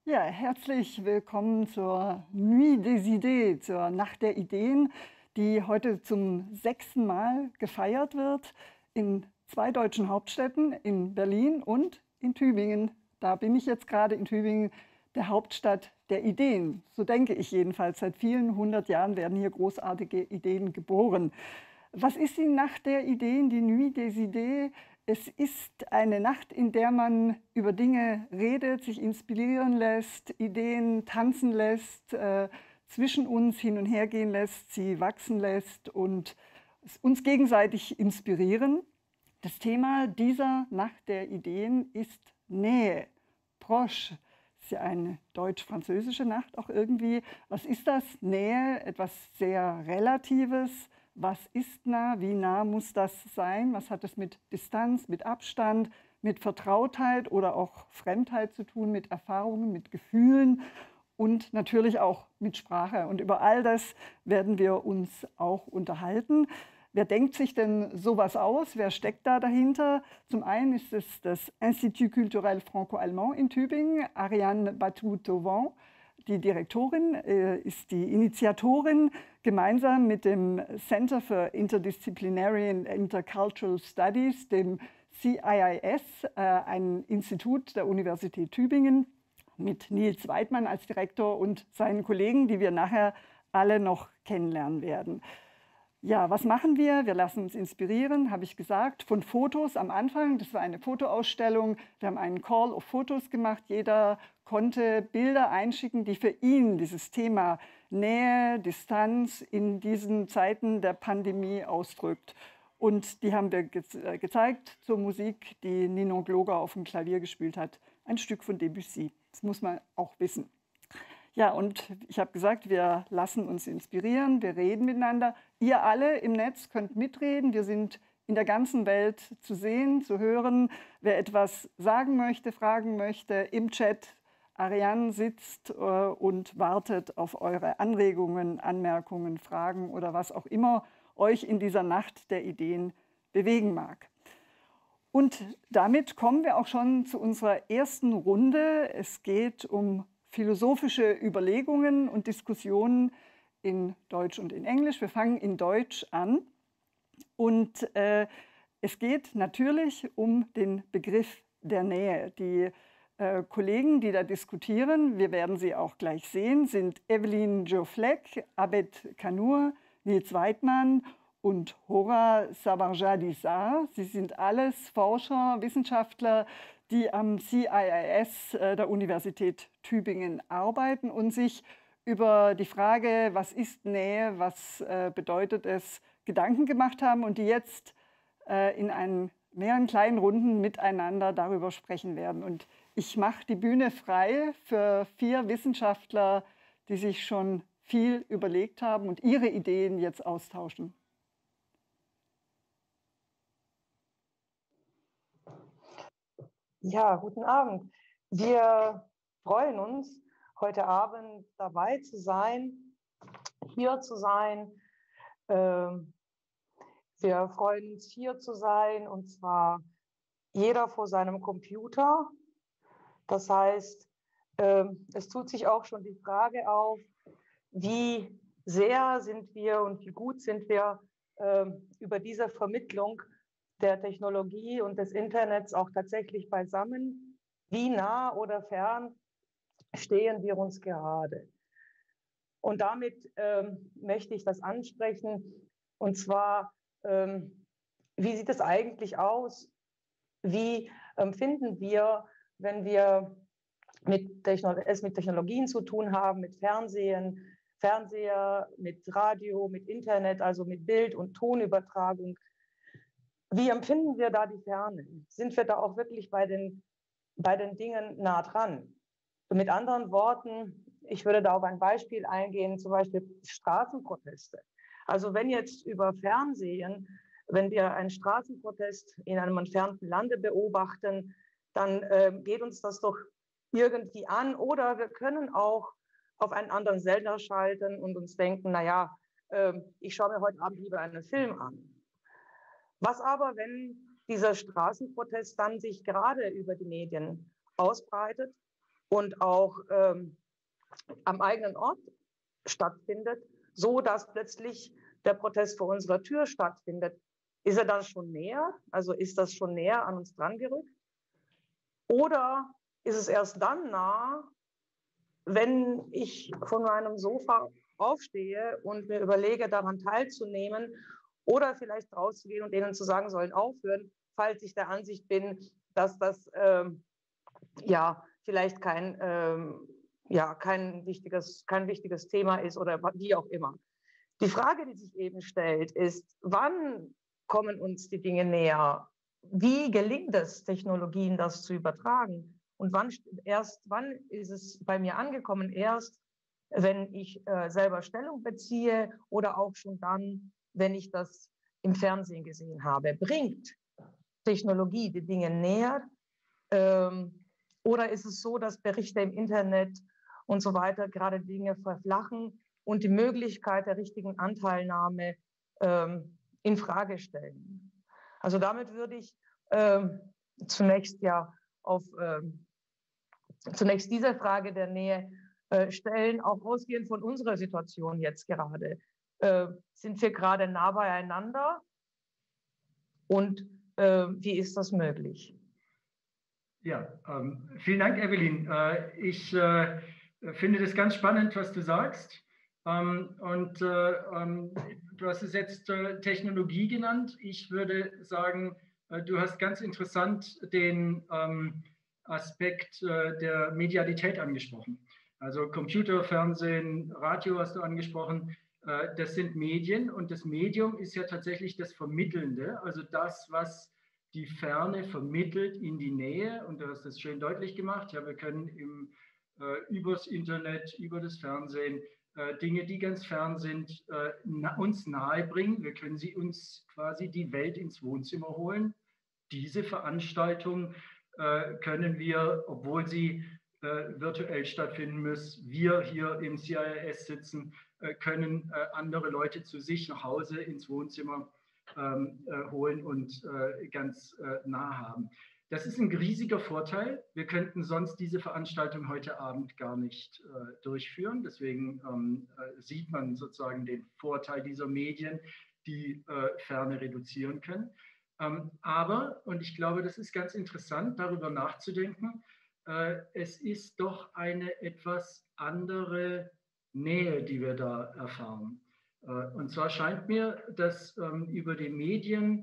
Ja, herzlich willkommen zur Nuit des Idées, zur Nacht der Ideen, die heute zum 6. Mal gefeiert wird in 2 deutschen Hauptstädten, in Berlin und in Tübingen. Da bin ich jetzt gerade in Tübingen, der Hauptstadt der Ideen. So denke ich jedenfalls. Seit vielen 100 Jahren werden hier großartige Ideen geboren. Was ist die Nacht der Ideen, die Nuit des Idées? Es ist eine Nacht, in der man über Dinge redet, sich inspirieren lässt, Ideen tanzen lässt, zwischen uns hin und her gehen lässt, sie wachsen lässt und uns gegenseitig inspirieren. Das Thema dieser Nacht der Ideen ist Nähe, Proche. Das ist ja eine deutsch-französische Nacht auch irgendwie. Was ist das? Nähe, etwas sehr Relatives. Was ist nah? Wie nah muss das sein? Was hat es mit Distanz, mit Abstand, mit Vertrautheit oder auch Fremdheit zu tun, mit Erfahrungen, mit Gefühlen und natürlich auch mit Sprache? Und über all das werden wir uns auch unterhalten. Wer denkt sich denn sowas aus? Wer steckt da dahinter? Zum einen ist es das Institut Culturel Franco-Allemand in Tübingen, Ariane Batou-Tauvant. Die Direktorin ist die Initiatorin gemeinsam mit dem Center for Interdisciplinary and Intercultural Studies, dem CIIS, ein Institut der Universität Tübingen, mit Nils Weidmann als Direktor und seinen Kollegen, die wir nachher alle noch kennenlernen werden. Ja, was machen wir? Wir lassen uns inspirieren, habe ich gesagt, von Fotos am Anfang. Das war eine Fotoausstellung. Wir haben einen Call of Fotos gemacht. Jeder konnte Bilder einschicken, die für ihn dieses Thema Nähe, Distanz in diesen Zeiten der Pandemie ausdrückt. Und die haben wir gezeigt zur Musik, die Ninon Gloger auf dem Klavier gespielt hat. Ein Stück von Debussy. Das muss man auch wissen. Ja, und ich habe gesagt, wir lassen uns inspirieren, wir reden miteinander. Ihr alle im Netz könnt mitreden. Wir sind in der ganzen Welt zu sehen, zu hören. Wer etwas sagen möchte, fragen möchte, im Chat. Ariane sitzt und wartet auf eure Anregungen, Anmerkungen, Fragen oder was auch immer euch in dieser Nacht der Ideen bewegen mag. Und damit kommen wir auch schon zu unserer ersten Runde. Es geht um philosophische Überlegungen und Diskussionen in Deutsch und in Englisch. Wir fangen in Deutsch an. Und es geht natürlich um den Begriff der Nähe. Die Kollegen, die da diskutieren, wir werden sie auch gleich sehen, sind Evelyn Jo-Fleck, Abed Kanur, Nils Weidmann und Hora Sabarjadi-Sar. Sie sind alles Forscher, Wissenschaftler, die am CIIS der Universität Tübingen arbeiten und sich über die Frage, was ist Nähe, was bedeutet es, Gedanken gemacht haben und die jetzt in mehreren kleinen Runden miteinander darüber sprechen werden. Und ich mache die Bühne frei für 4 Wissenschaftler, die sich schon viel überlegt haben und ihre Ideen jetzt austauschen. Ja, guten Abend. Wir freuen uns, heute Abend dabei zu sein, hier zu sein. Wir freuen uns, hier zu sein, und zwar jeder vor seinem Computer. Das heißt, es tut sich auch schon die Frage auf, wie sehr sind wir und wie gut sind wir über diese Vermittlung der Technologie und des Internets auch tatsächlich beisammen. Wie nah oder fern stehen wir uns gerade? Und damit möchte ich das ansprechen. Und zwar, wie sieht es eigentlich aus? Wie empfinden wir, wenn wir es mit Technologien zu tun haben, mit Fernseher, mit Radio, mit Internet, also mit Bild- und Tonübertragung? Wie empfinden wir da die Ferne? Sind wir da auch wirklich bei den Dingen nah dran? Und mit anderen Worten, ich würde da auf ein Beispiel eingehen, zum Beispiel Straßenproteste. Also wenn jetzt über Fernsehen, wenn wir einen Straßenprotest in einem entfernten Lande beobachten, dann geht uns das doch irgendwie an. Oder wir können auch auf einen anderen Sender schalten und uns denken, naja, ich schaue mir heute Abend lieber einen Film an. Was aber, wenn dieser Straßenprotest dann sich gerade über die Medien ausbreitet und auch am eigenen Ort stattfindet, so dass plötzlich der Protest vor unserer Tür stattfindet. Ist er dann schon näher? Also ist das schon näher an uns dran gerückt? Oder ist es erst dann nah, wenn ich von meinem Sofa aufstehe und mir überlege, daran teilzunehmen oder vielleicht rauszugehen und denen zu sagen, sollen aufhören, falls ich der Ansicht bin, dass das ja vielleicht kein wichtiges Thema ist oder wie auch immer. Die Frage, die sich eben stellt, ist, wann kommen uns die Dinge näher? Wie gelingt es, Technologien das zu übertragen? Und wann ist es bei mir angekommen? Erst, wenn ich selber Stellung beziehe oder auch schon dann, wenn ich das im Fernsehen gesehen habe. Bringt Technologie die Dinge näher? Oder ist es so, dass Berichte im Internet und so weiter gerade Dinge verflachen und die Möglichkeit der richtigen Anteilnahme in Frage stellen? Also damit würde ich zunächst diese Frage der Nähe stellen, auch ausgehend von unserer Situation jetzt gerade. Sind wir gerade nah beieinander und wie ist das möglich? Ja, vielen Dank, Evelyn. Ich finde das ganz spannend, was du sagst. Du hast es jetzt Technologie genannt. Ich würde sagen, du hast ganz interessant den Aspekt der Medialität angesprochen. Also Computer, Fernsehen, Radio hast du angesprochen. Das sind Medien und das Medium ist ja tatsächlich das Vermittelnde, also das, was die Ferne vermittelt in die Nähe, und du hast das schön deutlich gemacht. Ja, wir können übers Internet, über das Fernsehen Dinge, die ganz fern sind, uns nahebringen. Wir können sie uns quasi die Welt ins Wohnzimmer holen. Diese Veranstaltung können wir, obwohl sie virtuell stattfinden muss, wir hier im CIIS sitzen, können andere Leute zu sich nach Hause ins Wohnzimmer holen und ganz nah haben. Das ist ein riesiger Vorteil. Wir könnten sonst diese Veranstaltung heute Abend gar nicht durchführen. Deswegen sieht man sozusagen den Vorteil dieser Medien, die Ferne reduzieren können. Aber, und ich glaube, das ist ganz interessant, darüber nachzudenken, es ist doch eine etwas andere Nähe, die wir da erfahren. Und zwar scheint mir, dass über die Medien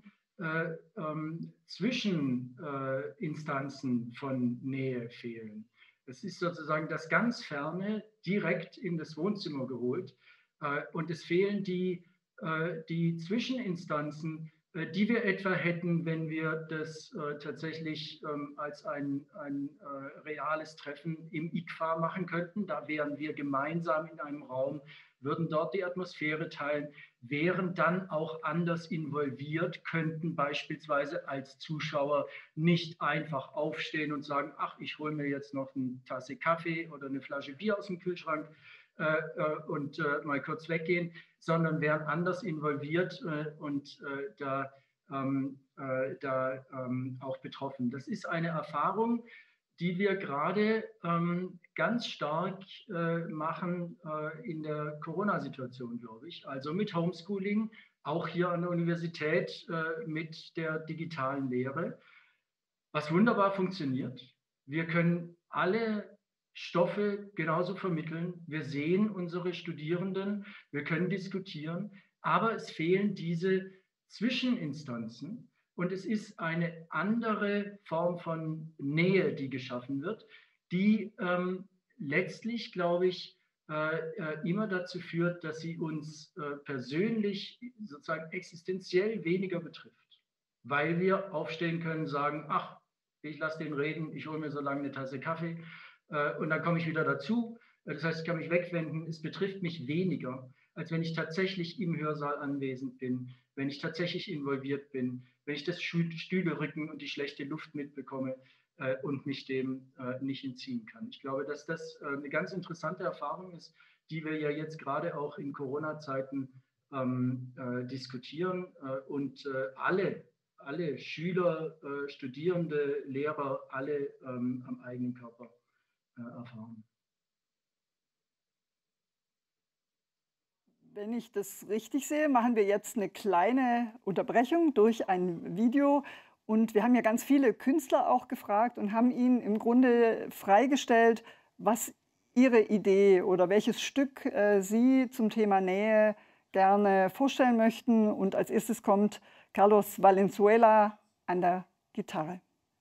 Zwischeninstanzen von Nähe fehlen. Es ist sozusagen das ganz Ferne direkt in das Wohnzimmer geholt und es fehlen die Zwischeninstanzen, die wir etwa hätten, wenn wir das tatsächlich als ein reales Treffen im ICFA machen könnten. Da wären wir gemeinsam in einem Raum, würden dort die Atmosphäre teilen, wären dann auch anders involviert, könnten beispielsweise als Zuschauer nicht einfach aufstehen und sagen, ach, ich hole mir jetzt noch eine Tasse Kaffee oder eine Flasche Bier aus dem Kühlschrank und mal kurz weggehen, sondern wären anders involviert und auch betroffen. Das ist eine Erfahrung, die wir gerade ganz stark machen in der Corona-Situation, glaube ich. Also mit Homeschooling, auch hier an der Universität mit der digitalen Lehre, was wunderbar funktioniert. Wir können alle Stoffe genauso vermitteln. Wir sehen unsere Studierenden, wir können diskutieren, aber es fehlen diese Zwischeninstanzen und es ist eine andere Form von Nähe, die geschaffen wird, die letztlich, glaube ich, immer dazu führt, dass sie uns persönlich sozusagen existenziell weniger betrifft, weil wir aufstehen können, sagen, ach, ich lasse den reden, ich hole mir so lange eine Tasse Kaffee und dann komme ich wieder dazu. Das heißt, ich kann mich wegwenden. Es betrifft mich weniger, als wenn ich tatsächlich im Hörsaal anwesend bin, wenn ich tatsächlich involviert bin, wenn ich das Stühlerücken und die schlechte Luft mitbekomme und mich dem nicht entziehen kann. Ich glaube, dass das eine ganz interessante Erfahrung ist, die wir ja jetzt gerade auch in Corona-Zeiten diskutieren und alle Schüler, Studierende, Lehrer, alle am eigenen Körper erfahren. Wenn ich das richtig sehe, machen wir jetzt eine kleine Unterbrechung durch ein Video. Und wir haben ja ganz viele Künstler auch gefragt und haben ihnen im Grunde freigestellt, was ihre Idee oder welches Stück sie zum Thema Nähe gerne vorstellen möchten. Und als erstes kommt Carlos Valenzuela an der Gitarre.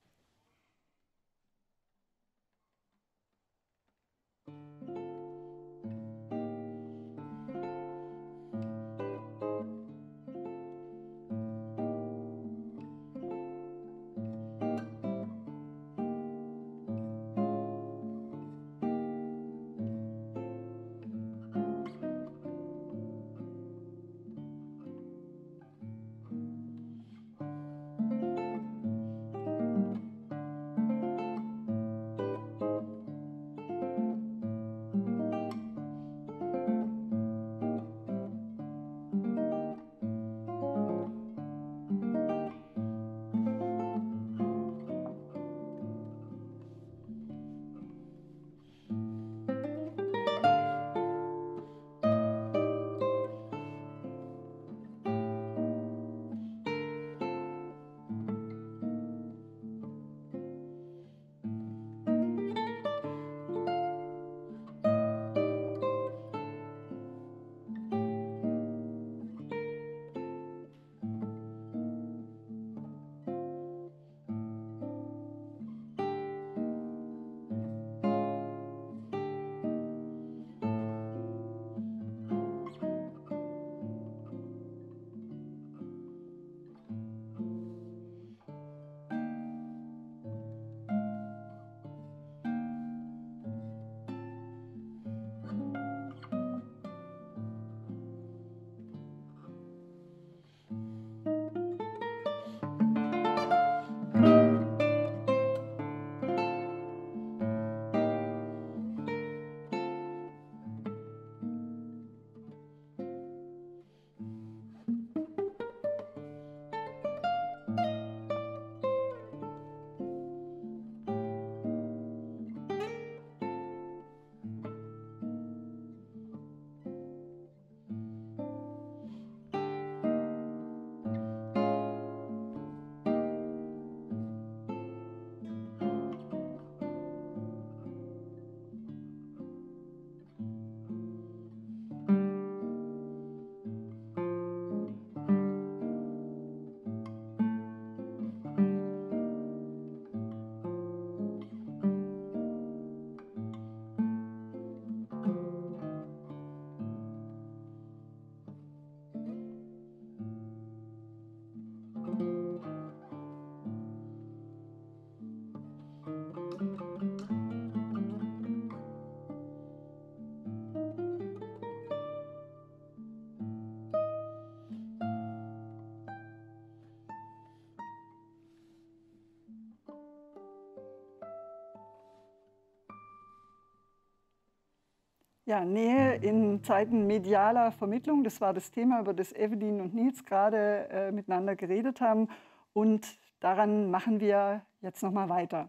Ja, Nähe in Zeiten medialer Vermittlung, das war das Thema, über das Evelyn und Nils gerade miteinander geredet haben. Und daran machen wir jetzt nochmal weiter.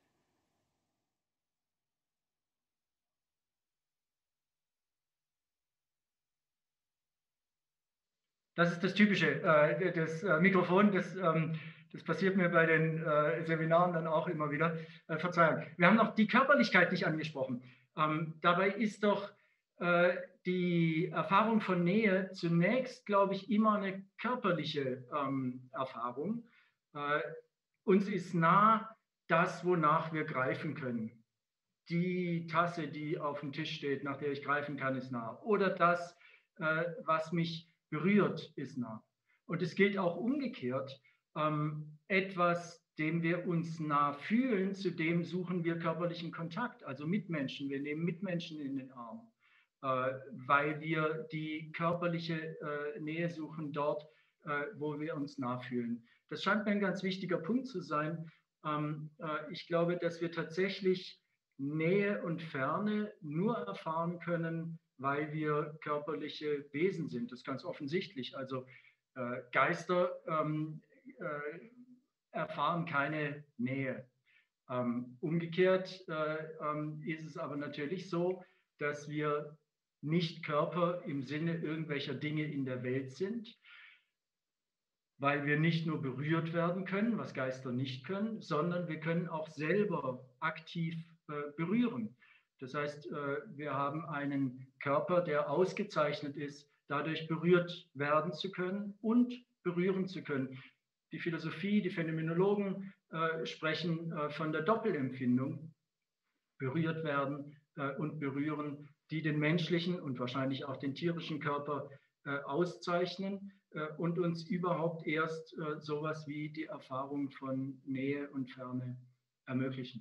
Das ist das Typische, das Mikrofon, das passiert mir bei den Seminaren dann auch immer wieder. Verzeihung. Wir haben noch die Körperlichkeit nicht angesprochen. Dabei ist doch die Erfahrung von Nähe zunächst, glaube ich, immer eine körperliche Erfahrung. Uns ist nah das, wonach wir greifen können. Die Tasse, die auf dem Tisch steht, nach der ich greifen kann, ist nah. Oder das, was mich berührt, ist nah. Und es gilt auch umgekehrt. Etwas, dem wir uns nah fühlen, zu dem suchen wir körperlichen Kontakt, also Mitmenschen. Wir nehmen Mitmenschen in den Arm, weil wir die körperliche Nähe suchen dort, wo wir uns nah fühlen. Das scheint mir ein ganz wichtiger Punkt zu sein. Ich glaube, dass wir tatsächlich Nähe und Ferne nur erfahren können, weil wir körperliche Wesen sind. Das ist ganz offensichtlich. Also Geister erfahren keine Nähe. Umgekehrt ist es aber natürlich so, dass wir nicht Körper im Sinne irgendwelcher Dinge in der Welt sind, weil wir nicht nur berührt werden können, was Geister nicht können, sondern wir können auch selber aktiv berühren. Das heißt, wir haben einen Körper, der ausgezeichnet ist, dadurch berührt werden zu können und berühren zu können. Die Philosophie, die Phänomenologen sprechen von der Doppelempfindung, berührt werden und berühren, die den menschlichen und wahrscheinlich auch den tierischen Körper auszeichnen und uns überhaupt erst sowas wie die Erfahrung von Nähe und Ferne ermöglichen.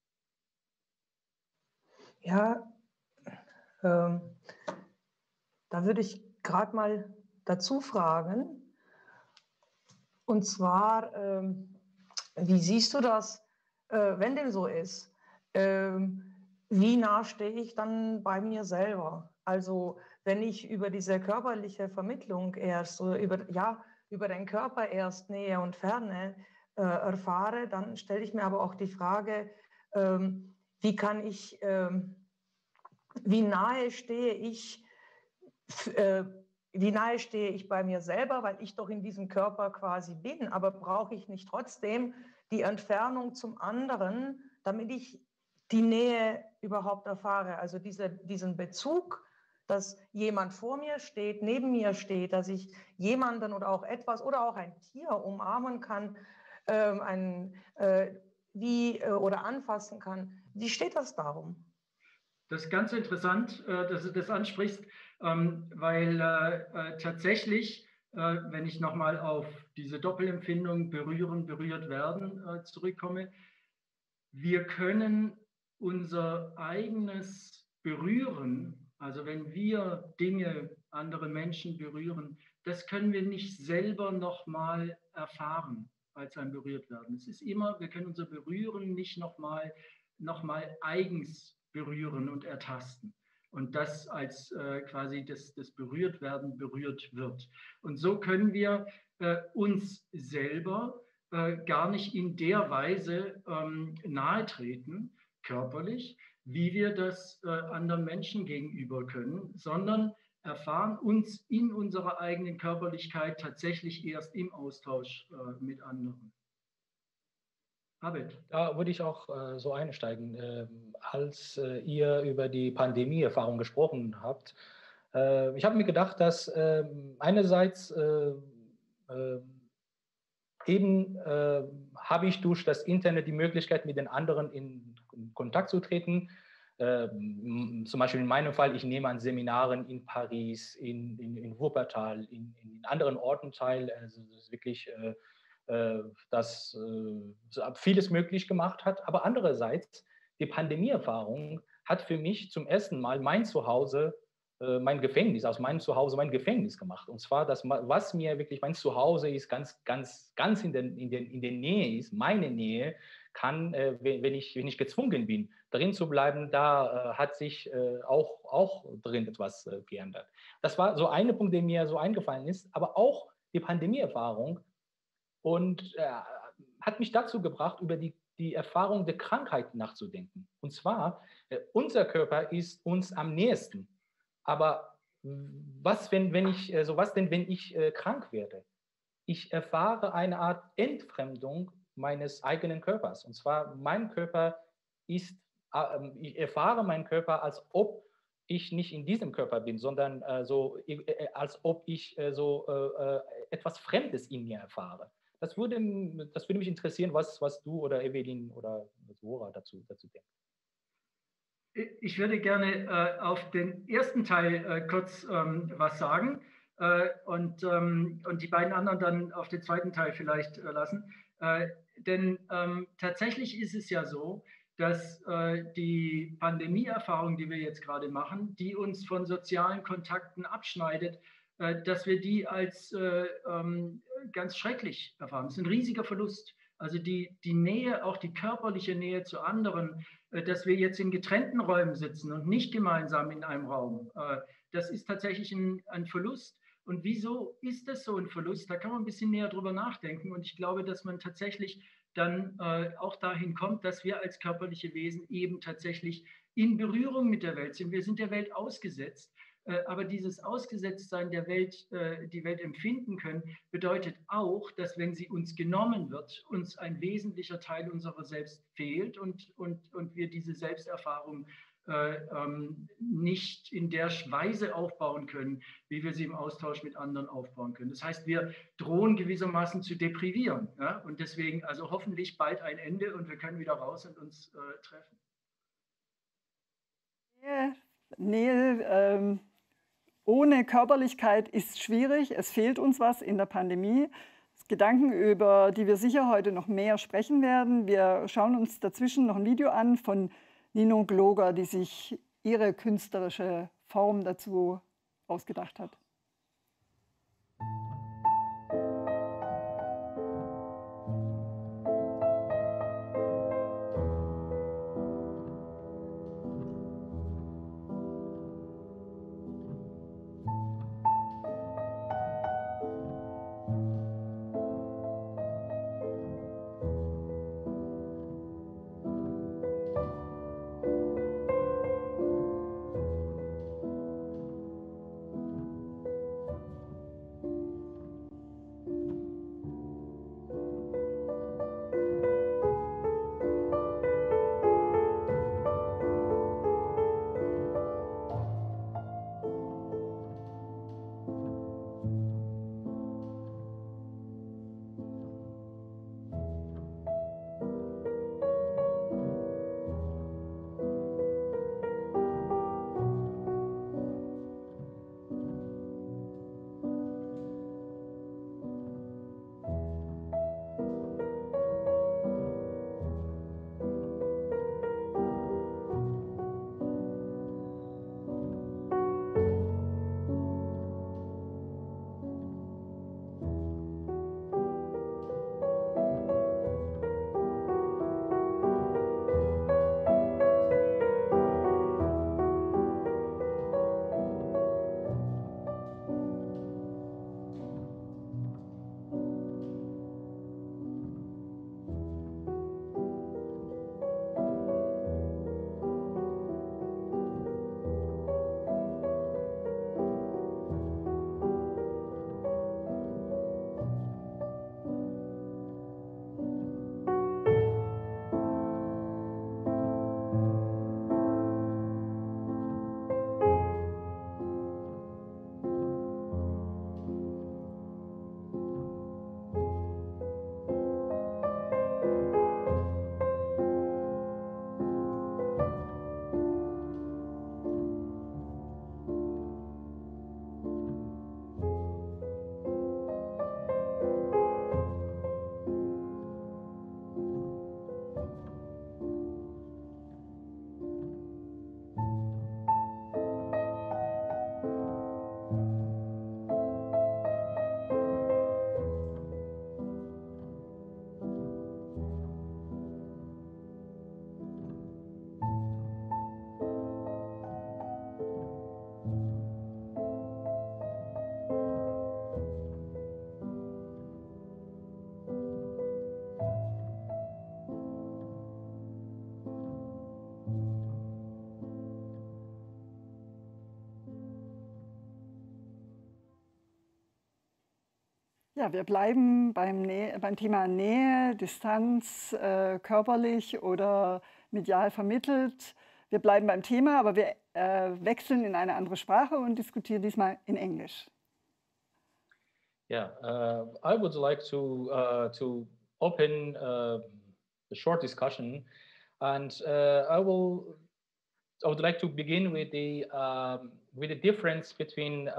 Ja, da würde ich gerade mal dazu fragen, und zwar, wie siehst du das, wenn dem so ist? Wie nah stehe ich dann bei mir selber? Also wenn ich über diese körperliche Vermittlung erst, oder über den Körper erst Nähe und Ferne erfahre, dann stelle ich mir aber auch die Frage, wie kann ich, wie nahe stehe ich bei mir selber, weil ich doch in diesem Körper quasi bin, aber brauche ich nicht trotzdem die Entfernung zum anderen, damit ich die Nähe überhaupt erfahre? Also diesen Bezug, dass jemand vor mir steht, neben mir steht, dass ich jemanden oder auch etwas oder auch ein Tier umarmen kann, oder anfassen kann. Wie steht das darum? Das ist ganz interessant, dass du das ansprichst, weil tatsächlich, wenn ich nochmal auf diese Doppelempfindung berühren, berührt werden zurückkomme, wir können unser eigenes Berühren, also wenn wir Dinge, andere Menschen berühren, das können wir nicht selber nochmal erfahren als ein Berührtwerden. Es ist immer, wir können unser Berühren nicht nochmal eigens berühren und ertasten. Und das als quasi das Berührtwerden berührt wird. Und so können wir uns selber gar nicht in der Weise nahe treten, körperlich, wie wir das anderen Menschen gegenüber können, sondern erfahren uns in unserer eigenen Körperlichkeit tatsächlich erst im Austausch mit anderen. Abed. Da würde ich auch so einsteigen, als ihr über die Pandemie-Erfahrung gesprochen habt. Ich habe mir gedacht, dass einerseits habe ich durch das Internet die Möglichkeit, mit den anderen in Kontakt zu treten. Zum Beispiel in meinem Fall, ich nehme an Seminaren in Paris, in Wuppertal, in anderen Orten teil. Also das ist wirklich, das vieles möglich gemacht hat. Aber andererseits, die Pandemieerfahrung hat für mich zum ersten Mal mein Zuhause, mein Gefängnis, aus meinem Zuhause mein Gefängnis gemacht. Und zwar, was mir wirklich mein Zuhause ist, ganz in der Nähe ist, meine Nähe, kann, wenn ich gezwungen bin, drin zu bleiben, da hat sich auch drin etwas geändert. Das war so ein Punkt, der mir so eingefallen ist, aber auch die Pandemieerfahrung und hat mich dazu gebracht, über die Erfahrung der Krankheit nachzudenken. Und zwar, unser Körper ist uns am nächsten. Aber was denn, wenn ich krank werde? Ich erfahre eine Art Entfremdung meines eigenen Körpers. Und zwar, mein Körper ist, ich erfahre meinen Körper, als ob ich nicht in diesem Körper bin, sondern als ob ich etwas Fremdes in mir erfahre. Das würde mich interessieren, was du oder Evelyn oder Zora dazu denken. Ich würde gerne auf den ersten Teil kurz was sagen und die beiden anderen dann auf den zweiten Teil vielleicht lassen. Denn tatsächlich ist es ja so, dass die Pandemieerfahrung, die wir jetzt gerade machen, die uns von sozialen Kontakten abschneidet, dass wir die als ganz schrecklich erfahren. Das ist ein riesiger Verlust. Also die Nähe, auch die körperliche Nähe zu anderen, dass wir jetzt in getrennten Räumen sitzen und nicht gemeinsam in einem Raum, das ist tatsächlich ein Verlust. Und wieso ist das so ein Verlust? Da kann man ein bisschen näher drüber nachdenken. Und ich glaube, dass man tatsächlich dann auch dahin kommt, dass wir als körperliche Wesen eben tatsächlich in Berührung mit der Welt sind. Wir sind der Welt ausgesetzt. Aber dieses Ausgesetztsein der Welt, die Welt empfinden können, bedeutet auch, dass wenn sie uns genommen wird, uns ein wesentlicher Teil unserer selbst fehlt und wir diese Selbsterfahrung nicht in der Weise aufbauen können, wie wir sie im Austausch mit anderen aufbauen können. Das heißt, wir drohen gewissermaßen zu deprivieren. Ja? Und deswegen also hoffentlich bald ein Ende und wir können wieder raus und uns treffen. Nähe ohne Körperlichkeit ist schwierig. Es fehlt uns was in der Pandemie. Gedanken, über die wir sicher heute noch mehr sprechen werden. Wir schauen uns dazwischen noch ein Video an von Nino Gloger, die sich ihre künstlerische Form dazu ausgedacht hat. Ja, wir bleiben beim Thema Nähe, Distanz, körperlich oder medial vermittelt. Wir bleiben beim Thema, aber wir wechseln in eine andere Sprache und diskutieren diesmal in Englisch. Yeah, I would like to open a short discussion, and I would like to begin with the difference between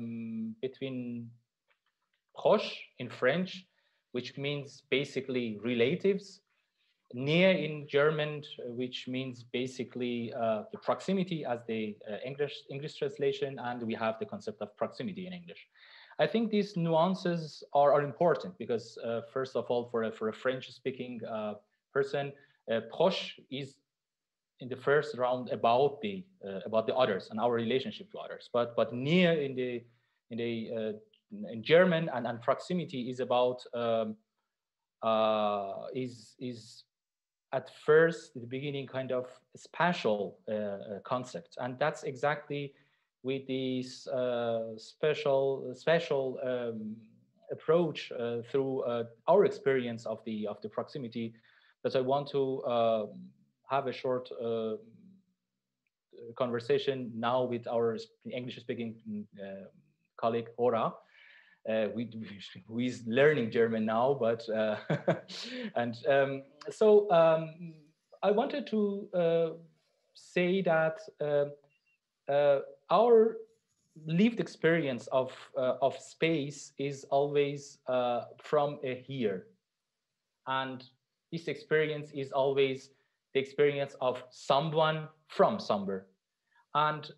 proche in French, which means basically relatives, Nähe in German, which means basically the proximity as the English translation, and we have the concept of proximity in English. I think these nuances are important because first of all, for a French-speaking person, proche is in the first round about the others and our relationship to others. But Nähe in German and proximity is about is at first, at the beginning, kind of spatial concept, and that's exactly with this special approach through our experience of the proximity that I want to have a short conversation now with our English-speaking colleague Hora, who is learning German now, but and so I wanted to say that our lived experience of space is always from a here, and this experience is always the experience of someone from somewhere, and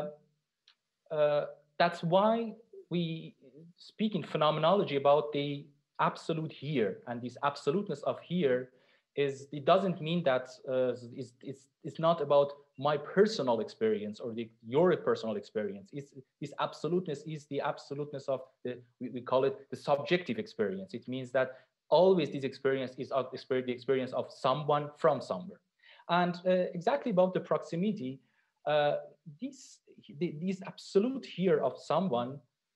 that's why we speak in phenomenology about the absolute here, and this absoluteness of here is, it doesn't mean that it's not about my personal experience or your personal experience. This absoluteness is the absoluteness of we call it the subjective experience. It means that always this experience is the experience of someone from somewhere. And exactly about the proximity, this absolute here of someone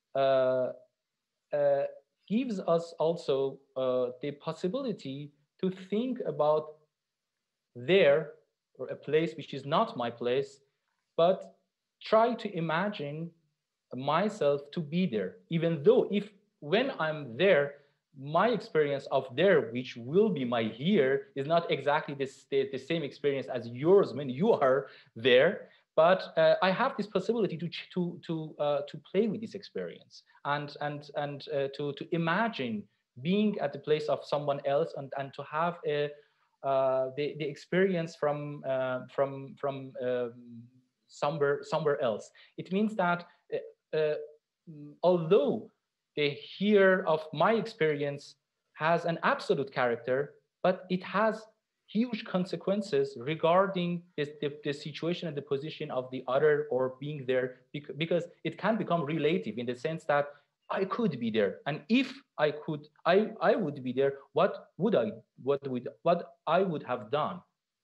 gives us also the possibility to think about there, or a place which is not my place, but try to imagine myself to be there, even though when I'm there, my experience of there, which will be my here, is not exactly the same experience as yours when you are there. But I have this possibility to play with this experience and to imagine being at the place of someone else, and to have the experience from somewhere else. It means that although the here of my experience has an absolute character, but it has huge consequences regarding the situation and the position of the other, or being there, because it can become relative in the sense that I could be there, and if I could, I would be there. What I would have done.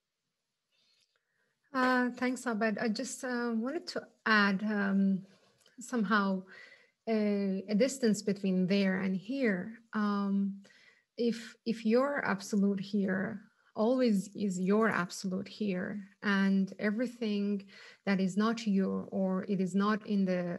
Thanks, Abed. I just wanted to add somehow a distance between there and here. If your absolute here always is your absolute here, and everything that is not you, or it is not in the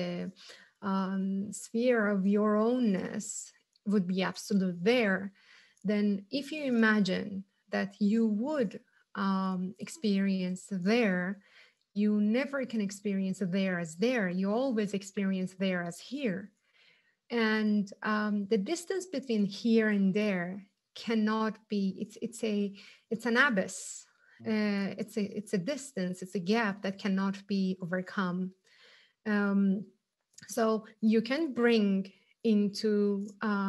sphere of your ownness, would be absolute there, then if you imagine that you would experience there, you never can experience there as there. You always experience there as here. And the distance between here and there cannot be, it's an abyss. It's a distance, it's a gap that cannot be overcome. So you can bring into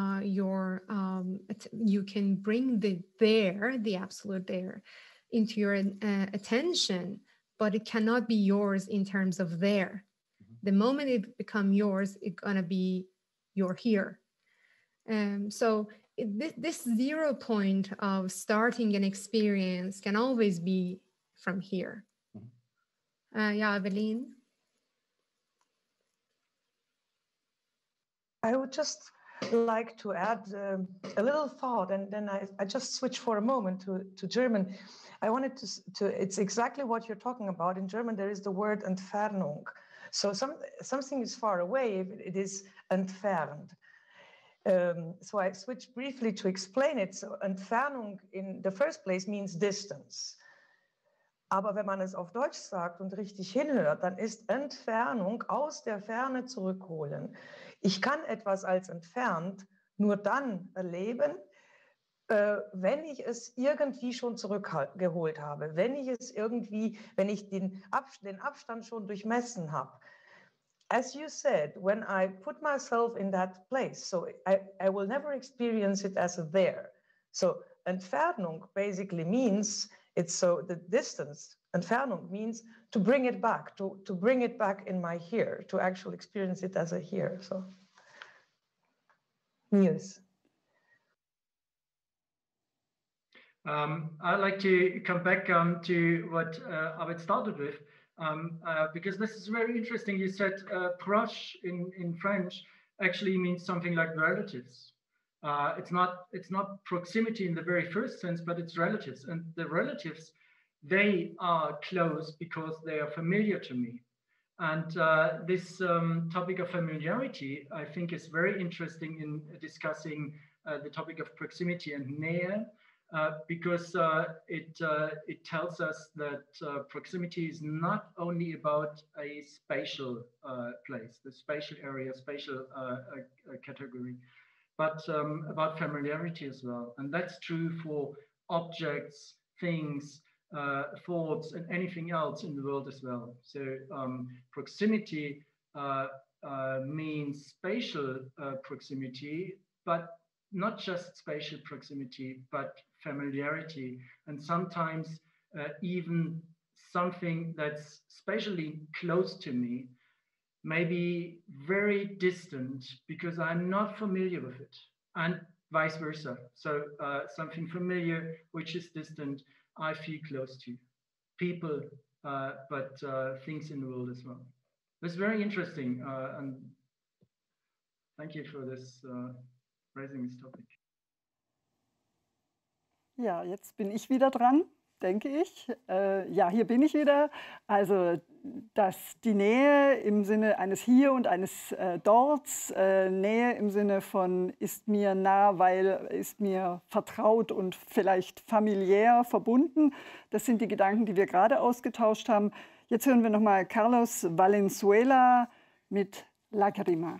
you can bring the absolute there into your attention, but it cannot be yours in terms of there. The moment it becomes yours, it's gonna be your here. So this 0 point of starting an experience can always be from here. Yeah, Evelyn? I would just like to add a little thought, and then I just switch for a moment to German. I wanted to it's exactly what you're talking about. In German, there is the word Entfernung. So something is far away, it is entfernt. So I switch briefly to explain it. So Entfernung in the first place means distance. Aber wenn man es auf Deutsch sagt und richtig hinhört, dann ist Entfernung aus der Ferne zurückholen. Ich kann etwas als entfernt nur dann erleben, wenn ich es irgendwie schon zurückgeholt habe, wenn ich den Abstand schon durchmessen habe. As you said, when I put myself in that place, so I will never experience it as a there. So Entfernung basically means, it's so the distance. Entfernung means to bring it back, to bring it back in my here, to actually experience it as a here. So, Niels. I'd like to come back to what Abed started with, because this is very interesting. You said proche in French actually means something like relatives. It's not proximity in the very first sense, but it's relatives. And the relatives, they are close because they are familiar to me. And this topic of familiarity, I think, is very interesting in discussing the topic of proximity and Nähe, because it tells us that proximity is not only about a spatial place, the spatial area, spatial category, but about familiarity as well. And that's true for objects, things, thoughts, and anything else in the world as well. So proximity means spatial proximity, but not just spatial proximity, but familiarity, and sometimes even something that's spatially close to me may be very distant because I'm not familiar with it, and vice versa. So something familiar which is distant, I feel close to people, but things in the world as well. That's very interesting, and thank you for this raising this topic. Ja, jetzt bin ich wieder dran, denke ich. Ja, hier bin ich wieder. Also, dass die Nähe im Sinne eines Hier und eines Dorts, Nähe im Sinne von ist mir nah, weil ist mir vertraut und vielleicht familiär verbunden, das sind die Gedanken, die wir gerade ausgetauscht haben. Jetzt hören wir nochmal Carlos Valenzuela mit Lágrima.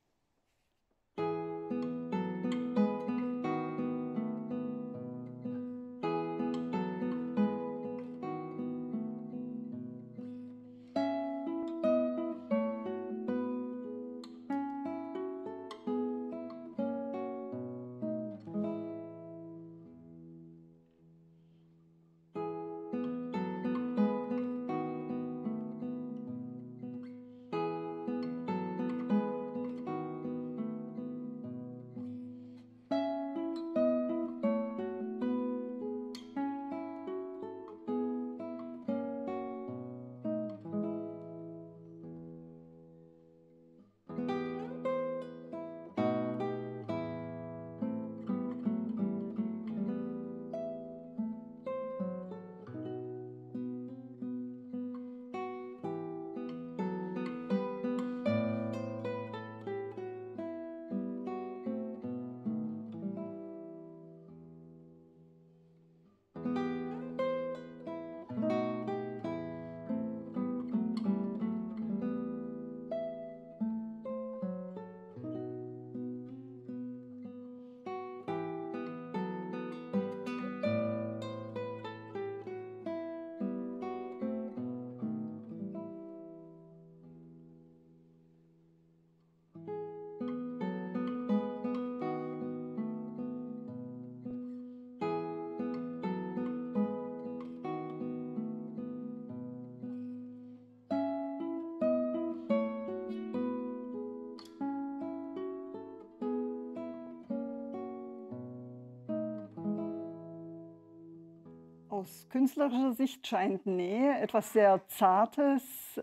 Aus künstlerischer Sicht scheint Nähe etwas sehr Zartes,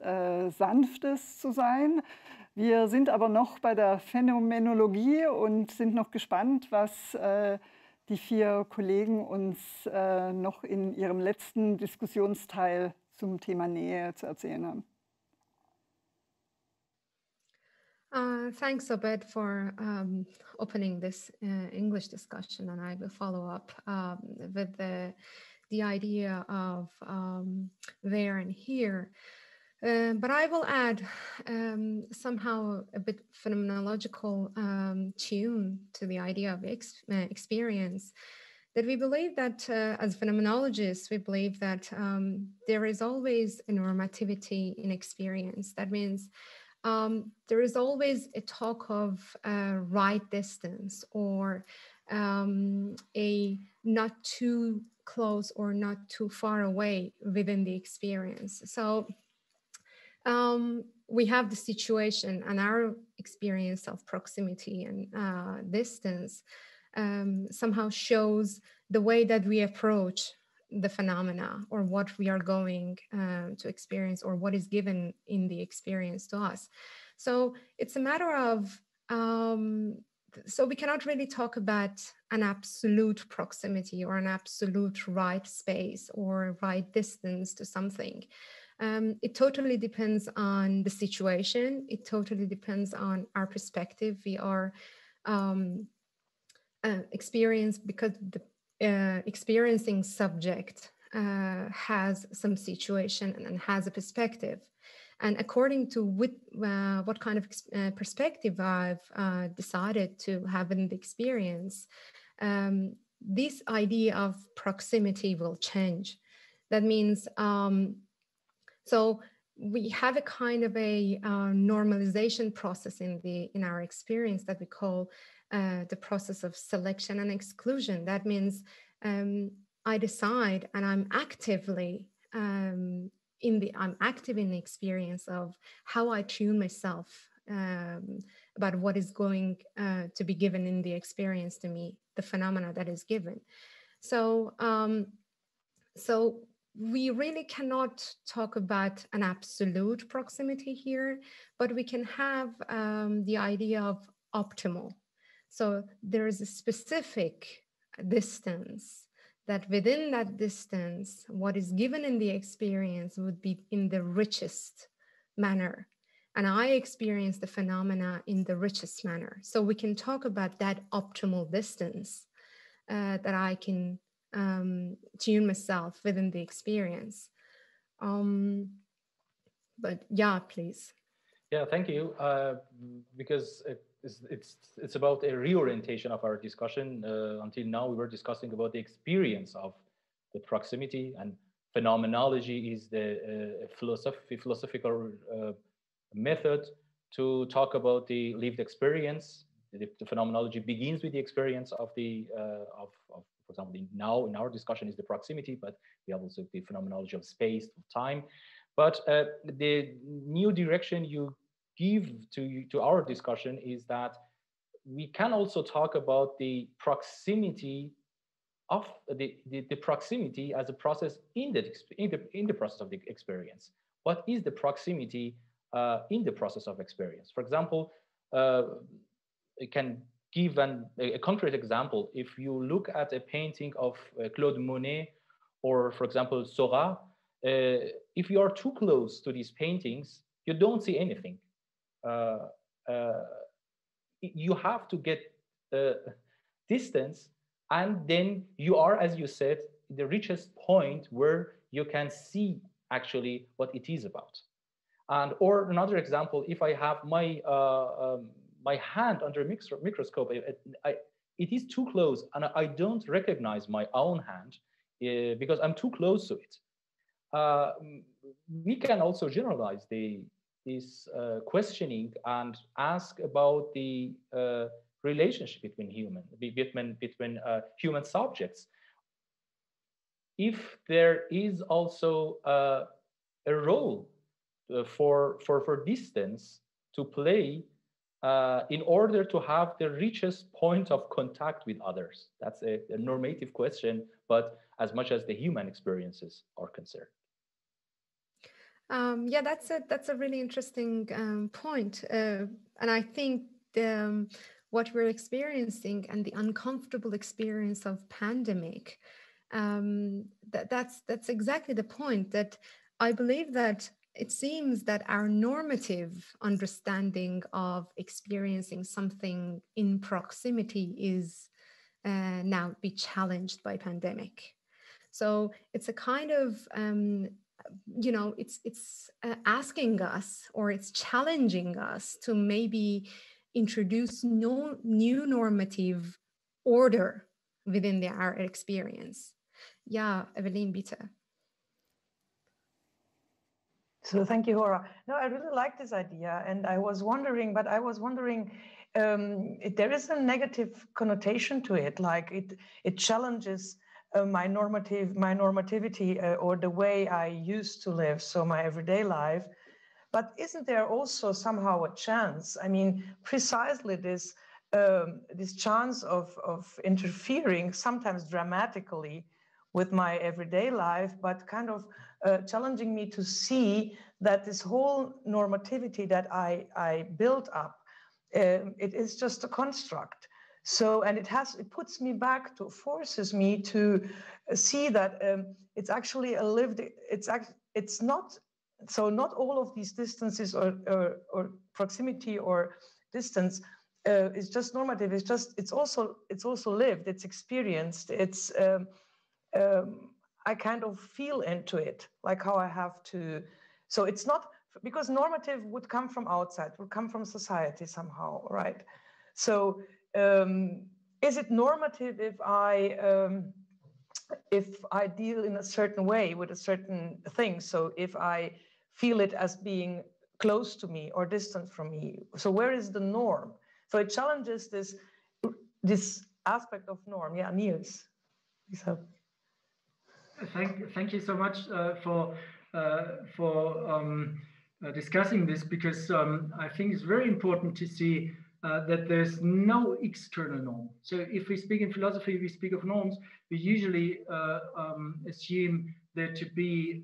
Sanftes zu sein. Wir sind aber noch bei der Phänomenologie und sind noch gespannt, was die 4 Kollegen uns noch in ihrem letzten Diskussionsteil zum Thema Nähe zu erzählen haben. Thanks, Abed, for opening this English discussion, and I will follow up with the idea of there and here. But I will add somehow a bit phenomenological tune to the idea of experience, that we believe that as phenomenologists, we believe that there is always a normativity in experience. That means there is always a talk of right distance or a not too close or not too far away within the experience. So we have the situation and our experience of proximity and distance somehow shows the way that we approach the phenomena, or what we are going to experience, or what is given in the experience to us. So it's a matter of, so we cannot really talk about an absolute proximity or an absolute right space or right distance to something. It totally depends on the situation. It totally depends on our perspective. We are experienced because the experiencing subject has some situation and has a perspective. And according to what kind of perspective I've decided to have in the experience, this idea of proximity will change. That means, so we have a kind of a normalization process in our experience that we call the process of selection and exclusion. That means I decide, and I'm actively I'm active in the experience of how I tune myself about what is going to be given in the experience to me, the phenomena that is given. So so we really cannot talk about an absolute proximity here, but we can have the idea of optimal. So there is a specific distance that within that distance, what is given in the experience would be in the richest manner. And I experience the phenomena in the richest manner. So we can talk about that optimal distance that I can tune myself within the experience. But yeah, please. Yeah, thank you. Because it's about a reorientation of our discussion. Until now, we were discussing about the experience of the proximity, and phenomenology is the philosophical method to talk about the lived experience. The phenomenology begins with the experience of the for example, now in our discussion is the proximity, but we have also the phenomenology of space, of time. But the new direction you give to our discussion is that we can also talk about the proximity of the proximity as a process in the process of the experience. What is the proximity in the process of experience? For example, I can give a concrete example. If you look at a painting of Claude Monet, or for example, Seurat, if you are too close to these paintings, you don't see anything. You have to get distance, and then you are, as you said, the richest point where you can see actually what it is about. And or another example, if I have my my hand under a microscope, it is too close, and I don't recognize my own hand because I'm too close to it. We can also generalize this questioning and ask about the relationship between human subjects. If there is also a role for distance to play in order to have the richest point of contact with others. That's a normative question, but as much as the human experiences are concerned. Yeah, that's a really interesting point, and I think what we're experiencing and the uncomfortable experience of pandemic, that's exactly the point. That I believe that it seems that our normative understanding of experiencing something in proximity is now be challenged by pandemic. So it's a kind of you know, it's asking us, or it's challenging us to maybe introduce new normative order within our experience. Yeah, Evelyn, bitte. So thank you, Hora. No, I really like this idea, and I was wondering, there is a negative connotation to it, like it challenges my normativity or the way I used to live, so my everyday life. But isn't there also somehow a chance? I mean, precisely this this chance of interfering, sometimes dramatically, with my everyday life, but kind of challenging me to see that this whole normativity that I built up, it is just a construct. So, and it puts me back to, forces me to see that it's actually a lived, it's not, so not all of these distances or proximity or distance is just normative. It's also lived, it's experienced, it's, I kind of feel into it, like how I have to, so it's not, because normative would come from outside, would come from society somehow, right? So is it normative if I deal in a certain way with a certain thing? So if I feel it as being close to me or distant from me, so where is the norm? So it challenges this aspect of norm. Yeah, Niels. So. Thank you so much for discussing this, because I think it's very important to see that there's no external norm. So if we speak in philosophy, we speak of norms, we usually assume there to be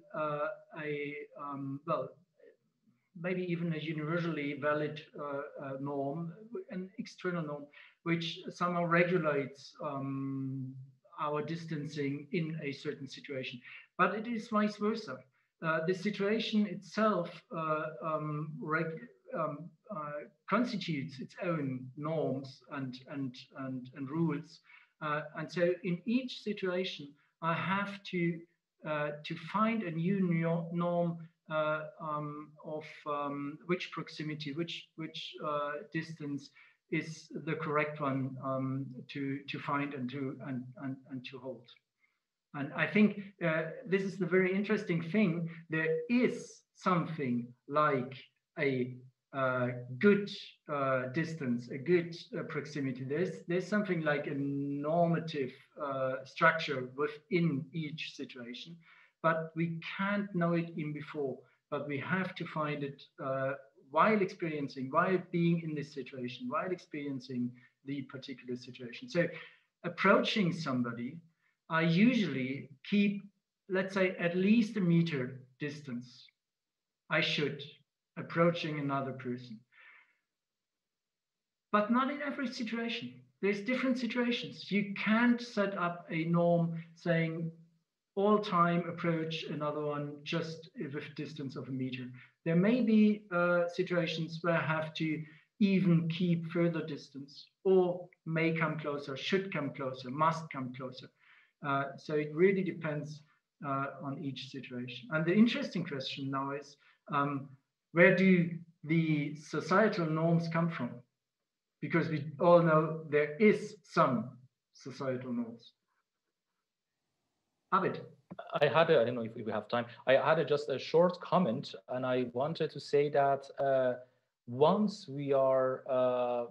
well, maybe even a universally valid norm, an external norm, which somehow regulates our distancing in a certain situation. But it is vice versa. The situation itself constitutes its own norms and rules. And so in each situation, I have to find a new norm of which proximity, which distance is the correct one to find and to hold. And I think this is the very interesting thing. There is something like a good distance, a good proximity. There's something like a normative structure within each situation, but we can't know it in before. But we have to find it while being in this situation, while experiencing the particular situation. So approaching somebody, I usually keep, let's say, at least a meter distance. I should, approaching another person. But not in every situation. There's different situations. You can't set up a norm saying all time approach another one just with a distance of a meter. There may be situations where I have to even keep further distance, or may come closer, should come closer, must come closer. So it really depends on each situation. And the interesting question now is, where do the societal norms come from? Because we all know there is some societal norms. Arvid. I don't know if we have time. I had just a short comment, and I wanted to say that once we are,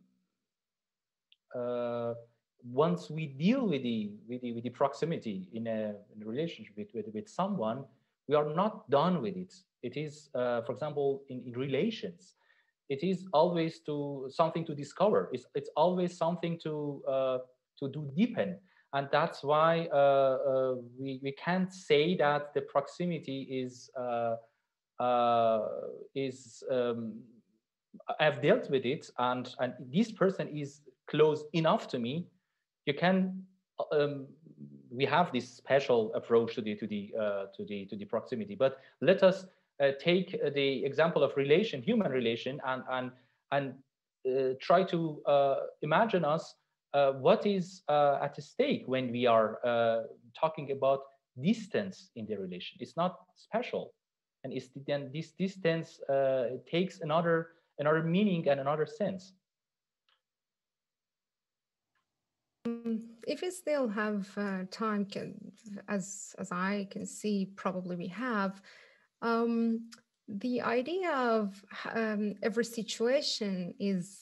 once we deal with the proximity in a relationship with someone, we are not done with it. It is, for example, in relations, it is always something to discover. It's always something to do deepen. And that's why we can't say that the proximity is I've dealt with it, and this person is close enough to me. You can we have this special approach to the proximity. But let us take the example of human relation, and try to imagine us. What is at stake when we are talking about distance in the relation? It's not special, and then this distance takes another meaning and another sense. If we still have time, as I can see, probably we have. The idea of every situation is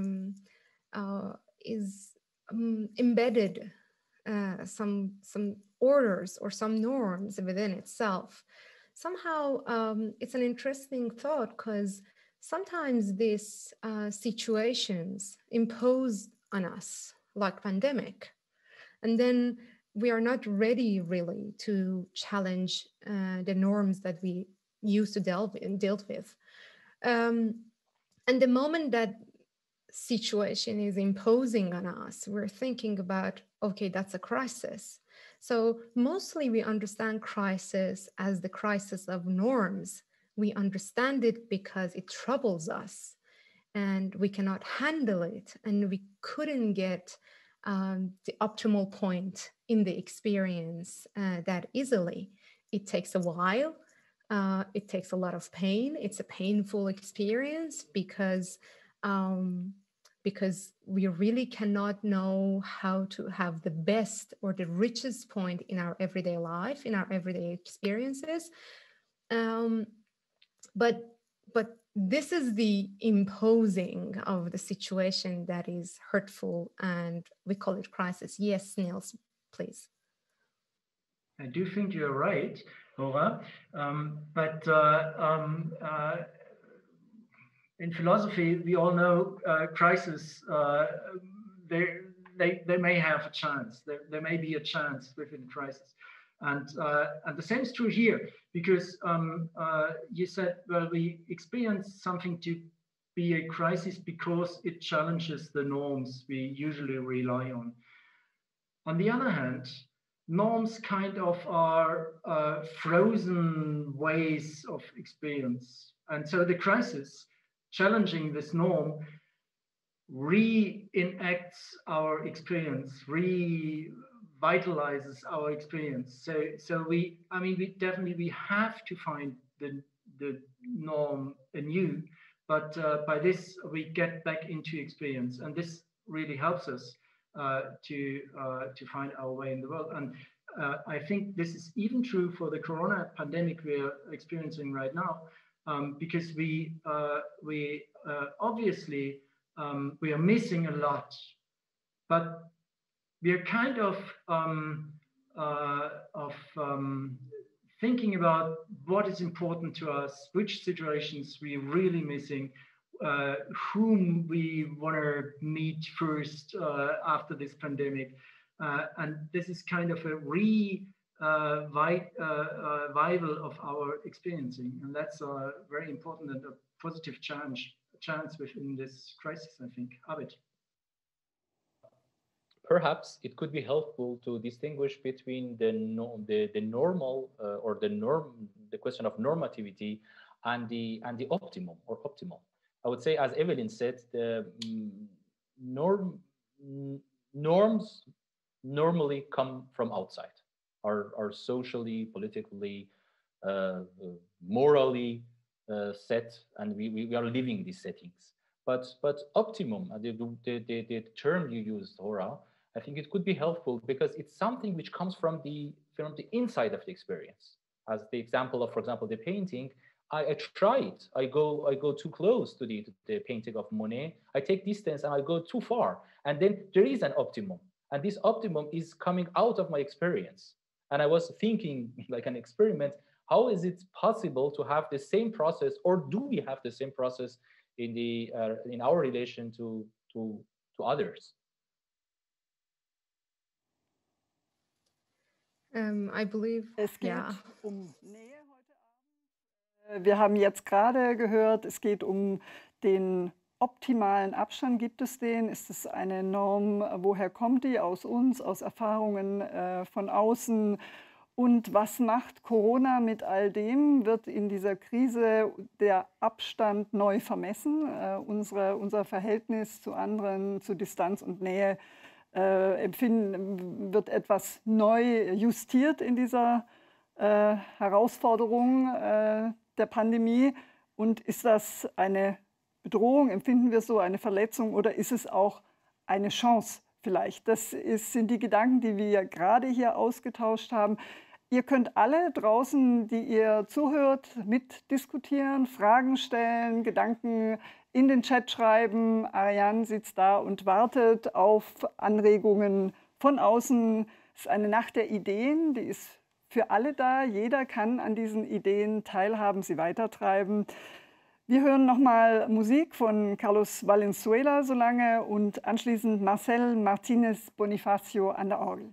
embedded some orders or some norms within itself. Somehow it's an interesting thought, because sometimes these situations impose on us, like pandemic, and then we are not ready really to challenge the norms that we used to dealt with. And the moment that situation is imposing on us, we're thinking about, okay, that's a crisis. So mostly we understand crisis as the crisis of norms. We understand it because it troubles us and we cannot handle it, and we couldn't get the optimal point in the experience that easily. It takes a while. It takes a lot of pain. It's a painful experience because we really cannot know how to have the best or the richest point in our everyday life, in our everyday experiences. But this is the imposing of the situation that is hurtful, and we call it crisis. Yes, Niels, please. I do think you're right, Laura. In philosophy, we all know crisis. They may have a chance. There may be a chance within crisis, and the same is true here, because you said, well, we experience something to be a crisis because it challenges the norms we usually rely on. On the other hand, norms kind of are frozen ways of experience, and so the crisis challenging this norm reenacts our experience, revitalizes our experience. So we definitely have to find the norm anew, but by this we get back into experience, and this really helps us to find our way in the world. And I think this is even true for the corona pandemic we are experiencing right now. Because we obviously we are missing a lot, but we are kind of thinking about what is important to us, which situations we're really missing, whom we want to meet first after this pandemic, and this is kind of a revival of our experiencing, and that's a very important and a positive chance within this crisis, I think. Arvid. Perhaps it could be helpful to distinguish between the normal or the question of normativity and the optimum or optimal. I would say, as Evelyn said, the norms normally come from outside, are socially, politically, morally set, and we are living these settings. But optimum, the term you used, Laura, I think it could be helpful because it's something which comes from the inside of the experience. As the example of, for example, the painting, I try it. I go too close to the painting of Monet. I take distance and I go too far, and then there is an optimum, and this optimum is coming out of my experience. And I was thinking, like an experiment, how is it possible to have the same process, or do we have the same process in our relation to others? I believe, es geht um Nähe heute Abend. Wir haben jetzt gerade gehört, es geht um den optimalen Abstand. Gibt es den? Ist es eine Norm? Woher kommt die? Aus uns, aus Erfahrungen von außen? Und was macht Corona mit all dem? Wird in dieser Krise der Abstand neu vermessen? Unser Verhältnis zu anderen, zu Distanz und Nähe empfinden, wird etwas neu justiert in dieser Herausforderung der Pandemie. Und ist das eine Bedrohung? Empfinden wir so eine Verletzung, oder ist es auch eine Chance vielleicht? Das sind die Gedanken, die wir gerade hier ausgetauscht haben. Ihr könnt alle draußen, die ihr zuhört, mitdiskutieren, Fragen stellen, Gedanken in den Chat schreiben. Ariane sitzt da und wartet auf Anregungen von außen. Es ist eine Nacht der Ideen, die ist für alle da. Jeder kann an diesen Ideen teilhaben, sie weitertreiben. Wir hören nochmal Musik von Carlos Valenzuela so lange und anschließend Marcel Martinez Bonifacio an der Orgel.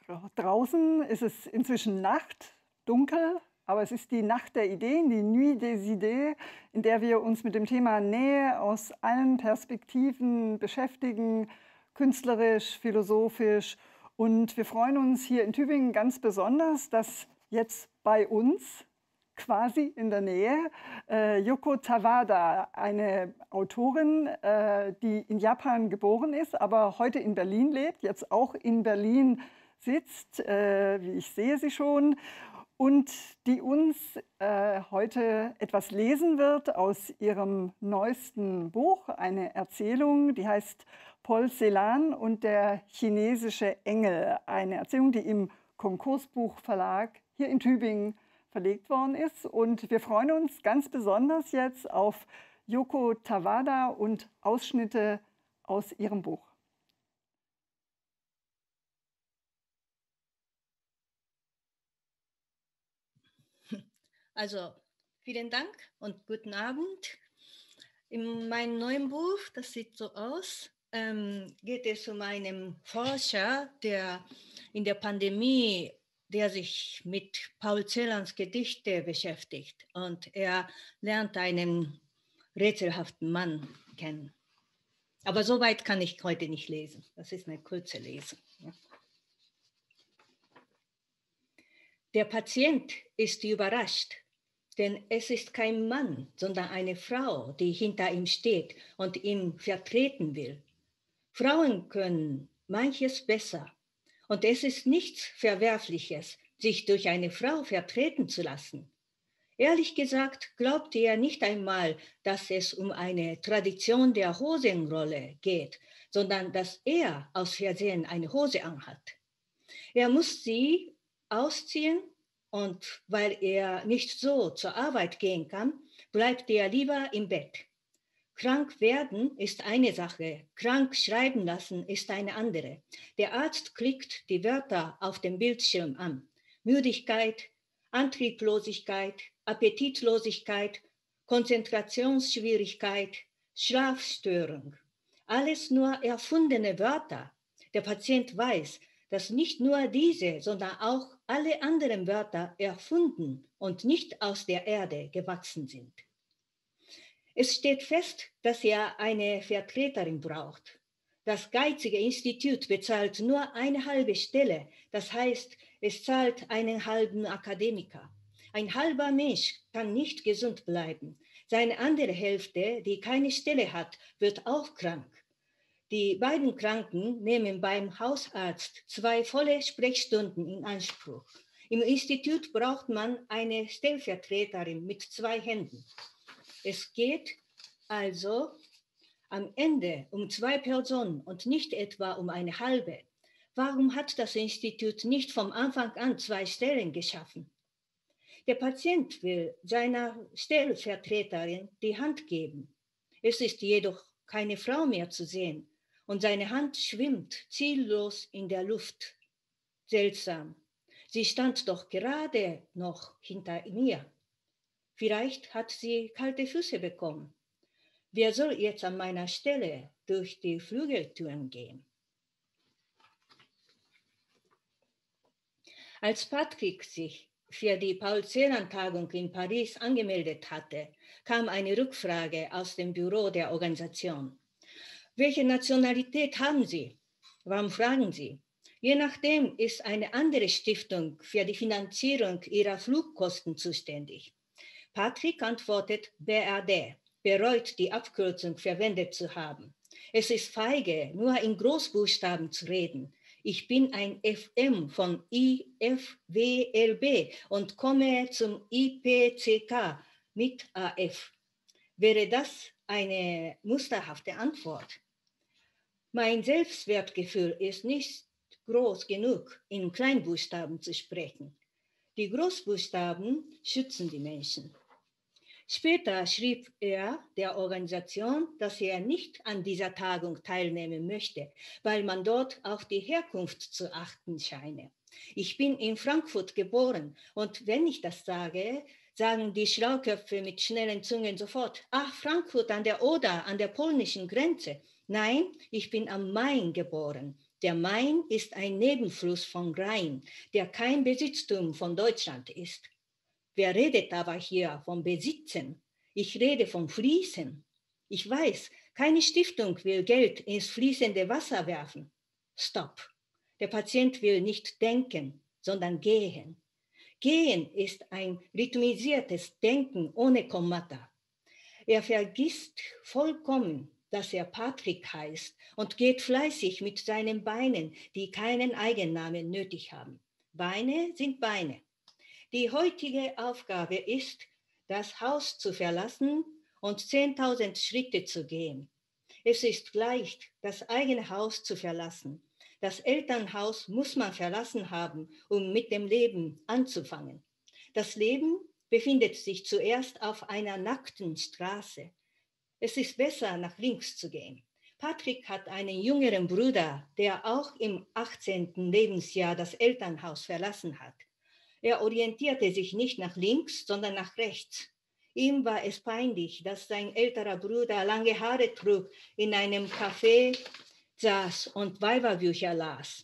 Draußen ist es inzwischen Nacht, dunkel, aber es ist die Nacht der Ideen, die Nuit des Idées, in der wir uns mit dem Thema Nähe aus allen Perspektiven beschäftigen, künstlerisch, philosophisch. Und wir freuen uns hier in Tübingen ganz besonders, dass jetzt bei uns, quasi in der Nähe, Yoko Tawada, eine Autorin, die in Japan geboren ist, aber heute in Berlin lebt, jetzt auch in Berlin sitzt, wie ich sehe sie schon, und die uns heute etwas lesen wird aus ihrem neuesten Buch, eine Erzählung, die heißt Paul Celan und der chinesische Engel, eine Erzählung, die im Konkursbuchverlag hier in Tübingen verlegt worden ist. Und wir freuen uns ganz besonders jetzt auf Yoko Tawada und Ausschnitte aus ihrem Buch. Also, vielen Dank und guten Abend. In meinem neuen Buch, das sieht so aus, geht es um einen Forscher, der in der Pandemie, der sich mit Paul Celans Gedichte beschäftigt. Und er lernt einen rätselhaften Mann kennen. Aber so weit kann ich heute nicht lesen. Das ist eine kurze Lesung. Ja. Der Patient ist überrascht, denn es ist kein Mann, sondern eine Frau, die hinter ihm steht und ihn vertreten will. Frauen können manches besser und es ist nichts Verwerfliches, sich durch eine Frau vertreten zu lassen. Ehrlich gesagt glaubte er nicht einmal, dass es um eine Tradition der Hosenrolle geht, sondern dass er aus Versehen eine Hose anhat. Er muss sie ausziehen und weil er nicht so zur Arbeit gehen kann, bleibt er lieber im Bett. Krank werden ist eine Sache, krank schreiben lassen ist eine andere. Der Arzt klickt die Wörter auf dem Bildschirm an. Müdigkeit, Antrieblosigkeit, Appetitlosigkeit, Konzentrationsschwierigkeit, Schlafstörung. Alles nur erfundene Wörter. Der Patient weiß, dass nicht nur diese, sondern auch alle anderen Wörter erfunden und nicht aus der Erde gewachsen sind. Es steht fest, dass er eine Vertreterin braucht. Das geizige Institut bezahlt nur eine halbe Stelle, das heißt, es zahlt einen halben Akademiker. Ein halber Mensch kann nicht gesund bleiben. Seine andere Hälfte, die keine Stelle hat, wird auch krank. Die beiden Kranken nehmen beim Hausarzt 2 volle Sprechstunden in Anspruch. Im Institut braucht man eine Stellvertreterin mit 2 Händen. Es geht also am Ende um 2 Personen und nicht etwa um eine halbe. Warum hat das Institut nicht vom Anfang an 2 Stellen geschaffen? Der Patient will seiner Stellvertreterin die Hand geben. Es ist jedoch keine Frau mehr zu sehen und seine Hand schwimmt ziellos in der Luft. Seltsam. Sie stand doch gerade noch hinter mir. Vielleicht hat sie kalte Füße bekommen. Wer soll jetzt an meiner Stelle durch die Flügeltüren gehen? Als Patrick sich für die Paul-Celan-Tagung in Paris angemeldet hatte, kam eine Rückfrage aus dem Büro der Organisation. Welche Nationalität haben Sie? Warum fragen Sie? Je nachdem ist eine andere Stiftung für die Finanzierung Ihrer Flugkosten zuständig. Patrick antwortet BRD, bereut die Abkürzung verwendet zu haben. Es ist feige, nur in Großbuchstaben zu reden. Ich bin ein FM von IFWLB und komme zum IPCK mit AF. Wäre das eine musterhafte Antwort? Mein Selbstwertgefühl ist nicht groß genug, in Kleinbuchstaben zu sprechen. Die Großbuchstaben schützen die Menschen. Später schrieb er der Organisation, dass er nicht an dieser Tagung teilnehmen möchte, weil man dort auf die Herkunft zu achten scheine. Ich bin in Frankfurt geboren und wenn ich das sage, sagen die Schlauköpfe mit schnellen Zungen sofort, ach, Frankfurt an der Oder, an der polnischen Grenze. Nein, ich bin am Main geboren. Der Main ist ein Nebenfluss von Rhein, der kein Besitztum von Deutschland ist. Wer redet aber hier vom Besitzen? Ich rede vom Fließen. Ich weiß, keine Stiftung will Geld ins fließende Wasser werfen. Stopp. Der Patient will nicht denken, sondern gehen. Gehen ist ein rhythmisiertes Denken ohne Kommata. Er vergisst vollkommen, dass er Patrick heißt und geht fleißig mit seinen Beinen, die keinen Eigennamen nötig haben. Beine sind Beine. Die heutige Aufgabe ist, das Haus zu verlassen und 10.000 Schritte zu gehen. Es ist leicht, das eigene Haus zu verlassen. Das Elternhaus muss man verlassen haben, um mit dem Leben anzufangen. Das Leben befindet sich zuerst auf einer nackten Straße. Es ist besser, nach links zu gehen. Patrick hat einen jüngeren Bruder, der auch im 18. Lebensjahr das Elternhaus verlassen hat. Er orientierte sich nicht nach links, sondern nach rechts. Ihm war es peinlich, dass sein älterer Bruder lange Haare trug, in einem Café saß und Weiberbücher las.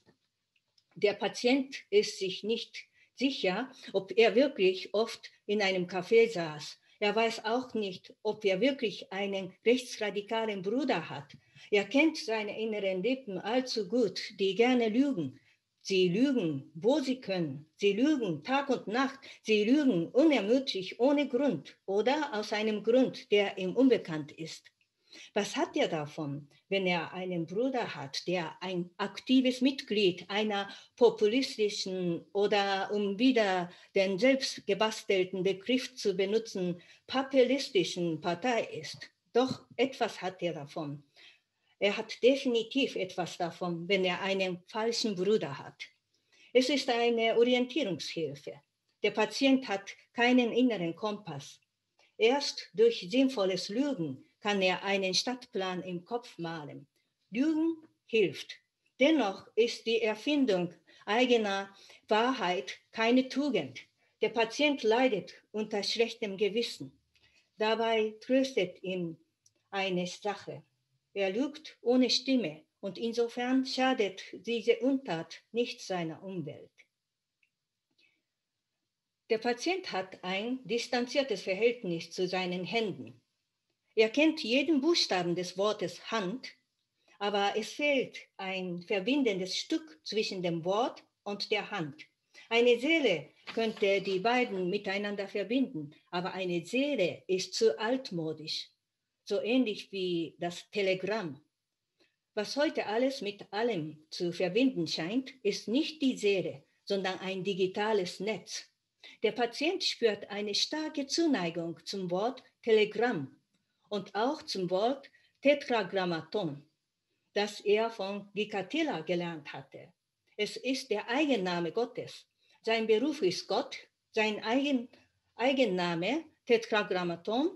Der Patient ist sich nicht sicher, ob er wirklich oft in einem Café saß. Er weiß auch nicht, ob er wirklich einen rechtsradikalen Bruder hat. Er kennt seine inneren Lippen allzu gut, die gerne lügen. Sie lügen, wo sie können. Sie lügen Tag und Nacht. Sie lügen unermüdlich, ohne Grund oder aus einem Grund, der ihm unbekannt ist. Was hat er davon, wenn er einen Bruder hat, der ein aktives Mitglied einer populistischen oder, um wieder den selbst gebastelten Begriff zu benutzen, papillistischen Partei ist? Doch etwas hat er davon. Er hat definitiv etwas davon, wenn er einen falschen Bruder hat. Es ist eine Orientierungshilfe. Der Patient hat keinen inneren Kompass. Erst durch sinnvolles Lügen kann er einen Stadtplan im Kopf malen. Lügen hilft. Dennoch ist die Erfindung eigener Wahrheit keine Tugend. Der Patient leidet unter schlechtem Gewissen. Dabei tröstet ihn eine Sache. Er lügt ohne Stimme und insofern schadet diese Untat nicht seiner Umwelt. Der Patient hat ein distanziertes Verhältnis zu seinen Händen. Er kennt jeden Buchstaben des Wortes Hand, aber es fehlt ein verbindendes Stück zwischen dem Wort und der Hand. Eine Seele könnte die beiden miteinander verbinden, aber eine Seele ist zu altmodisch, so ähnlich wie das Telegramm. Was heute alles mit allem zu verbinden scheint, ist nicht die Seele, sondern ein digitales Netz. Der Patient spürt eine starke Zuneigung zum Wort Telegramm und auch zum Wort Tetragrammaton, das er von Gikatilla gelernt hatte. Es ist der Eigenname Gottes. Sein Beruf ist Gott, sein Eigenname Tetragrammaton.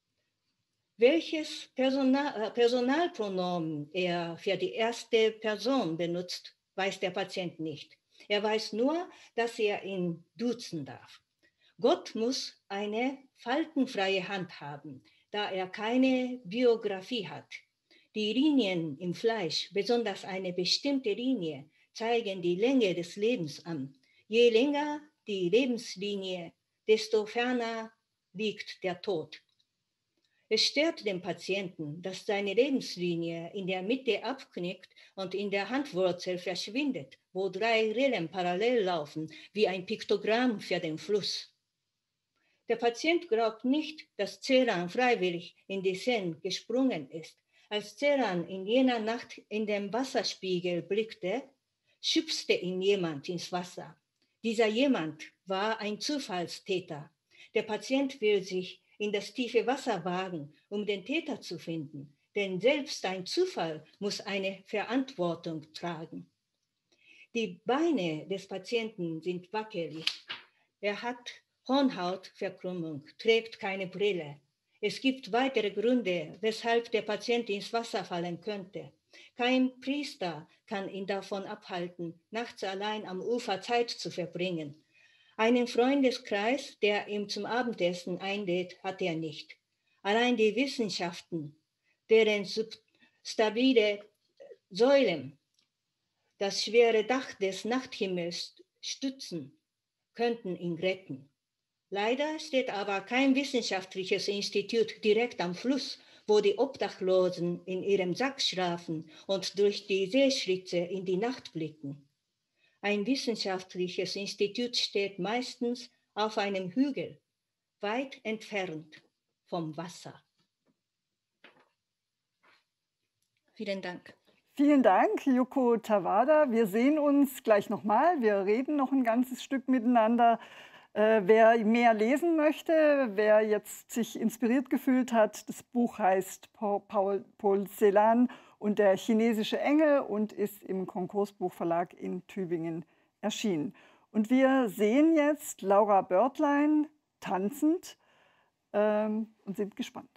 Welches Personalpronomen er für die erste Person benutzt, weiß der Patient nicht. Er weiß nur, dass er ihn duzen darf. Gott muss eine faltenfreie Hand haben, da er keine Biografie hat. Die Linien im Fleisch, besonders eine bestimmte Linie, zeigen die Länge des Lebens an. Je länger die Lebenslinie, desto ferner liegt der Tod. Es stört den Patienten, dass seine Lebenslinie in der Mitte abknickt und in der Handwurzel verschwindet, wo 3 Rillen parallel laufen, wie ein Piktogramm für den Fluss. Der Patient glaubt nicht, dass Ceran freiwillig in die Seine gesprungen ist. Als Ceran in jener Nacht in den Wasserspiegel blickte, schubste ihn jemand ins Wasser. Dieser jemand war ein Zufallstäter. Der Patient will sich in das tiefe Wasser wagen, um den Täter zu finden. Denn selbst ein Zufall muss eine Verantwortung tragen. Die Beine des Patienten sind wackelig. Er hat Hornhautverkrümmung, trägt keine Brille. Es gibt weitere Gründe, weshalb der Patient ins Wasser fallen könnte. Kein Priester kann ihn davon abhalten, nachts allein am Ufer Zeit zu verbringen. Einen Freundeskreis, der ihn zum Abendessen einlädt, hat er nicht. Allein die Wissenschaften, deren stabile Säulen das schwere Dach des Nachthimmels stützen, könnten ihn retten. Leider steht aber kein wissenschaftliches Institut direkt am Fluss, wo die Obdachlosen in ihrem Sack schlafen und durch die Seeschlitze in die Nacht blicken. Ein wissenschaftliches Institut steht meistens auf einem Hügel, weit entfernt vom Wasser. Vielen Dank. Vielen Dank, Yoko Tawada. Wir sehen uns gleich nochmal. Wir reden noch ein ganzes Stück miteinander. Wer mehr lesen möchte, wer jetzt sich inspiriert gefühlt hat, das Buch heißt Paul Celan und der chinesische Engel und ist im Konkursbuchverlag in Tübingen erschienen. Und wir sehen jetzt Laura Börtlein tanzend und sind gespannt.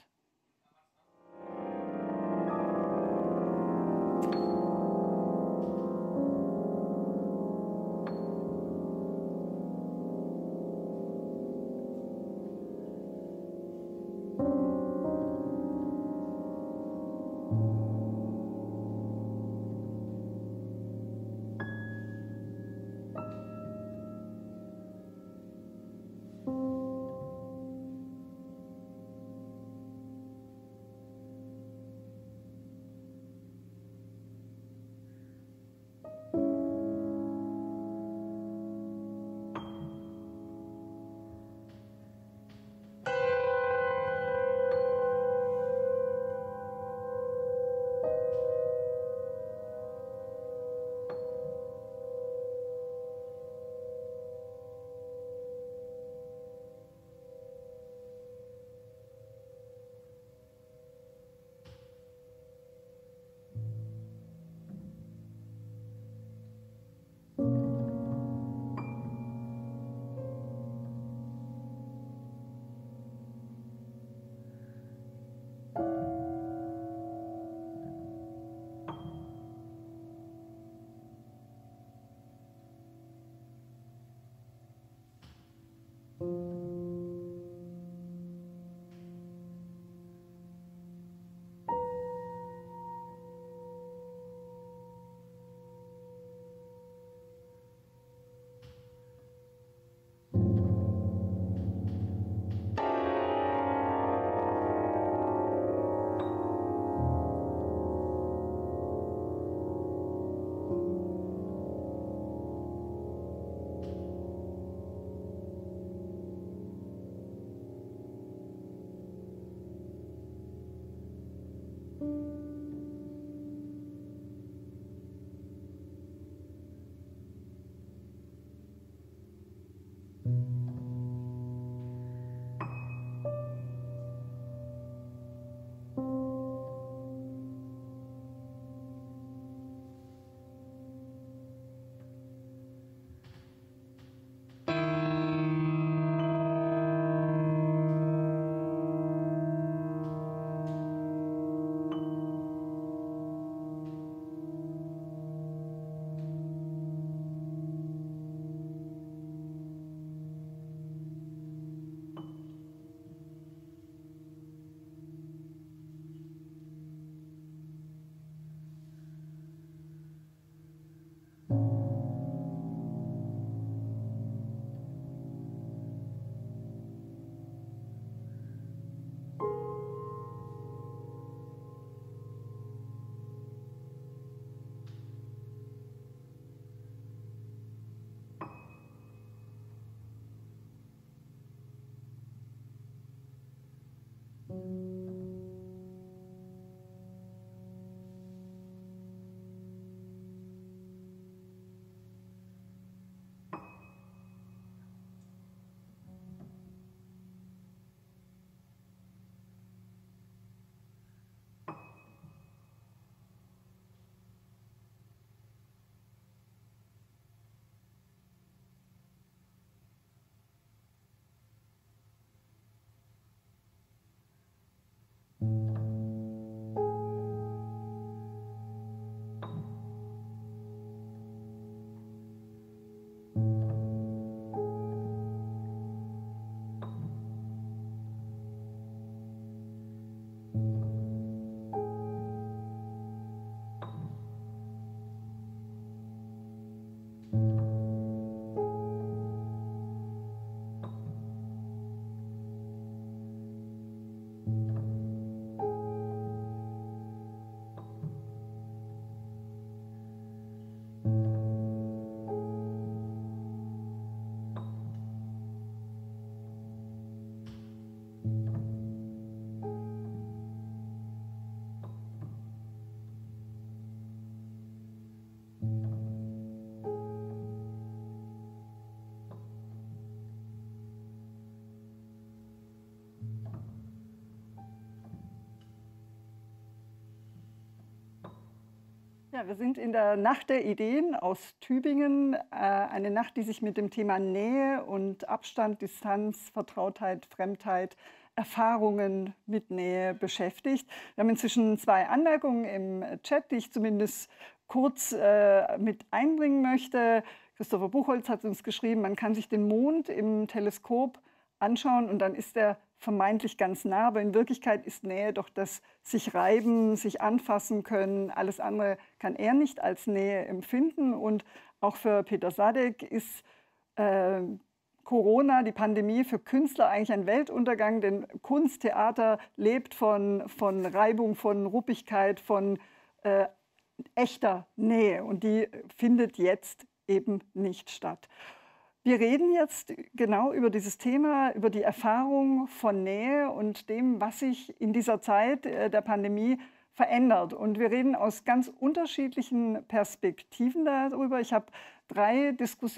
Ja, wir sind in der Nacht der Ideen aus Tübingen, eine Nacht, die sich mit dem Thema Nähe und Abstand, Distanz, Vertrautheit, Fremdheit, Erfahrungen mit Nähe beschäftigt. Wir haben inzwischen 2 Anmerkungen im Chat, die ich zumindest kurz mit einbringen möchte. Christopher Buchholz hat uns geschrieben, man kann sich den Mond im Teleskop anschauen und dann ist er vermeintlich ganz nah, aber in Wirklichkeit ist Nähe doch das sich reiben, sich anfassen können. Alles andere kann er nicht als Nähe empfinden. Und auch für Peter Sadek ist Corona, die Pandemie, für Künstler eigentlich ein Weltuntergang, denn Kunst, Theater lebt von Reibung, von Ruppigkeit, von echter Nähe. Und die findet jetzt eben nicht statt. Wir reden jetzt genau über dieses Thema, über die Erfahrung von Nähe und dem, was sich in dieser Zeit der Pandemie verändert. Und wir reden aus ganz unterschiedlichen Perspektiven darüber. Ich habe 3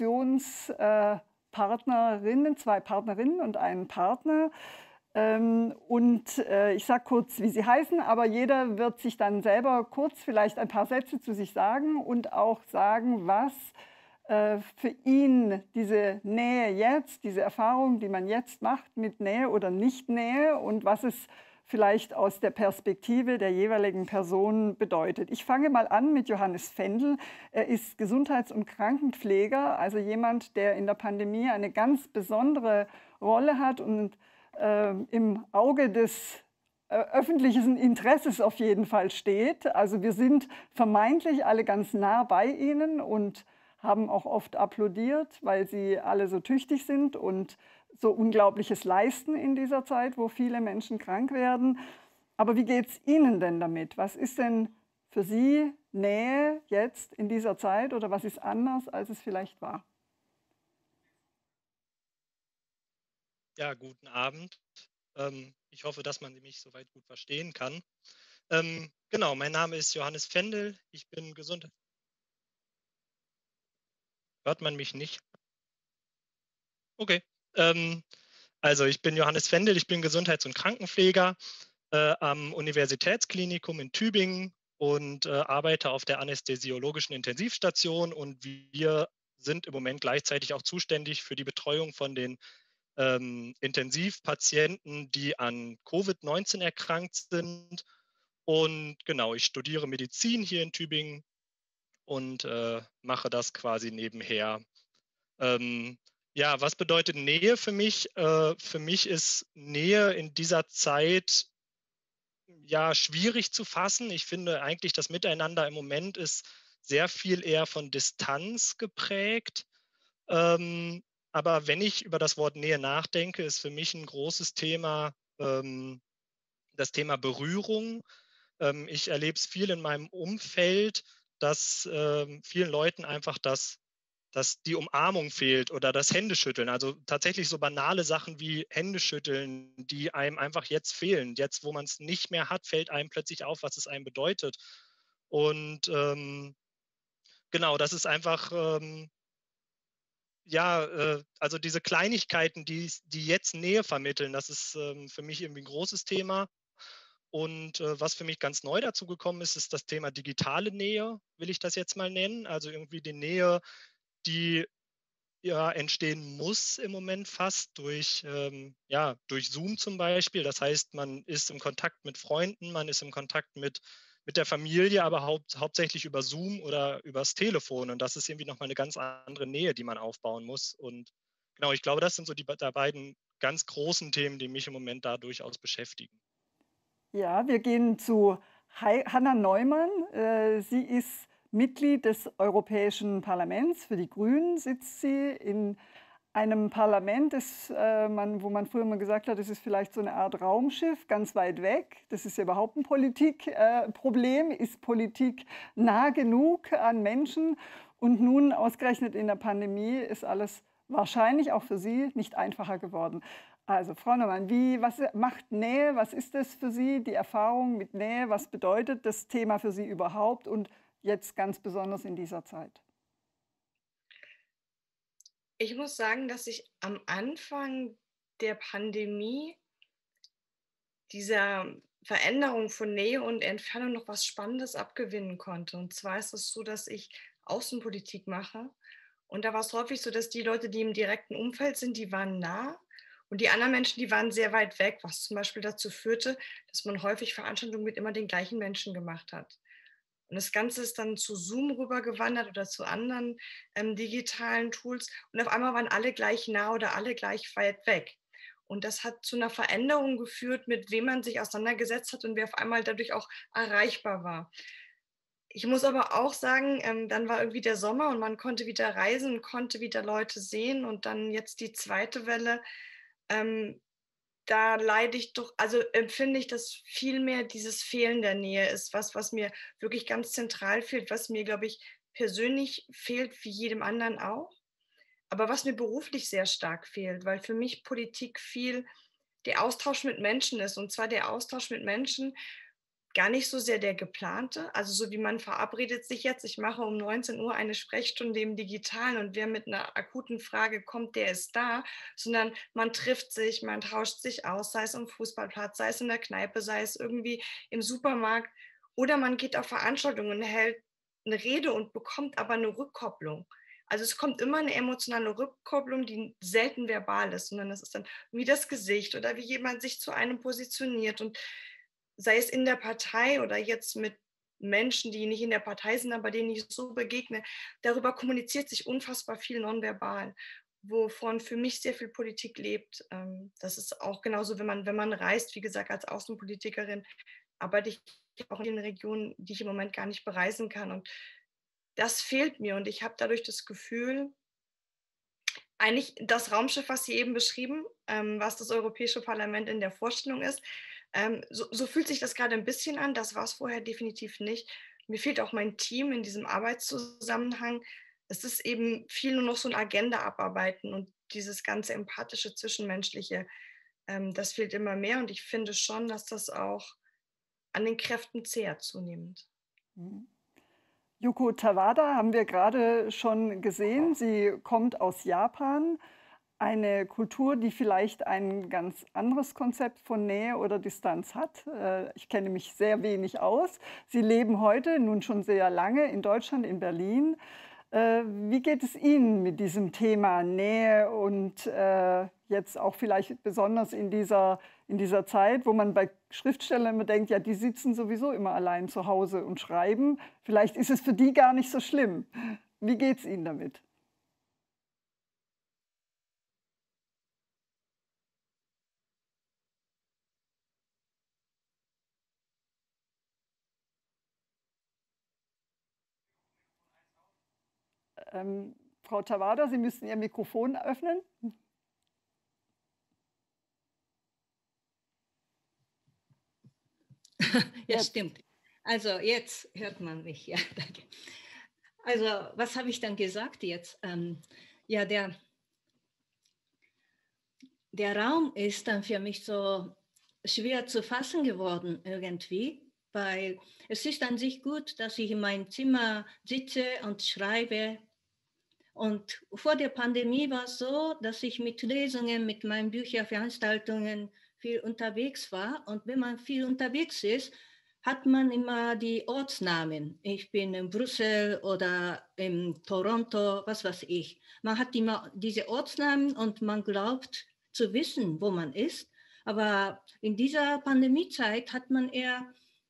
Diskussionspartnerinnen, 2 Partnerinnen und einen Partner. Ich sage kurz, wie sie heißen, aber jeder wird sich dann selber kurz vielleicht ein paar Sätze zu sich sagen und auch sagen, was für ihn diese Nähe jetzt, diese Erfahrung, die man jetzt macht mit Nähe oder Nicht-Nähe und was es vielleicht aus der Perspektive der jeweiligen Person bedeutet. Ich fange mal an mit Johannes Fendel. Er ist Gesundheits- und Krankenpfleger, also jemand, der in der Pandemie eine ganz besondere Rolle hat und im Auge des öffentlichen Interesses auf jeden Fall steht. Also wir sind vermeintlich alle ganz nah bei Ihnen und haben auch oft applaudiert, weil sie alle so tüchtig sind und so Unglaubliches leisten in dieser Zeit, wo viele Menschen krank werden. Aber wie geht es Ihnen denn damit? Was ist denn für Sie Nähe jetzt in dieser Zeit oder was ist anders, als es vielleicht war? Ja, guten Abend. Ich hoffe, dass man mich soweit gut verstehen kann. Genau, mein Name ist Johannes Fendel. Ich bin Gesundheit. Hört man mich nicht? Okay. Also ich bin Johannes Fendel, ich bin Gesundheits- und Krankenpfleger am Universitätsklinikum in Tübingen und arbeite auf der anästhesiologischen Intensivstation und wir sind im Moment gleichzeitig auch zuständig für die Betreuung von den Intensivpatienten, die an Covid-19 erkrankt sind. Und genau, ich studiere Medizin hier in Tübingen und mache das quasi nebenher. Ja, was bedeutet Nähe für mich? Für mich ist Nähe in dieser Zeit ja schwierig zu fassen. Ich finde eigentlich, das Miteinander im Moment ist sehr viel eher von Distanz geprägt. Aber wenn ich über das Wort Nähe nachdenke, ist für mich ein großes Thema das Thema Berührung. Ich erlebe es viel in meinem Umfeld, dass vielen Leuten einfach dass die Umarmung fehlt oder das Händeschütteln. Also tatsächlich so banale Sachen wie Händeschütteln, die einem einfach jetzt fehlen. Jetzt, wo man es nicht mehr hat, fällt einem plötzlich auf, was es einem bedeutet. Und genau, das ist einfach also diese Kleinigkeiten, die jetzt Nähe vermitteln, das ist für mich irgendwie ein großes Thema. Und was für mich ganz neu dazu gekommen ist, ist das Thema digitale Nähe, will ich das jetzt mal nennen. Also irgendwie die Nähe, die ja entstehen muss im Moment fast durch Zoom zum Beispiel. Das heißt, man ist im Kontakt mit Freunden, man ist im Kontakt mit der Familie, aber hauptsächlich über Zoom oder übers Telefon. Und das ist irgendwie nochmal eine ganz andere Nähe, die man aufbauen muss. Und genau, ich glaube, das sind so die beiden ganz großen Themen, die mich im Moment da durchaus beschäftigen. Ja, wir gehen zu Hanna Neumann. Sie ist Mitglied des Europäischen Parlaments. Für die Grünen sitzt sie in einem Parlament, wo man früher mal gesagt hat, das ist vielleicht so eine Art Raumschiff, ganz weit weg. Das ist ja überhaupt ein Politikproblem. Ist Politik nah genug an Menschen? Und nun, ausgerechnet in der Pandemie, ist alles wahrscheinlich auch für Sie nicht einfacher geworden. Also Frau Neumann, was macht Nähe? Was ist das für Sie, die Erfahrung mit Nähe? Was bedeutet das Thema für Sie überhaupt und jetzt ganz besonders in dieser Zeit? Ich muss sagen, dass ich am Anfang der Pandemie dieser Veränderung von Nähe und Entfernung noch was Spannendes abgewinnen konnte. Und zwar ist es so, dass ich Außenpolitik mache. Und da war es häufig so, dass die Leute, die im direkten Umfeld sind, die waren nah. Und die anderen Menschen, die waren sehr weit weg, was zum Beispiel dazu führte, dass man häufig Veranstaltungen mit immer den gleichen Menschen gemacht hat. Und das Ganze ist dann zu Zoom rübergewandert oder zu anderen digitalen Tools. Und auf einmal waren alle gleich nah oder alle gleich weit weg. Und das hat zu einer Veränderung geführt, mit wem man sich auseinandergesetzt hat und wer auf einmal dadurch auch erreichbar war. Ich muss aber auch sagen, dann war irgendwie der Sommer und man konnte wieder reisen und konnte wieder Leute sehen. Und dann jetzt die zweite Welle. Da leide ich doch, also empfinde ich, dass viel mehr dieses Fehlen der Nähe ist, was mir wirklich ganz zentral fehlt, was mir, glaube ich, persönlich fehlt, wie jedem anderen auch. Aber was mir beruflich sehr stark fehlt, weil für mich Politik viel der Austausch mit Menschen ist. Und zwar der Austausch mit Menschen, gar nicht so sehr der geplante, also so wie man verabredet sich jetzt, ich mache um 19 Uhr eine Sprechstunde im Digitalen und wer mit einer akuten Frage kommt, der ist da, sondern man trifft sich, man tauscht sich aus, sei es am Fußballplatz, sei es in der Kneipe, sei es irgendwie im Supermarkt oder man geht auf Veranstaltungen und hält eine Rede und bekommt aber eine Rückkopplung. Also es kommt immer eine emotionale Rückkopplung, die selten verbal ist, sondern das ist dann wie das Gesicht oder wie jemand sich zu einem positioniert und sei es in der Partei oder jetzt mit Menschen, die nicht in der Partei sind, aber denen ich so begegne, darüber kommuniziert sich unfassbar viel nonverbal, wovon für mich sehr viel Politik lebt. Das ist auch genauso, wenn man reist, wie gesagt, als Außenpolitikerin, arbeite ich auch in den Regionen, die ich im Moment gar nicht bereisen kann. Und das fehlt mir und ich habe dadurch das Gefühl, eigentlich das Raumschiff, was Sie eben beschrieben, was das Europäische Parlament in der Vorstellung ist, so fühlt sich das gerade ein bisschen an, das war es vorher definitiv nicht. Mir fehlt auch mein Team in diesem Arbeitszusammenhang. Es ist eben viel nur noch so ein Agenda abarbeiten und dieses ganze empathische, zwischenmenschliche, das fehlt immer mehr und ich finde schon, dass das auch an den Kräften zehrt zunehmend. Yuko Tawada haben wir gerade schon gesehen. Sie kommt aus Japan. Eine Kultur, die vielleicht ein ganz anderes Konzept von Nähe oder Distanz hat. Ich kenne mich sehr wenig aus. Sie leben heute, nun schon sehr lange, in Deutschland, in Berlin. Wie geht es Ihnen mit diesem Thema Nähe und jetzt auch vielleicht besonders in dieser Zeit, wo man bei Schriftstellern immer denkt, ja, die sitzen sowieso immer allein zu Hause und schreiben. Vielleicht ist es für die gar nicht so schlimm. Wie geht es Ihnen damit? Frau Tawada, Sie müssen Ihr Mikrofon öffnen. Ja, stimmt. Also jetzt hört man mich. Ja, danke. Also was habe ich dann gesagt jetzt? Ja, der Raum ist dann für mich so schwer zu fassen geworden irgendwie, weil es ist an sich gut, dass ich in meinem Zimmer sitze und schreibe. Und vor der Pandemie war es so, dass ich mit Lesungen, mit meinen Bücherveranstaltungen viel unterwegs war. Und wenn man viel unterwegs ist, hat man immer die Ortsnamen. Ich bin in Brüssel oder in Toronto, was weiß ich. Man hat immer diese Ortsnamen und man glaubt zu wissen, wo man ist. Aber in dieser Pandemiezeit hat man eher,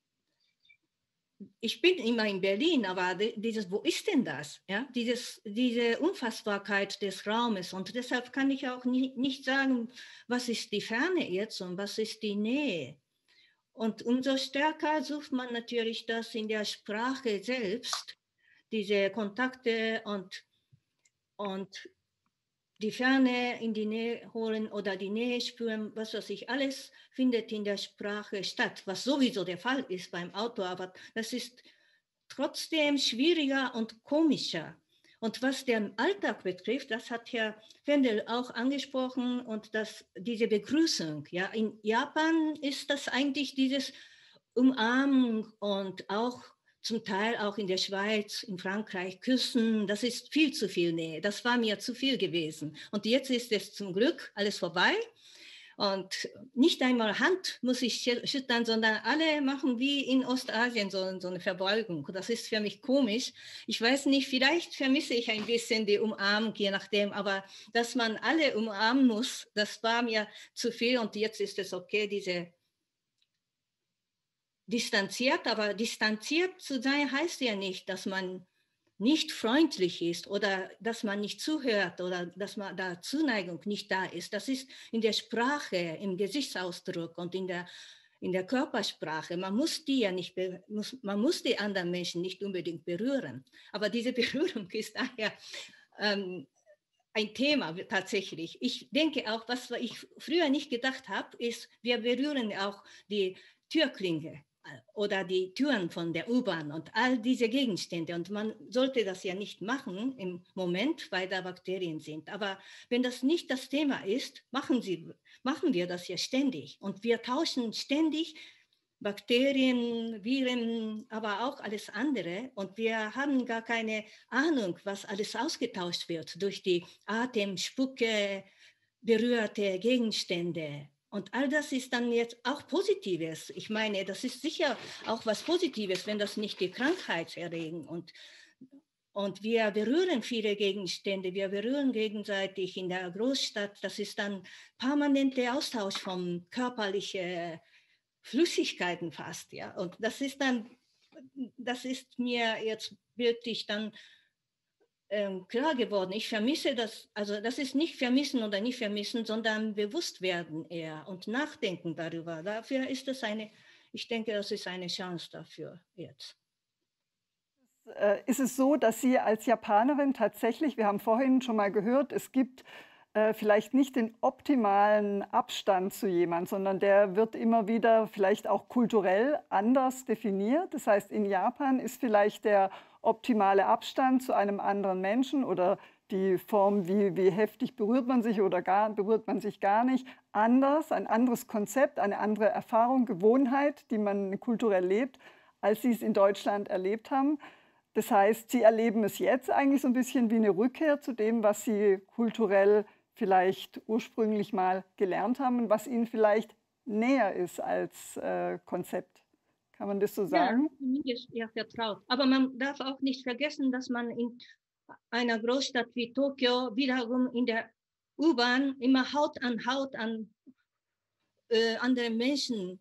ich bin immer in Berlin, aber wo ist denn das? Ja? Diese Unfassbarkeit des Raumes. Und deshalb kann ich auch nicht sagen, was ist die Ferne jetzt und was ist die Nähe. Und umso stärker sucht man natürlich das in der Sprache selbst, diese Kontakte und die Ferne in die Nähe holen oder die Nähe spüren, was weiß ich, alles findet in der Sprache statt, was sowieso der Fall ist beim Autor, aber das ist trotzdem schwieriger und komischer. Und was den Alltag betrifft, das hat Herr Fendel auch angesprochen, und diese Begrüßung. Ja, in Japan ist das eigentlich dieses Umarmung und auch zum Teil auch in der Schweiz, in Frankreich, Küssen, das ist viel zu viel Nähe. Das war mir zu viel gewesen. Und jetzt ist es zum Glück alles vorbei. Und nicht einmal Hand muss ich schütteln, sondern alle machen wie in Ostasien so eine Verbeugung. Das ist für mich komisch. Ich weiß nicht, vielleicht vermisse ich ein bisschen die Umarmung, je nachdem, aber dass man alle umarmen muss, das war mir zu viel und jetzt ist es okay, diese distanziert, aber distanziert zu sein heißt ja nicht, dass man nicht freundlich ist oder dass man nicht zuhört oder dass man da Zuneigung nicht da ist. Das ist in der Sprache, im Gesichtsausdruck und in der Körpersprache. Man muss die ja nicht, man muss die anderen Menschen nicht unbedingt berühren. Aber diese Berührung ist daher ein Thema tatsächlich. Ich denke auch, was ich früher nicht gedacht habe, ist, wir berühren auch die Türklinge oder die Türen von der U-Bahn und all diese Gegenstände. Und man sollte das ja nicht machen im Moment, weil da Bakterien sind. Aber wenn das nicht das Thema ist, machen wir das ja ständig. Und wir tauschen ständig Bakterien, Viren, aber auch alles andere. Und wir haben gar keine Ahnung, was alles ausgetauscht wird durch die Atem, Spucke, berührte Gegenstände. Und all das ist dann jetzt auch Positives. Ich meine, das ist sicher auch was Positives, wenn das nicht die Krankheit erregen. Und wir berühren viele Gegenstände, wir berühren gegenseitig in der Großstadt. Das ist dann permanenter Austausch von körperlichen Flüssigkeiten fast. Ja? Und das ist mir jetzt wirklich dann klar geworden. Ich vermisse das, also das ist nicht vermissen oder nicht vermissen, sondern bewusst werden eher und nachdenken darüber. Dafür ist es ich denke, das ist eine Chance dafür jetzt. Ist es so, dass Sie als Japanerin tatsächlich, wir haben vorhin schon mal gehört, es gibt vielleicht nicht den optimalen Abstand zu jemandem, sondern der wird immer wieder vielleicht auch kulturell anders definiert. Das heißt, in Japan ist vielleicht der optimale Abstand zu einem anderen Menschen oder die Form, wie heftig berührt man sich oder berührt man sich gar nicht, anders, ein anderes Konzept, eine andere Erfahrung, Gewohnheit, die man kulturell lebt, als Sie es in Deutschland erlebt haben. Das heißt, Sie erleben es jetzt eigentlich so ein bisschen wie eine Rückkehr zu dem, was Sie kulturell vielleicht ursprünglich mal gelernt haben und was Ihnen vielleicht näher ist als Konzept. Kann man das so sagen? Ja, mir ist eher vertraut. Aber man darf auch nicht vergessen, dass man in einer Großstadt wie Tokio wiederum in der U-Bahn immer Haut an andere Menschen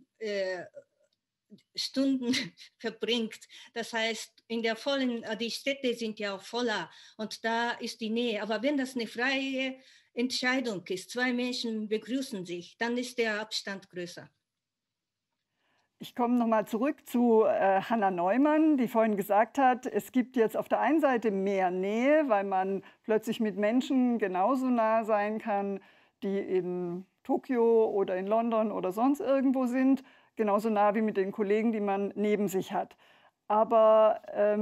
Stunden verbringt. Das heißt, die Städte sind ja auch voller und da ist die Nähe. Aber wenn das eine freie Entscheidung ist, zwei Menschen begrüßen sich, dann ist der Abstand größer. Ich komme nochmal zurück zu Hanna Neumann, die vorhin gesagt hat, es gibt jetzt auf der einen Seite mehr Nähe, weil man plötzlich mit Menschen genauso nah sein kann, die in Tokio oder in London oder sonst irgendwo sind, genauso nah wie mit den Kollegen, die man neben sich hat. Aber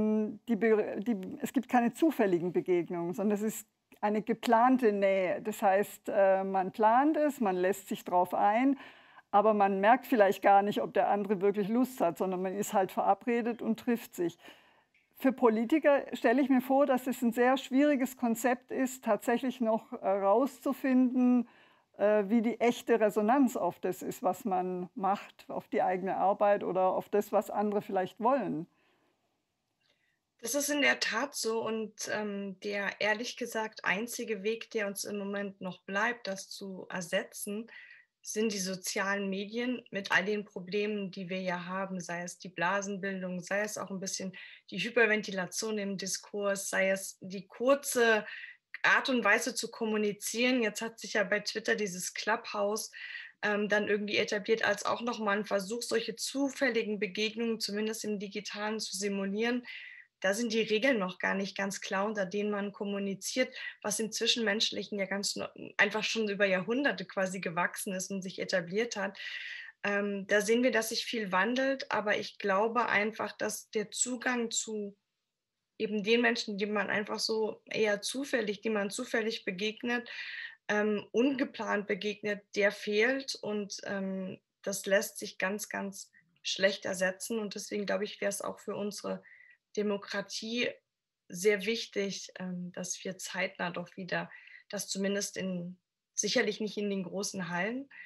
es gibt keine zufälligen Begegnungen, sondern es ist eine geplante Nähe. Das heißt, man plant es, man lässt sich drauf ein, aber man merkt vielleicht gar nicht, ob der andere wirklich Lust hat, sondern man ist halt verabredet und trifft sich. Für Politiker stelle ich mir vor, dass es ein sehr schwieriges Konzept ist, tatsächlich noch herauszufinden, wie die echte Resonanz auf das ist, was man macht, auf die eigene Arbeit oder auf das, was andere vielleicht wollen. Das ist in der Tat so und der ehrlich gesagt einzige Weg, der uns im Moment noch bleibt, das zu ersetzen, sind die sozialen Medien mit all den Problemen, die wir ja haben, sei es die Blasenbildung, sei es auch ein bisschen die Hyperventilation im Diskurs, sei es die kurze Art und Weise zu kommunizieren. Jetzt hat sich ja bei Twitter dieses Clubhouse dann irgendwie etabliert als auch nochmal ein Versuch, solche zufälligen Begegnungen zumindest im Digitalen zu simulieren. Da sind die Regeln noch gar nicht ganz klar, unter denen man kommuniziert, was im Zwischenmenschlichen ja ganz einfach schon über Jahrhunderte quasi gewachsen ist und sich etabliert hat. Da sehen wir, dass sich viel wandelt, aber ich glaube einfach, dass der Zugang zu eben den Menschen, die man einfach so eher zufällig, die man zufällig begegnet, ungeplant begegnet, der fehlt und das lässt sich ganz, ganz schlecht ersetzen und deswegen glaube ich, wäre es auch für unsere Demokratie sehr wichtig, dass wir zeitnah doch wieder, das zumindest sicherlich nicht in den großen Hallen,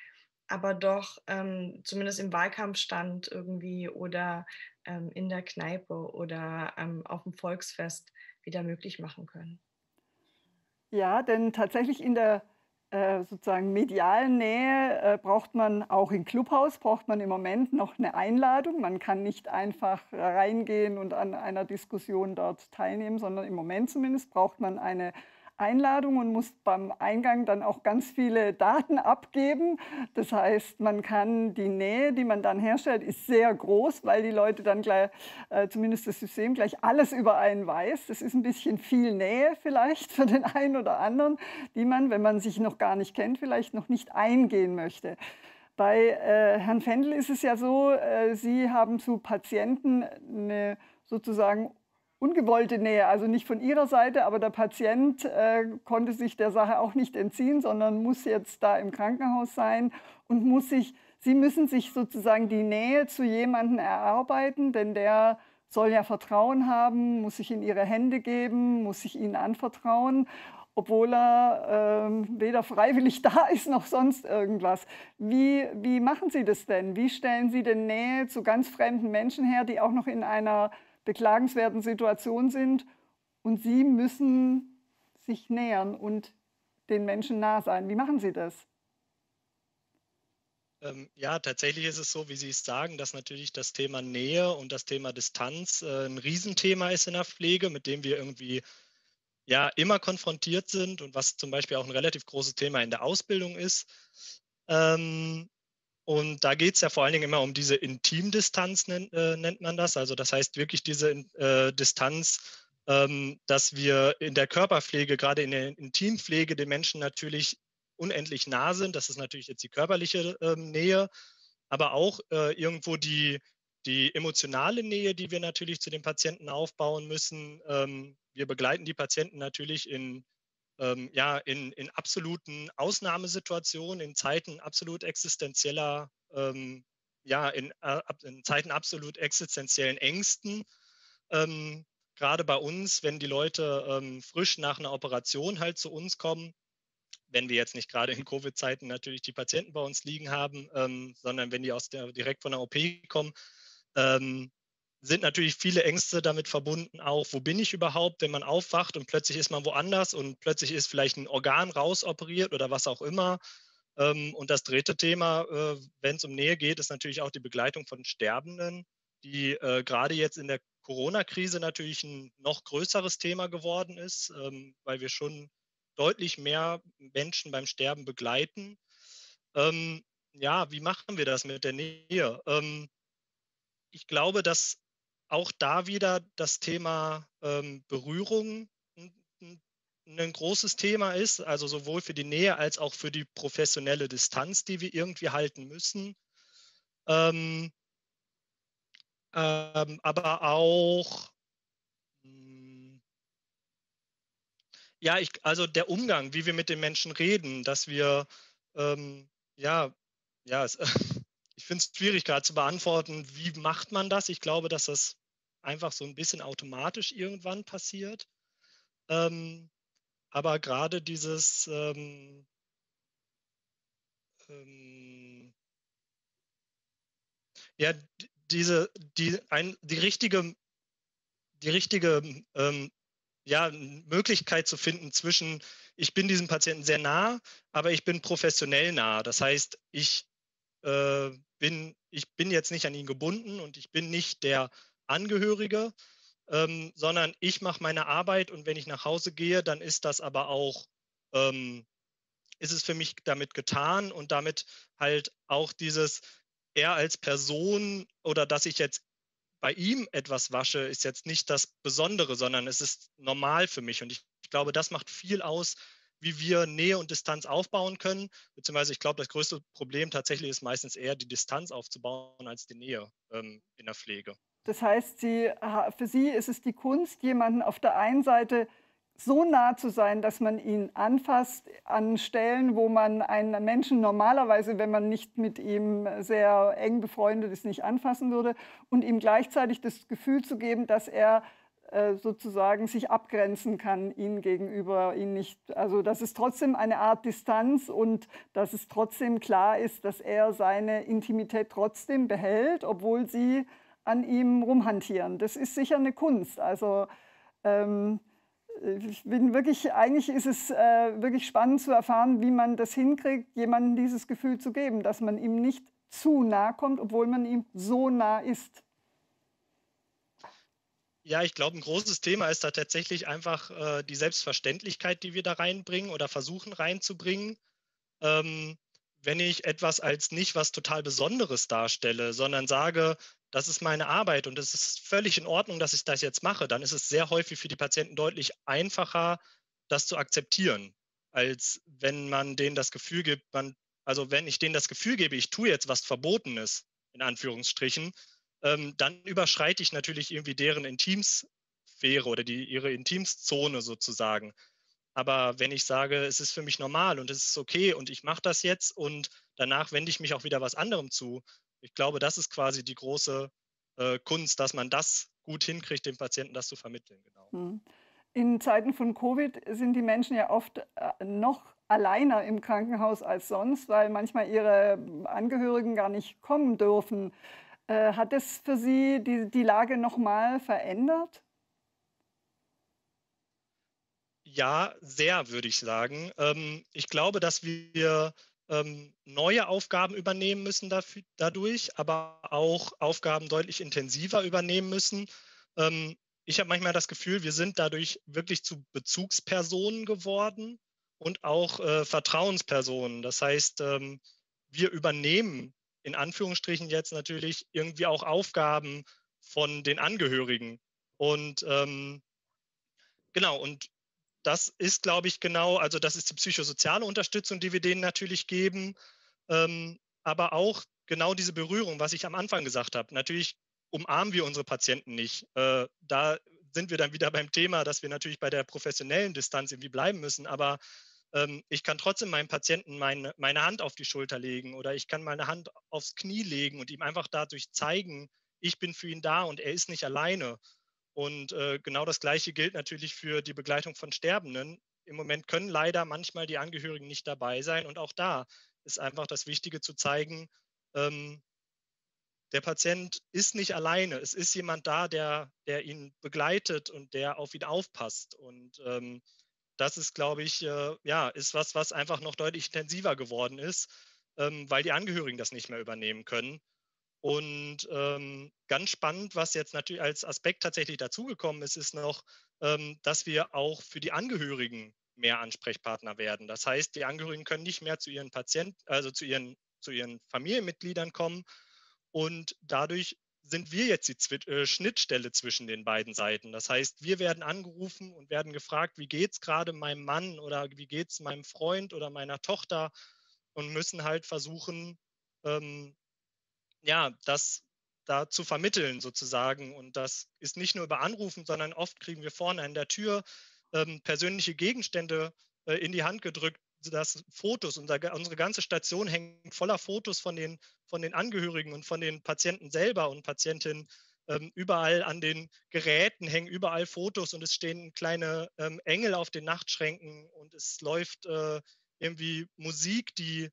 aber doch zumindest im Wahlkampf stand irgendwie oder in der Kneipe oder auf dem Volksfest wieder möglich machen können. Ja, denn tatsächlich in der sozusagen medialen Nähe braucht man auch im Clubhaus, braucht man im Moment noch eine Einladung. Man kann nicht einfach reingehen und an einer Diskussion dort teilnehmen, sondern im Moment zumindest braucht man eine Einladung und muss beim Eingang dann auch ganz viele Daten abgeben. Das heißt, man kann die Nähe, die man dann herstellt, ist sehr groß, weil die Leute dann gleich, zumindest das System, gleich alles über einen weiß. Das ist ein bisschen viel Nähe vielleicht für den einen oder anderen, die man, wenn man sich noch gar nicht kennt, vielleicht noch nicht eingehen möchte. Bei Herrn Fendel ist es ja so, Sie haben zu Patienten eine sozusagen ungewollte Nähe, also nicht von Ihrer Seite, aber der Patient konnte sich der Sache auch nicht entziehen, sondern muss jetzt da im Krankenhaus sein und Sie müssen sich sozusagen die Nähe zu jemandem erarbeiten, denn der soll ja Vertrauen haben, muss sich in Ihre Hände geben, muss sich Ihnen anvertrauen, obwohl er weder freiwillig da ist noch sonst irgendwas. Wie machen Sie das denn? Wie stellen Sie denn Nähe zu ganz fremden Menschen her, die auch noch in einer beklagenswerten Situation sind und Sie müssen sich nähern und den Menschen nah sein? Wie machen Sie das? Ja, tatsächlich ist es so, wie Sie es sagen, dass natürlich das Thema Nähe und das Thema Distanz ein Riesenthema ist in der Pflege, mit dem wir irgendwie ja immer konfrontiert sind und was zum Beispiel auch ein relativ großes Thema in der Ausbildung ist. Und da geht es ja vor allen Dingen immer um diese Intimdistanz, nennt man das. Also das heißt wirklich diese Distanz, dass wir in der Körperpflege, gerade in der Intimpflege, den Menschen natürlich unendlich nah sind. Das ist natürlich jetzt die körperliche Nähe, aber auch irgendwo die emotionale Nähe, die wir natürlich zu den Patienten aufbauen müssen. Wir begleiten die Patienten natürlich in absoluten Ausnahmesituationen, in Zeiten absolut existenzieller, in Zeiten absolut existenziellen Ängsten. Gerade bei uns, wenn die Leute frisch nach einer Operation halt zu uns kommen, wenn wir jetzt nicht gerade in Covid-Zeiten natürlich die Patienten bei uns liegen haben, sondern wenn die direkt von der OP kommen, sind natürlich viele Ängste damit verbunden auch, wo bin ich überhaupt, wenn man aufwacht und plötzlich ist man woanders und plötzlich ist vielleicht ein Organ rausoperiert oder was auch immer. Und das dritte Thema, wenn es um Nähe geht, ist natürlich auch die Begleitung von Sterbenden, die gerade jetzt in der Corona-Krise natürlich ein noch größeres Thema geworden ist, weil wir schon deutlich mehr Menschen beim Sterben begleiten. Wie machen wir das mit der Nähe? Ich glaube, dass auch da wieder das Thema Berührung ein großes Thema ist, also sowohl für die Nähe als auch für die professionelle Distanz, die wir irgendwie halten müssen. Aber auch, also der Umgang, wie wir mit den Menschen reden, dass wir, ich finde es schwierig gerade zu beantworten, wie macht man das? Ich glaube, dass das einfach so ein bisschen automatisch irgendwann passiert. Aber gerade dieses die richtige Möglichkeit zu finden zwischen, ich bin diesem Patienten sehr nah, aber ich bin professionell nah. Das heißt, ich bin jetzt nicht an ihn gebunden und ich bin nicht der Angehörige, sondern ich mache meine Arbeit und wenn ich nach Hause gehe, dann ist das aber auch, ist es für mich damit getan und damit halt auch dieses, er als Person oder dass ich jetzt bei ihm etwas wasche, ist jetzt nicht das Besondere, sondern es ist normal für mich und ich glaube, das macht viel aus, wie wir Nähe und Distanz aufbauen können, beziehungsweise ich glaube, das größte Problem tatsächlich ist meistens eher die Distanz aufzubauen als die Nähe in der Pflege. Das heißt, für Sie ist es die Kunst, jemanden auf der einen Seite so nah zu sein, dass man ihn anfasst an Stellen, wo man einen Menschen normalerweise, wenn man nicht mit ihm sehr eng befreundet ist, nicht anfassen würde und ihm gleichzeitig das Gefühl zu geben, dass er sozusagen sich abgrenzen kann ihnen gegenüber, ihn nicht, also dass es trotzdem eine Art Distanz und dass es trotzdem klar ist, dass er seine Intimität trotzdem behält, obwohl sie an ihm rumhantieren. Das ist sicher eine Kunst. Also ich bin wirklich, eigentlich ist es wirklich spannend zu erfahren, wie man das hinkriegt, jemandem dieses Gefühl zu geben, dass man ihm nicht zu nah kommt, obwohl man ihm so nah ist. Ja, ich glaube, ein großes Thema ist da tatsächlich einfach die Selbstverständlichkeit, die wir da reinbringen oder versuchen reinzubringen. Wenn ich etwas als nicht was total Besonderes darstelle, sondern sage, das ist meine Arbeit und es ist völlig in Ordnung, dass ich das jetzt mache, dann ist es sehr häufig für die Patienten deutlich einfacher, das zu akzeptieren, als wenn man denen das Gefühl gibt, also wenn ich denen das Gefühl gebe, ich tue jetzt was Verbotenes, in Anführungsstrichen, dann überschreite ich natürlich irgendwie deren Intimsphäre oder ihre Intimszone sozusagen. Aber wenn ich sage, es ist für mich normal und es ist okay und ich mache das jetzt und danach wende ich mich auch wieder was anderem zu, ich glaube, das ist quasi die große Kunst, dass man das gut hinkriegt, dem Patienten das zu vermitteln. Genau. In Zeiten von Covid sind die Menschen ja oft noch alleiner im Krankenhaus als sonst, weil manchmal ihre Angehörigen gar nicht kommen dürfen. Hat es für Sie die Lage nochmal verändert? Ja, sehr, würde ich sagen. Ich glaube, dass wir neue Aufgaben übernehmen müssen dadurch, aber auch Aufgaben deutlich intensiver übernehmen müssen. Ich habe manchmal das Gefühl, wir sind dadurch wirklich zu Bezugspersonen geworden und auch Vertrauenspersonen. Das heißt, wir übernehmen in Anführungsstrichen jetzt natürlich irgendwie auch Aufgaben von den Angehörigen. Und genau, und das ist, glaube ich, genau, also das ist die psychosoziale Unterstützung, die wir denen natürlich geben, aber auch genau diese Berührung, was ich am Anfang gesagt habe. Natürlich umarmen wir unsere Patienten nicht. Da sind wir dann wieder beim Thema, dass wir natürlich bei der professionellen Distanz irgendwie bleiben müssen, aber ich kann trotzdem meinem Patienten meine Hand auf die Schulter legen oder ich kann meine Hand aufs Knie legen und ihm einfach dadurch zeigen, ich bin für ihn da und er ist nicht alleine. Und genau das Gleiche gilt natürlich für die Begleitung von Sterbenden. Im Moment können leider manchmal die Angehörigen nicht dabei sein. Und auch da ist einfach das Wichtige zu zeigen, der Patient ist nicht alleine. Es ist jemand da, der ihn begleitet und der auf ihn aufpasst. Und das ist, glaube ich, ja, ist was einfach noch deutlich intensiver geworden ist, weil die Angehörigen das nicht mehr übernehmen können. Und ganz spannend, was jetzt natürlich als Aspekt tatsächlich dazugekommen ist, ist noch, dass wir auch für die Angehörigen mehr Ansprechpartner werden. Das heißt, die Angehörigen können nicht mehr zu ihren Patienten, also zu ihren Familienmitgliedern kommen. Und dadurch sind wir jetzt die Schnittstelle zwischen den beiden Seiten. Das heißt, wir werden angerufen und werden gefragt, wie geht es gerade meinem Mann oder wie geht es meinem Freund oder meiner Tochter und müssen halt versuchen, ja, das da zu vermitteln sozusagen. Und das ist nicht nur über Anrufen, sondern oft kriegen wir vorne an der Tür persönliche Gegenstände in die Hand gedrückt, dass Fotos, unsere ganze Station hängt voller Fotos von den Angehörigen und von den Patienten selber und Patientinnen. Überall an den Geräten hängen überall Fotos und es stehen kleine Engel auf den Nachtschränken und es läuft irgendwie Musik,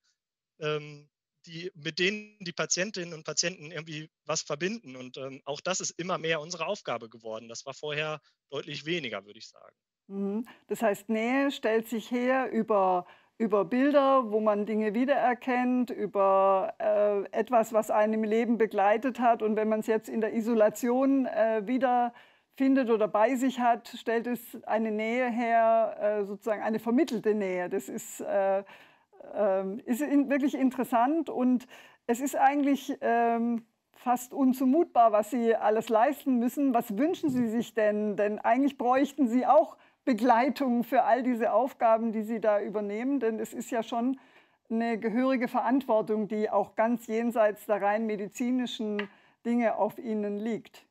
mit denen die Patientinnen und Patienten irgendwie was verbinden. Und auch das ist immer mehr unsere Aufgabe geworden. Das war vorher deutlich weniger, würde ich sagen. Das heißt, Nähe stellt sich her über Bilder, wo man Dinge wiedererkennt, über etwas, was einen im Leben begleitet hat. Und wenn man es jetzt in der Isolation wiederfindet oder bei sich hat, stellt es eine Nähe her, sozusagen eine vermittelte Nähe. Das ist wirklich interessant und es ist eigentlich fast unzumutbar, was Sie alles leisten müssen. Was wünschen Sie sich denn? Denn eigentlich bräuchten Sie auch Begleitung für all diese Aufgaben, die Sie da übernehmen, denn es ist ja schon eine gehörige Verantwortung, die auch ganz jenseits der rein medizinischen Dinge auf Ihnen liegt.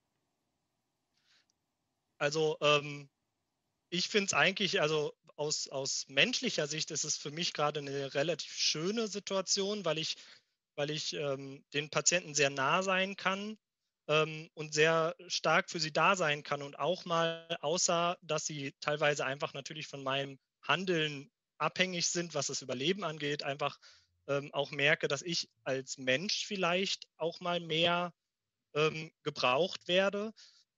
Also ich finde es eigentlich, also aus menschlicher Sicht ist es für mich gerade eine relativ schöne Situation, weil ich den Patienten sehr nah sein kann. und sehr stark für sie da sein kann und auch mal, außer dass sie teilweise einfach natürlich von meinem Handeln abhängig sind, was das Überleben angeht, einfach auch merke, dass ich als Mensch vielleicht auch mal mehr gebraucht werde.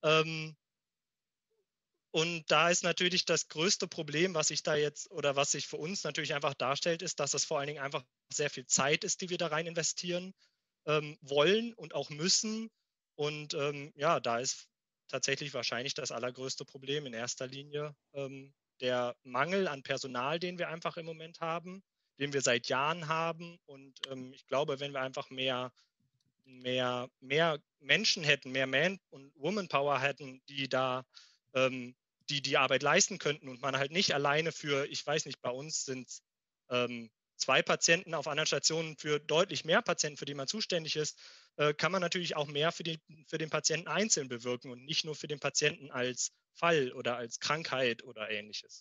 Und da ist natürlich das größte Problem, was sich da jetzt oder was sich für uns natürlich einfach darstellt, ist, dass das vor allen Dingen einfach sehr viel Zeit ist, die wir da rein investieren wollen und auch müssen. Und ja, da ist tatsächlich wahrscheinlich das allergrößte Problem in erster Linie der Mangel an Personal, den wir einfach im Moment haben, den wir seit Jahren haben. Und ich glaube, wenn wir einfach mehr Menschen hätten, mehr Man- und Woman-Power hätten, die da die Arbeit leisten könnten und man halt nicht alleine für, ich weiß nicht, bei uns sind es 2 Patienten, auf anderen Stationen für deutlich mehr Patienten, für die man zuständig ist, kann man natürlich auch mehr für den Patienten einzeln bewirken und nicht nur für den Patienten als Fall oder als Krankheit oder Ähnliches.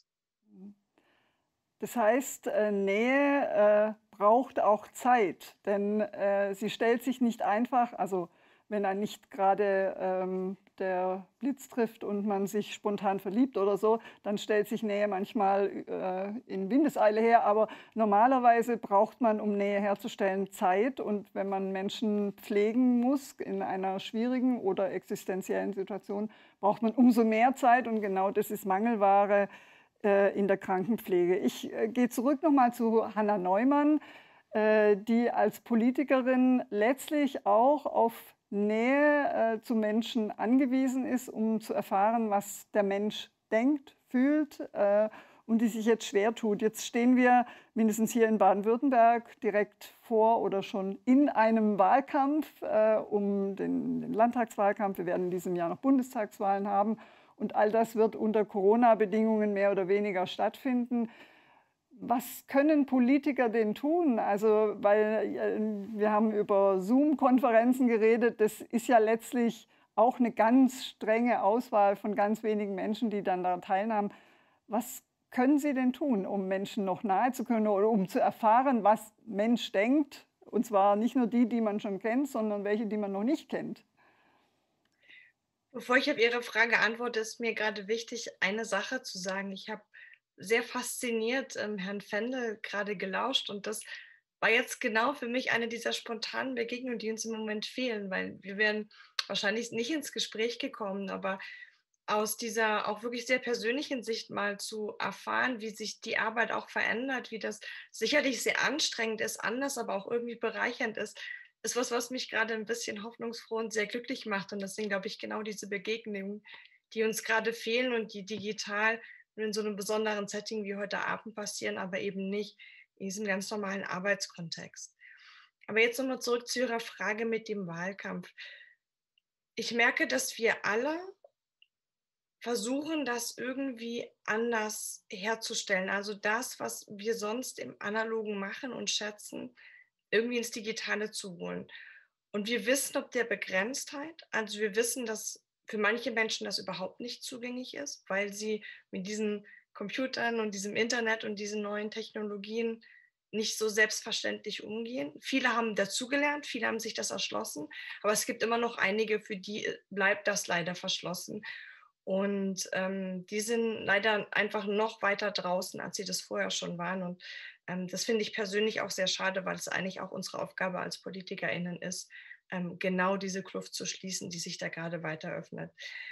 Das heißt, Nähe braucht auch Zeit, denn sie stellt sich nicht einfach, also wenn einen nicht gerade der Blitz trifft und man sich spontan verliebt oder so, dann stellt sich Nähe manchmal in Windeseile her. Aber normalerweise braucht man, um Nähe herzustellen, Zeit. Und wenn man Menschen pflegen muss in einer schwierigen oder existenziellen Situation, braucht man umso mehr Zeit. Und genau das ist Mangelware in der Krankenpflege. Ich gehe zurück nochmal zu Hanna Neumann, die als Politikerin letztlich auch auf Nähe zu Menschen angewiesen ist, um zu erfahren, was der Mensch denkt, fühlt und die sich jetzt schwer tut. Jetzt stehen wir mindestens hier in Baden-Württemberg direkt vor oder schon in einem Wahlkampf um den Landtagswahlkampf. Wir werden in diesem Jahr noch Bundestagswahlen haben und all das wird unter Corona-Bedingungen mehr oder weniger stattfinden. Was können Politiker denn tun? Also, weil wir haben über Zoom-Konferenzen geredet, das ist ja letztlich auch eine ganz strenge Auswahl von ganz wenigen Menschen, die dann daran teilnahmen. Was können Sie denn tun, um Menschen noch nahe zu können oder um zu erfahren, was Mensch denkt? Und zwar nicht nur die man schon kennt, sondern welche, die man noch nicht kennt. Bevor ich auf Ihre Frage antworte, ist mir gerade wichtig, eine Sache zu sagen. Ich habe sehr fasziniert Herrn Fendel gerade gelauscht und das war jetzt genau für mich eine dieser spontanen Begegnungen, die uns im Moment fehlen, weil wir wären wahrscheinlich nicht ins Gespräch gekommen, aber aus dieser auch wirklich sehr persönlichen Sicht mal zu erfahren, wie sich die Arbeit auch verändert, wie das sicherlich sehr anstrengend ist, anders, aber auch irgendwie bereichernd ist was mich gerade ein bisschen hoffnungsfroh und sehr glücklich macht. Und das sind, glaube ich, genau diese Begegnungen, die uns gerade fehlen und die digital in so einem besonderen Setting wie heute Abend passieren, aber eben nicht in diesem ganz normalen Arbeitskontext. Aber jetzt nochmal zurück zu Ihrer Frage mit dem Wahlkampf. Ich merke, dass wir alle versuchen, das irgendwie anders herzustellen. Also das, was wir sonst im Analogen machen und schätzen, irgendwie ins Digitale zu holen. Und wir wissen ob der Begrenztheit, also wir wissen, dass für manche Menschen das überhaupt nicht zugänglich ist, weil sie mit diesen Computern und diesem Internet und diesen neuen Technologien nicht so selbstverständlich umgehen. Viele haben dazugelernt, viele haben sich das erschlossen, aber es gibt immer noch einige, für die bleibt das leider verschlossen. Und die sind leider einfach noch weiter draußen, als sie das vorher schon waren. Und das finde ich persönlich auch sehr schade, weil es eigentlich auch unsere Aufgabe als PolitikerInnen ist, genau diese Kluft zu schließen, die sich da gerade weiter öffnet.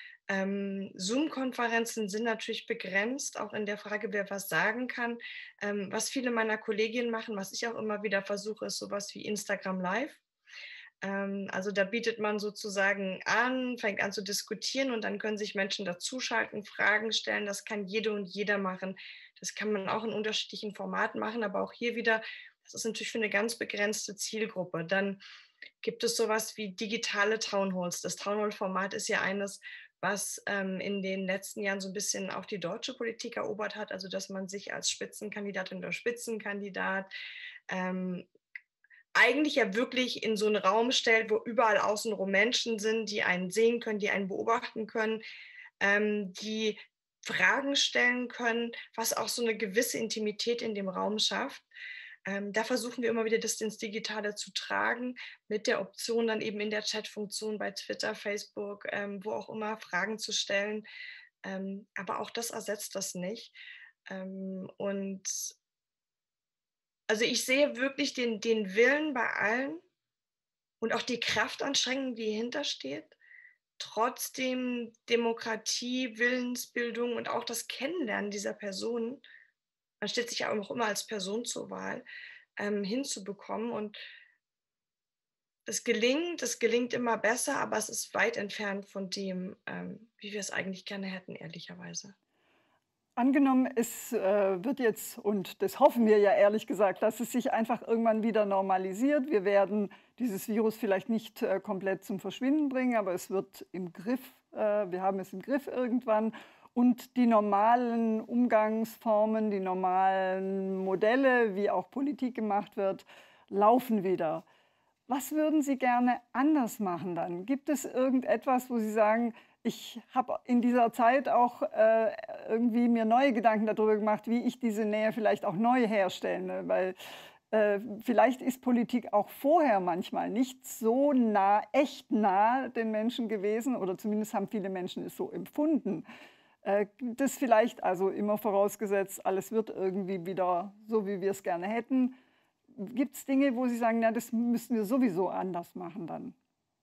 Zoom-Konferenzen sind natürlich begrenzt, auch in der Frage, wer was sagen kann. Was viele meiner Kolleginnen machen, was ich auch immer wieder versuche, ist sowas wie Instagram Live. Also da bietet man sozusagen an, fängt an zu diskutieren und dann können sich Menschen dazuschalten, Fragen stellen. Das kann jede und jeder machen. Das kann man auch in unterschiedlichen Formaten machen, aber auch hier wieder, das ist natürlich für eine ganz begrenzte Zielgruppe. Dann gibt es sowas wie digitale Townhalls. Das Townhall-Format ist ja eines, was in den letzten Jahren so ein bisschen auch die deutsche Politik erobert hat, also dass man sich als Spitzenkandidatin oder Spitzenkandidat eigentlich ja wirklich in so einen Raum stellt, wo überall außenrum Menschen sind, die einen sehen können, die einen beobachten können, die Fragen stellen können, was auch so eine gewisse Intimität in dem Raum schafft. Da versuchen wir immer wieder, das ins Digitale zu tragen, mit der Option dann eben in der Chatfunktion bei Twitter, Facebook, wo auch immer, Fragen zu stellen. Aber auch das ersetzt das nicht. Und also ich sehe wirklich den Willen bei allen und auch die Kraftanstrengung, die hinter steht, trotzdem Demokratie, Willensbildung und auch das Kennenlernen dieser Personen, man stellt sich ja auch immer als Person zur Wahl, hinzubekommen. Und es gelingt immer besser, aber es ist weit entfernt von dem, wie wir es eigentlich gerne hätten, ehrlicherweise. Angenommen, es wird jetzt, und das hoffen wir ja ehrlich gesagt, dass es sich einfach irgendwann wieder normalisiert. Wir werden dieses Virus vielleicht nicht komplett zum Verschwinden bringen, aber es wird im Griff, wir haben es im Griff irgendwann. Und die normalen Umgangsformen, die normalen Modelle, wie auch Politik gemacht wird, laufen wieder. Was würden Sie gerne anders machen dann? Gibt es irgendetwas, wo Sie sagen, ich habe in dieser Zeit auch irgendwie mir neue Gedanken darüber gemacht, wie ich diese Nähe vielleicht auch neu herstelle? Weil vielleicht ist Politik auch vorher manchmal nicht so nah, echt nah den Menschen gewesen, oder zumindest haben viele Menschen es so empfunden. Das vielleicht, also immer vorausgesetzt, alles wird irgendwie wieder so, wie wir es gerne hätten. Gibt es Dinge, wo Sie sagen, na, das müssen wir sowieso anders machen dann?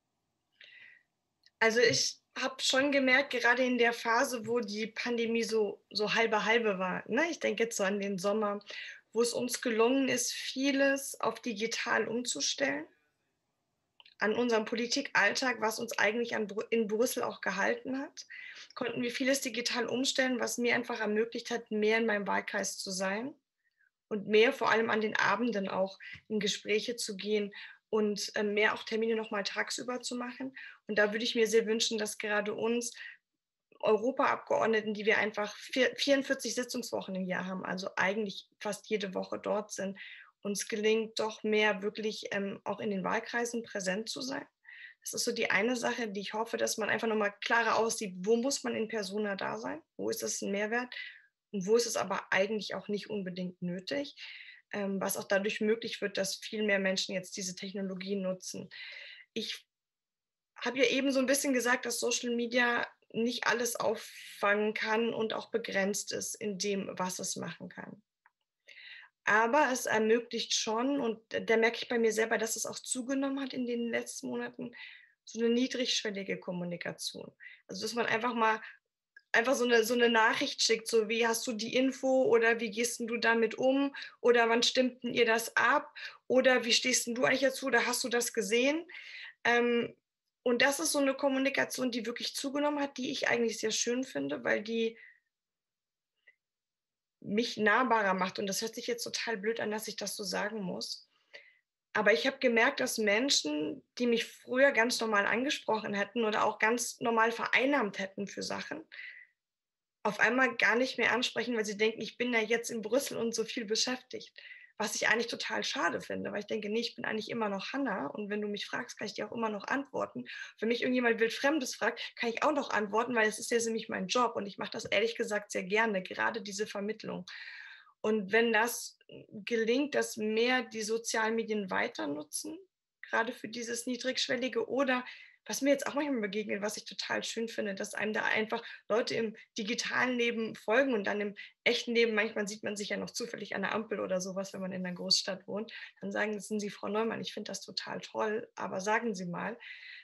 Also ich habe schon gemerkt, gerade in der Phase, wo die Pandemie so halbe war, ne? Ich denke jetzt so an den Sommer, wo es uns gelungen ist, vieles auf digital umzustellen, an unserem Politikalltag, was uns eigentlich in Brüssel auch gehalten hat, konnten wir vieles digital umstellen, was mir einfach ermöglicht hat, mehr in meinem Wahlkreis zu sein und mehr vor allem an den Abenden auch in Gespräche zu gehen und mehr auch Termine nochmal tagsüber zu machen. Und da würde ich mir sehr wünschen, dass gerade uns Europaabgeordneten, die wir einfach 44 Sitzungswochen im Jahr haben, also eigentlich fast jede Woche dort sind, uns gelingt doch mehr wirklich auch in den Wahlkreisen präsent zu sein. Das ist so die eine Sache, die ich hoffe, dass man einfach nochmal klarer aussieht, wo muss man in Persona da sein, wo ist das ein Mehrwert und wo ist es aber eigentlich auch nicht unbedingt nötig, was auch dadurch möglich wird, dass viel mehr Menschen jetzt diese Technologie nutzen. Ich habe ja eben so ein bisschen gesagt, dass Social Media nicht alles auffangen kann und auch begrenzt ist in dem, was es machen kann. Aber es ermöglicht schon, und da merke ich bei mir selber, dass es auch zugenommen hat in den letzten Monaten, so eine niedrigschwellige Kommunikation. Also dass man einfach so eine Nachricht schickt, so wie hast du die Info oder wie gehst du damit um oder wann stimmt denn ihr das ab oder wie stehst denn du eigentlich dazu oder hast du das gesehen? Und das ist so eine Kommunikation, die wirklich zugenommen hat, die ich eigentlich sehr schön finde, weil die mich nahbarer macht. Und das hört sich jetzt total blöd an, dass ich das so sagen muss. Aber ich habe gemerkt, dass Menschen, die mich früher ganz normal angesprochen hätten oder auch ganz normal vereinnahmt hätten für Sachen, auf einmal gar nicht mehr ansprechen, weil sie denken, ich bin ja jetzt in Brüssel und so viel beschäftigt. Was ich eigentlich total schade finde, weil ich denke, nee, ich bin eigentlich immer noch Hannah und wenn du mich fragst, kann ich dir auch immer noch antworten. Wenn mich irgendjemand Wildfremdes fragt, kann ich auch noch antworten, weil es ist ja nämlich mein Job und ich mache das ehrlich gesagt sehr gerne, gerade diese Vermittlung. Und wenn das gelingt, dass mehr die sozialen Medien weiter nutzen, gerade für dieses Niedrigschwellige oder was mir jetzt auch manchmal begegnet, was ich total schön finde, dass einem da einfach Leute im digitalen Leben folgen und dann im echten Leben, manchmal sieht man sich ja noch zufällig an der Ampel oder sowas, wenn man in einer Großstadt wohnt, dann sagen, das sind Sie, Frau Neumann, ich finde das total toll, aber sagen Sie mal,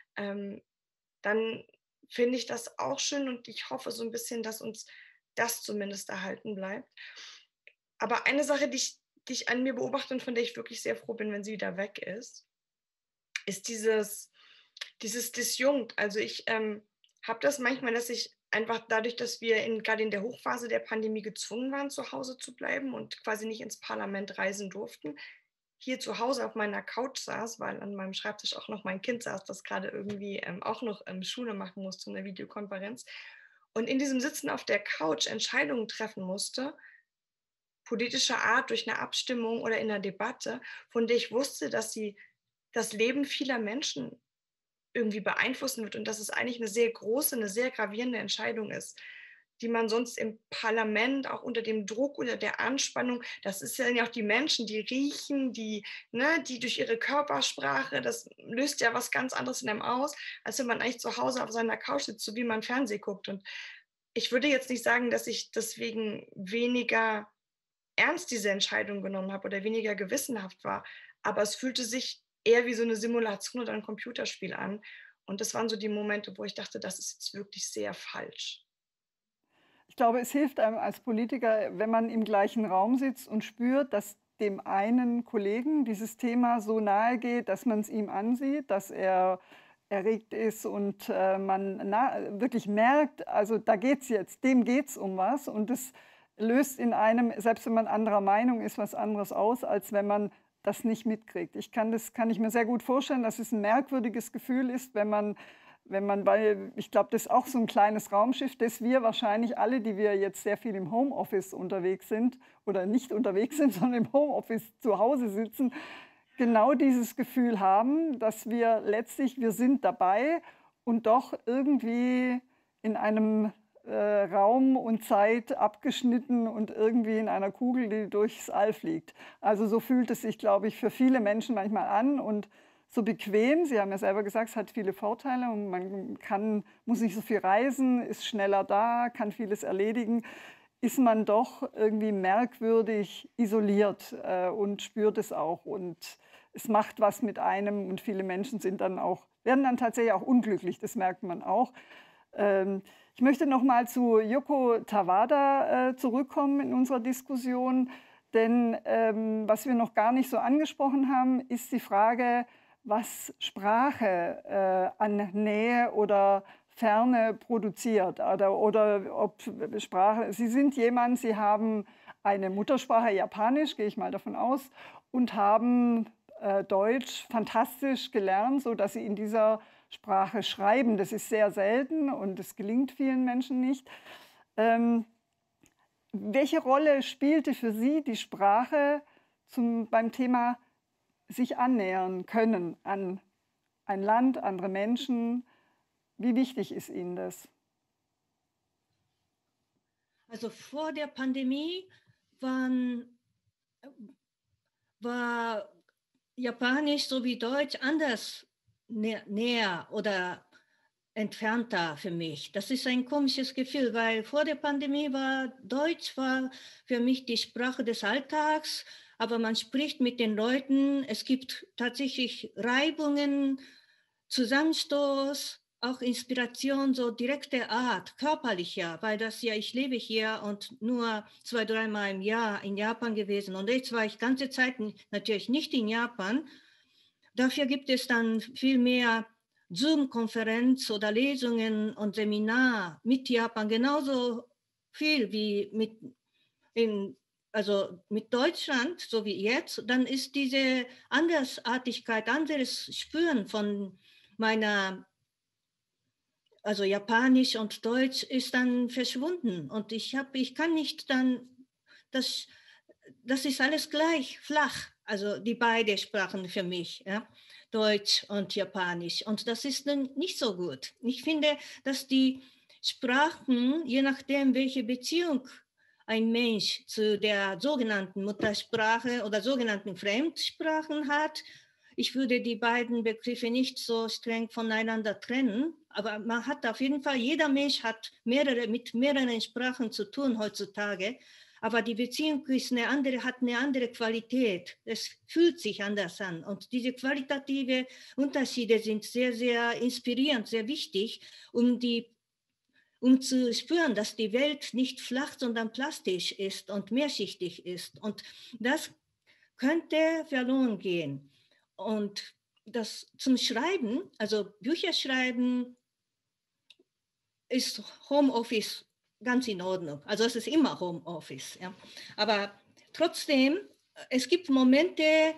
dann finde ich das auch schön und ich hoffe so ein bisschen, dass uns das zumindest erhalten bleibt. Aber eine Sache, die ich an mir beobachte und von der ich wirklich sehr froh bin, wenn sie wieder weg ist dieses Disjunkt. Also ich habe das manchmal, dass ich einfach dadurch, dass wir gerade in der Hochphase der Pandemie gezwungen waren, zu Hause zu bleiben und quasi nicht ins Parlament reisen durften, hier zu Hause auf meiner Couch saß, weil an meinem Schreibtisch auch noch mein Kind saß, das gerade irgendwie auch noch Schule machen musste, eine Videokonferenz. Und in diesem Sitzen auf der Couch Entscheidungen treffen musste, politischer Art, durch eine Abstimmung oder in einer Debatte, von der ich wusste, dass sie das Leben vieler Menschen irgendwie beeinflussen wird und dass es eigentlich eine sehr große, eine sehr gravierende Entscheidung ist. die man sonst im Parlament, auch unter dem Druck oder der Anspannung, das ist ja auch die Menschen, die riechen, die durch ihre Körpersprache, das löst ja was ganz anderes in einem aus, als wenn man eigentlich zu Hause auf seiner Couch sitzt, so wie man Fernsehen guckt. Und ich würde jetzt nicht sagen, dass ich deswegen weniger ernst diese Entscheidung genommen habe oder weniger gewissenhaft war, aber es fühlte sich eher wie so eine Simulation oder ein Computerspiel an. Und das waren so die Momente, wo ich dachte, das ist jetzt wirklich sehr falsch. Ich glaube, es hilft einem als Politiker, wenn man im gleichen Raum sitzt und spürt, dass dem einen Kollegen dieses Thema so nahe geht, dass man es ihm ansieht, dass er erregt ist und man wirklich merkt, also da geht es jetzt, dem geht es um was. Und es löst in einem, selbst wenn man anderer Meinung ist, was anderes aus, als wenn man das nicht mitkriegt. Das kann ich mir sehr gut vorstellen, dass es ein merkwürdiges Gefühl ist, wenn man, weil ich glaube, das ist auch so ein kleines Raumschiff, das wir wahrscheinlich alle, die wir jetzt sehr viel im Homeoffice unterwegs sind oder nicht unterwegs sind, sondern im Homeoffice zu Hause sitzen, genau dieses Gefühl haben, dass wir letztlich, wir sind dabei und doch irgendwie in einem Raum und Zeit abgeschnitten und irgendwie in einer Kugel, die durchs All fliegt. Also so fühlt es sich, glaube ich, für viele Menschen manchmal an und so bequem. Sie haben ja selber gesagt, es hat viele Vorteile und man muss nicht so viel reisen, ist schneller da, kann vieles erledigen. Ist man doch irgendwie merkwürdig isoliert und spürt es auch. Und es macht was mit einem und viele Menschen werden dann tatsächlich auch unglücklich, das merkt man auch. Ich möchte noch mal zu Yoko Tawada zurückkommen in unserer Diskussion, denn was wir noch gar nicht so angesprochen haben, ist die Frage, was Sprache an Nähe oder Ferne produziert oder ob Sprache. Sie sind jemand, Sie haben eine Muttersprache, Japanisch, gehe ich mal davon aus, und haben Deutsch fantastisch gelernt, sodass Sie in dieser Sprache schreiben. Das ist sehr selten und es gelingt vielen Menschen nicht. Welche Rolle spielte für Sie die Sprache beim Thema sich annähern können an ein Land, andere Menschen? Wie wichtig ist Ihnen das? Also vor der Pandemie war Japanisch sowie Deutsch anders näher oder entfernter für mich. Das ist ein komisches Gefühl, weil vor der Pandemie Deutsch für mich die Sprache des Alltags, aber man spricht mit den Leuten, es gibt tatsächlich Reibungen, Zusammenstoß, auch Inspiration, so direkte Art, körperlicher, weil ich lebe hier und nur 2-3 Mal im Jahr in Japan gewesen und jetzt war ich ganze Zeit natürlich nicht in Japan. Dafür gibt es dann viel mehr Zoom-Konferenz oder Lesungen und Seminar mit Japan, genauso viel wie mit Deutschland, so wie jetzt. Dann ist diese Andersartigkeit, anderes Spüren von also Japanisch und Deutsch ist dann verschwunden und ich kann nicht dann, das ist alles gleich, flach, also die beiden Sprachen für mich, ja, Deutsch und Japanisch und das ist dann nicht so gut. Ich finde, dass die Sprachen, je nachdem, welche Beziehung ein Mensch zu der sogenannten Muttersprache oder sogenannten Fremdsprachen hat, ich würde die beiden Begriffe nicht so streng voneinander trennen, aber man hat auf jeden Fall, jeder Mensch hat mit mehreren Sprachen zu tun heutzutage, aber die Beziehung hat eine andere Qualität. Es fühlt sich anders an und diese qualitative Unterschiede sind sehr, sehr inspirierend, sehr wichtig, um zu spüren, dass die Welt nicht flach, sondern plastisch ist und mehrschichtig ist. Und das könnte verloren gehen. Und das zum Schreiben, also Bücher schreiben, ist Homeoffice ganz in Ordnung. Also es ist immer Homeoffice. Ja. Aber trotzdem, es gibt Momente,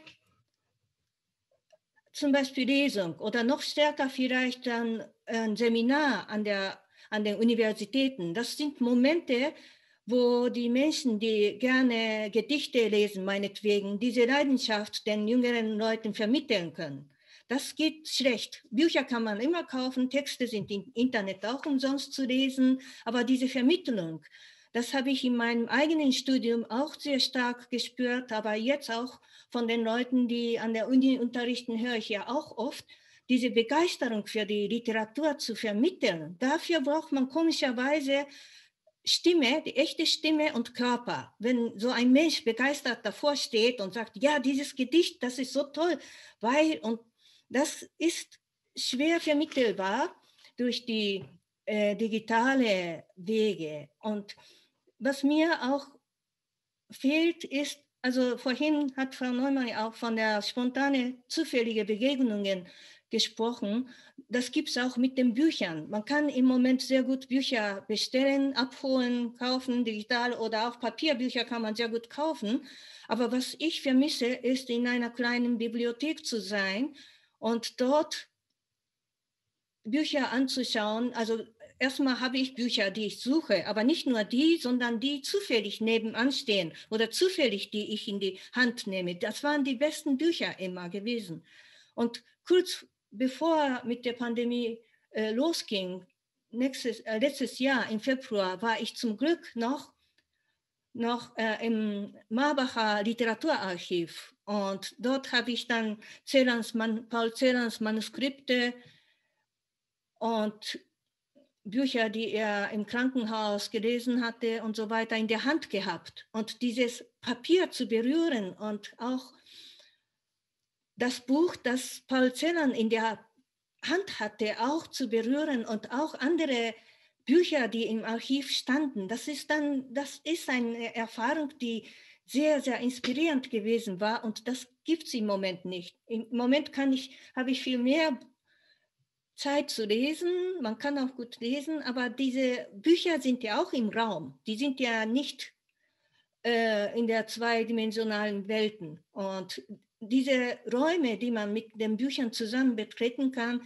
zum Beispiel Lesung oder noch stärker vielleicht ein Seminar an den Universitäten. Das sind Momente, wo die Menschen, die gerne Gedichte lesen, meinetwegen, diese Leidenschaft den jüngeren Leuten vermitteln können. Das geht schlecht. Bücher kann man immer kaufen, Texte sind im Internet auch umsonst zu lesen, aber diese Vermittlung, das habe ich in meinem eigenen Studium auch sehr stark gespürt, aber jetzt auch von den Leuten, die an der Uni unterrichten, höre ich ja auch oft, diese Begeisterung für die Literatur zu vermitteln. Dafür braucht man komischerweise Stimme, die echte Stimme und Körper. Wenn so ein Mensch begeistert davor steht und sagt, ja, dieses Gedicht, das ist so toll, weil, und das ist schwer vermittelbar durch die digitale Wege. Und was mir auch fehlt, ist, also vorhin hat Frau Neumann auch von der spontanen, zufälligen Begegnungen gesprochen. Das gibt es auch mit den Büchern. Man kann im Moment sehr gut Bücher bestellen, abholen, kaufen, digital oder auch Papierbücher kann man sehr gut kaufen. Aber was ich vermisse, ist in einer kleinen Bibliothek zu sein und dort Bücher anzuschauen. Also erstmal habe ich Bücher, die ich suche, aber nicht nur die, sondern die zufällig nebenan stehen oder zufällig, die ich in die Hand nehme. Das waren die besten Bücher immer gewesen. Und kurz bevor mit der Pandemie losging, letztes Jahr im Februar, war ich zum Glück noch im Marbacher Literaturarchiv. Und dort habe ich dann Paul Celans Manuskripte und Bücher, die er im Krankenhaus gelesen hatte und so weiter, in der Hand gehabt. Und dieses Papier zu berühren und auch das Buch, das Paul Celan in der Hand hatte, auch zu berühren und auch andere Bücher, die im Archiv standen, das ist eine Erfahrung, die sehr, sehr inspirierend gewesen war und das gibt es im Moment nicht. Im Moment habe ich viel mehr Zeit zu lesen, man kann auch gut lesen, aber diese Bücher sind ja auch im Raum, die sind ja nicht in der zweidimensionalen Welten. Und diese Räume, die man mit den Büchern zusammen betreten kann,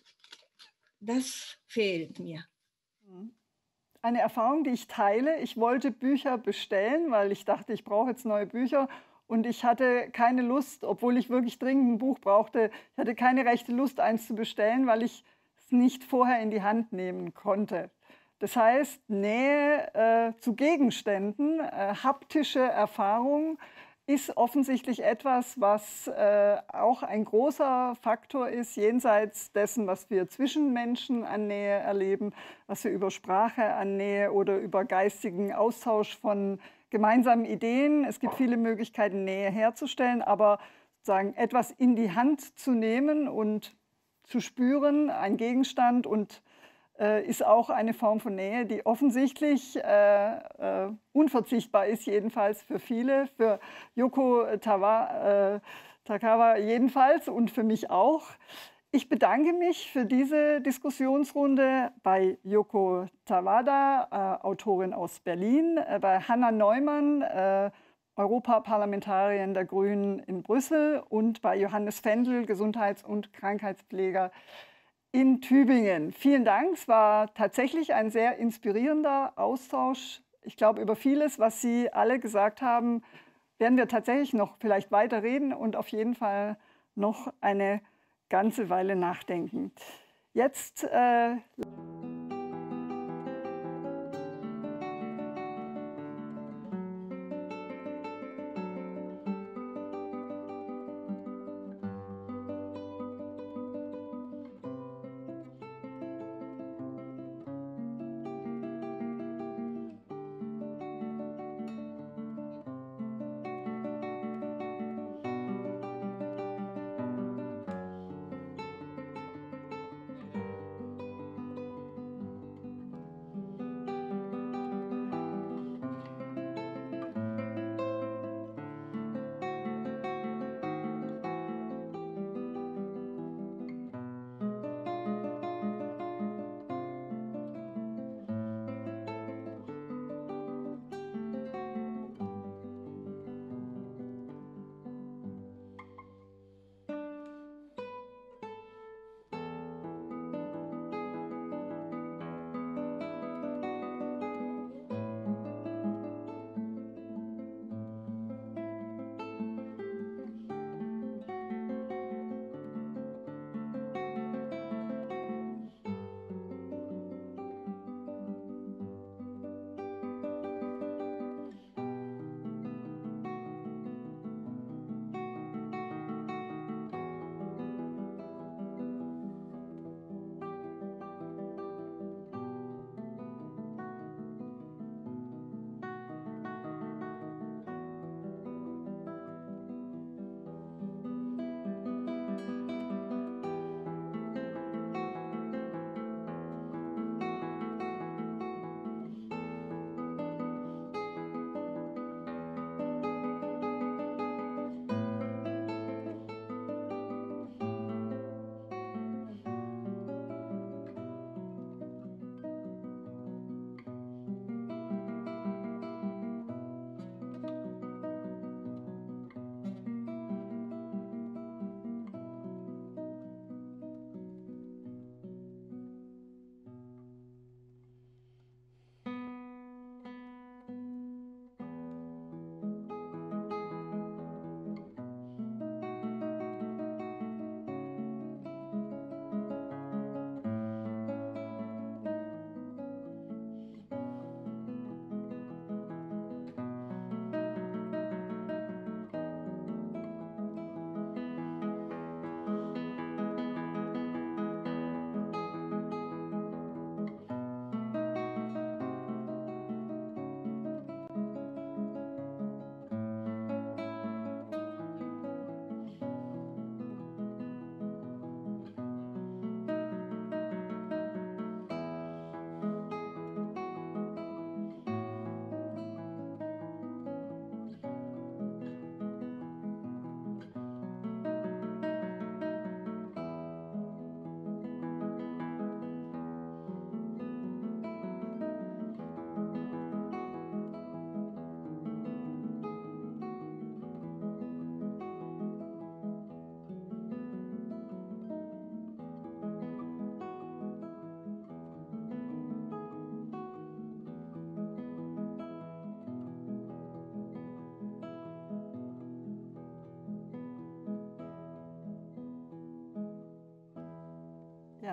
das fehlt mir. Eine Erfahrung, die ich teile. Ich wollte Bücher bestellen, weil ich dachte, ich brauche jetzt neue Bücher. Und ich hatte keine Lust, obwohl ich wirklich dringend ein Buch brauchte, ich hatte keine rechte Lust, eins zu bestellen, weil ich es nicht vorher in die Hand nehmen konnte. Das heißt, Nähe zu Gegenständen, haptische Erfahrung ist offensichtlich etwas, was auch ein großer Faktor ist, jenseits dessen, was wir zwischen Menschen an Nähe erleben, was wir über Sprache an Nähe oder über geistigen Austausch von gemeinsamen Ideen. Es gibt viele Möglichkeiten, Nähe herzustellen, aber sozusagen etwas in die Hand zu nehmen und zu spüren, ein Gegenstand und ist auch eine Form von Nähe, die offensichtlich unverzichtbar ist, jedenfalls für viele, für Yoko Takawa jedenfalls und für mich auch. Ich bedanke mich für diese Diskussionsrunde bei Yoko Tawada, Autorin aus Berlin, bei Hanna Neumann, Europaparlamentarierin der Grünen in Brüssel und bei Johannes Fendel, Gesundheits- und Krankheitspfleger in Tübingen. Vielen Dank, es war tatsächlich ein sehr inspirierender Austausch. Ich glaube, über vieles, was Sie alle gesagt haben, werden wir tatsächlich noch vielleicht weiter reden und auf jeden Fall noch eine ganze Weile nachdenken. Jetzt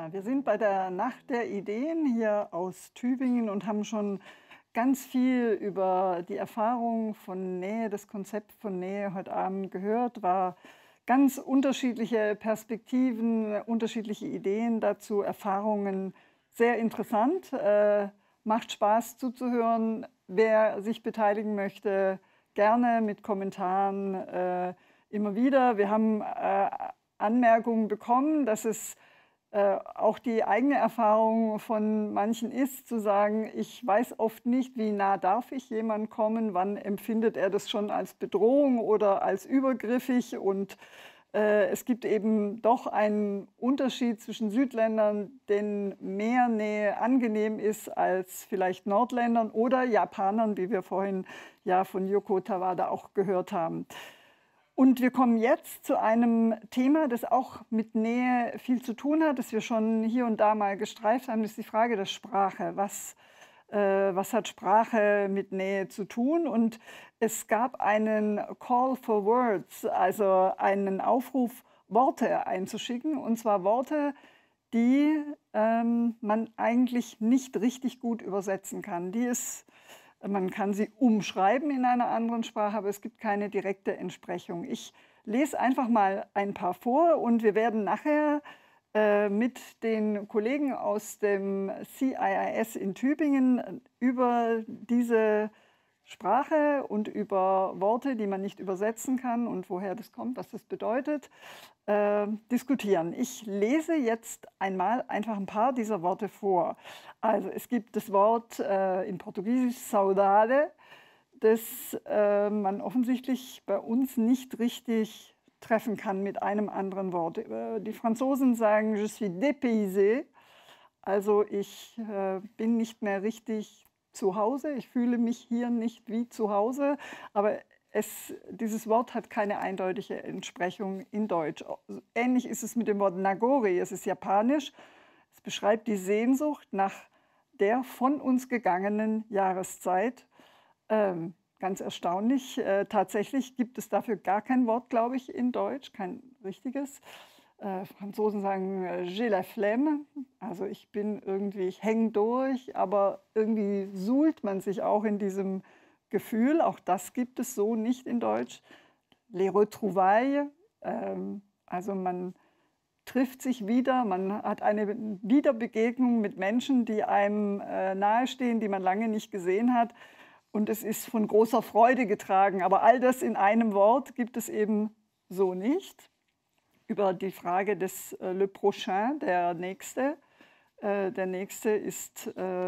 Ja, wir sind bei der Nacht der Ideen hier aus Tübingen und haben schon ganz viel über die Erfahrung von Nähe, das Konzept von Nähe heute Abend gehört. War ganz unterschiedliche Perspektiven, unterschiedliche Ideen dazu, Erfahrungen. Sehr interessant, macht Spaß zuzuhören. Wer sich beteiligen möchte, gerne mit Kommentaren immer wieder. Wir haben Anmerkungen bekommen, dass es auch die eigene Erfahrung von manchen ist, zu sagen, ich weiß oft nicht, wie nah darf ich jemand kommen, wann empfindet er das schon als Bedrohung oder als übergriffig. Und es gibt eben doch einen Unterschied zwischen Südländern, denen mehr Nähe angenehm ist als vielleicht Nordländern oder Japanern, wie wir vorhin ja von Yoko Tawada auch gehört haben. Und wir kommen jetzt zu einem Thema, das auch mit Nähe viel zu tun hat, das wir schon hier und da mal gestreift haben. Das ist die Frage der Sprache. Was hat Sprache mit Nähe zu tun? Und es gab einen Call for Words, also einen Aufruf, Worte einzuschicken. Und zwar Worte, die man eigentlich nicht richtig gut übersetzen kann. Man kann sie umschreiben in einer anderen Sprache, aber es gibt keine direkte Entsprechung. Ich lese einfach mal ein paar vor und wir werden nachher mit den Kollegen aus dem CIIS in Tübingen über diese Sprache und über Worte, die man nicht übersetzen kann und woher das kommt, was das bedeutet, diskutieren. Ich lese jetzt einmal einfach ein paar dieser Worte vor. Also es gibt das Wort in Portugiesisch Saudade, das man offensichtlich bei uns nicht richtig treffen kann mit einem anderen Wort. Die Franzosen sagen je suis dépaysé, also ich bin nicht mehr richtig zu Hause, ich fühle mich hier nicht wie zu Hause, aber dieses Wort hat keine eindeutige Entsprechung in Deutsch. Ähnlich ist es mit dem Wort Nagori, es ist japanisch, es beschreibt die Sehnsucht nach der von uns gegangenen Jahreszeit. Ganz erstaunlich, tatsächlich gibt es dafür gar kein Wort, glaube ich, in Deutsch, kein richtiges. Franzosen sagen j'ai la flemme, also ich hänge durch, aber irgendwie suhlt man sich auch in diesem Gefühl, auch das gibt es so nicht in Deutsch. Les retrouvailles, also man trifft sich wieder, man hat eine Wiederbegegnung mit Menschen, die einem nahestehen, die man lange nicht gesehen hat. Und es ist von großer Freude getragen. Aber all das in einem Wort gibt es eben so nicht. Über die Frage des Le Prochain, der Nächste. Der Nächste ist,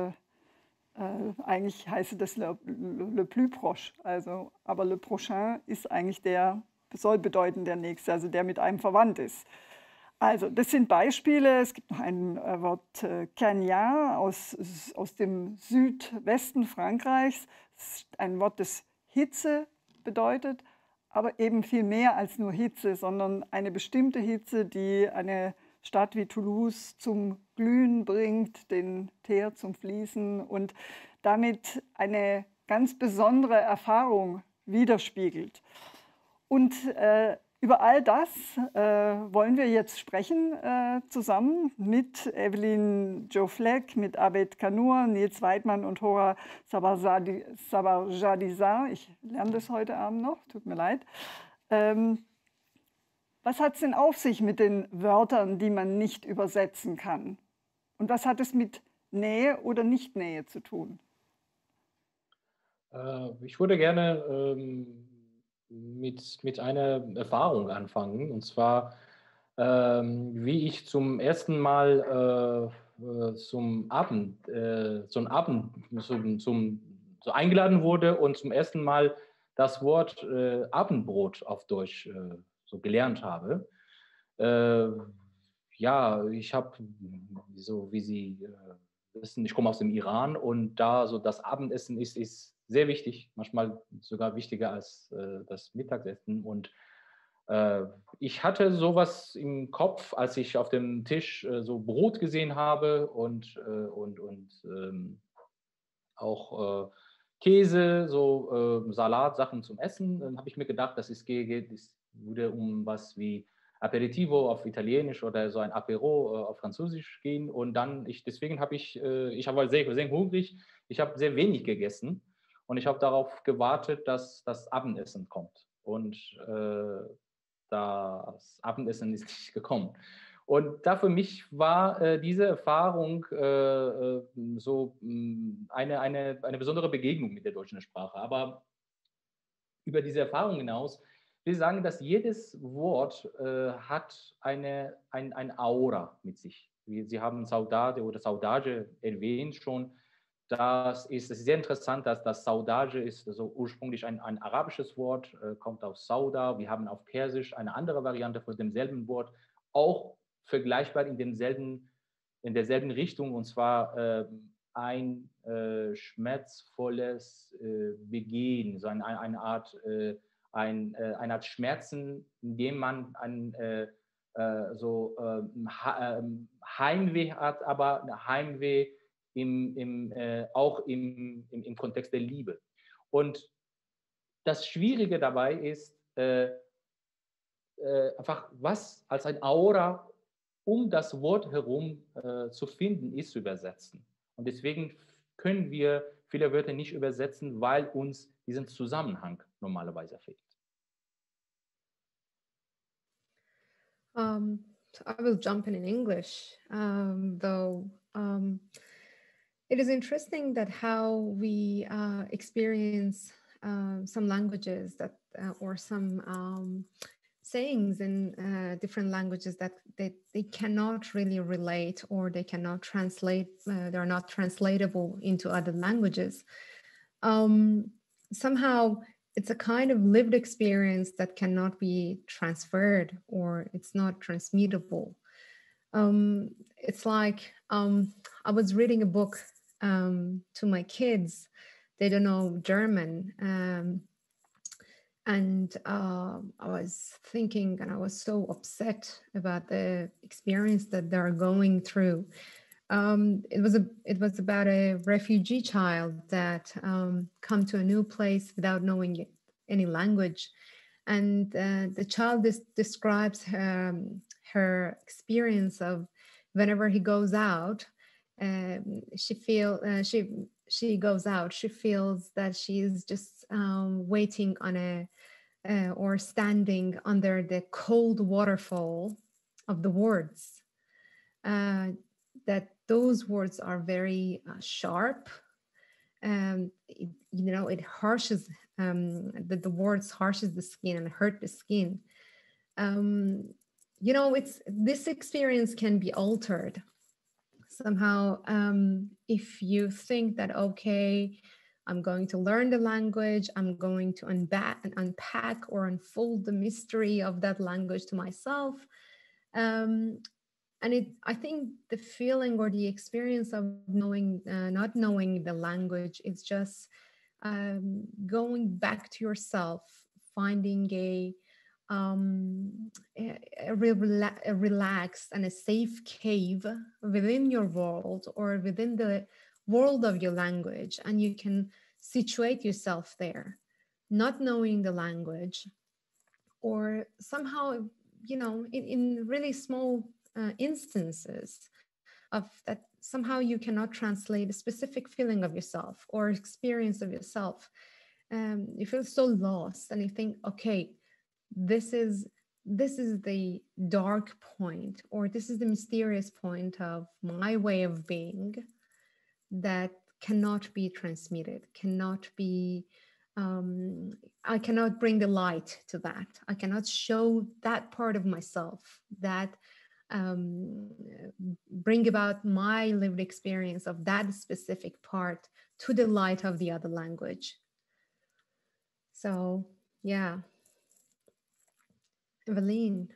eigentlich heißt das le plus proche. Also, aber Le Prochain ist eigentlich soll bedeuten der Nächste, also der mit einem verwandt ist. Also, das sind Beispiele. Es gibt noch ein Wort Cagnard aus dem Südwesten Frankreichs. Das ist ein Wort, das Hitze bedeutet, aber eben viel mehr als nur Hitze, sondern eine bestimmte Hitze, die eine Stadt wie Toulouse zum Glühen bringt, den Teer zum Fließen und damit eine ganz besondere Erfahrung widerspiegelt. Und über all das wollen wir jetzt sprechen zusammen mit Evelyn Joe-Fleck, mit Abed Kanur, Nils Weidmann und Hora Sabarjadisar. Ich lerne das heute Abend noch, tut mir leid. Was hat es denn auf sich mit den Wörtern, die man nicht übersetzen kann? Und was hat es mit Nähe oder Nicht-Nähe zu tun? Ich würde gerne mit einer Erfahrung anfangen, und zwar, wie ich zum ersten Mal so eingeladen wurde und zum ersten Mal das Wort Abendbrot auf Deutsch so gelernt habe. Ja, ich habe, so wie Sie wissen, ich komme aus dem Iran und da so das Abendessen ist sehr wichtig, manchmal sogar wichtiger als das Mittagessen. Und ich hatte sowas im Kopf, als ich auf dem Tisch so Brot gesehen habe und auch Käse, so Salatsachen zum Essen. Dann habe ich mir gedacht, es würde um was wie Aperitivo auf Italienisch oder so ein Apéro auf Französisch gehen. Und dann, deswegen habe ich war sehr, sehr hungrig, ich habe sehr wenig gegessen und ich habe darauf gewartet, dass das Abendessen kommt. Und das Abendessen ist nicht gekommen. Und da für mich war diese Erfahrung so eine besondere Begegnung mit der deutschen Sprache. Aber über diese Erfahrung hinaus will ich sagen, dass jedes Wort hat eine Aura mit sich. Sie haben Saudade oder Saudade erwähnt schon. Das ist sehr interessant, dass das Saudade ist so ursprünglich ein arabisches Wort, kommt aus Sauda. Wir haben auf Persisch eine andere Variante von demselben Wort, auch vergleichbar in derselben Richtung, und zwar ein schmerzvolles Begehen, so eine Art Schmerzen, indem man Heimweh hat, aber Heimweh auch im Kontext der Liebe. Und das Schwierige dabei ist, einfach was als ein Aura um das Wort herum zu finden ist, zu übersetzen. Und deswegen können wir viele Wörter nicht übersetzen, weil uns diesen Zusammenhang normalerweise fehlt. So I will jump in English, though it is interesting that how we experience some languages that or some sayings in different languages that they cannot really relate, or they cannot translate, they're not translatable into other languages. Somehow it's a kind of lived experience that cannot be transferred, or it's not transmittable. It's like I was reading a book to my kids. They don't know German. And I was thinking, and I was so upset about the experience that they're going through. It was about a refugee child that come to a new place without knowing any language, and the child describes her experience of whenever he goes out, she goes out, she feels that she is just waiting on or standing under the cold waterfall of the words. That those words are very sharp. It harshes, the words harshes the skin and hurt the skin. This experience can be altered somehow. If you think that, okay, I'm going to learn the language, I'm going to unpack or unfold the mystery of that language to myself. I think the feeling or the experience of not knowing the language is just going back to yourself, finding a relaxed and a safe cave within your world or within the world of your language, and you can situate yourself there, not knowing the language, or somehow, in really small instances of that, somehow you cannot translate a specific feeling of yourself or experience of yourself. You feel so lost, and you think, okay, this is the dark point, or this is the mysterious point of my way of being that cannot be transmitted, cannot be, I cannot bring the light to that. I cannot show that part of myself that bring about my lived experience of that specific part to the light of the other language. So, yeah. Evelyn.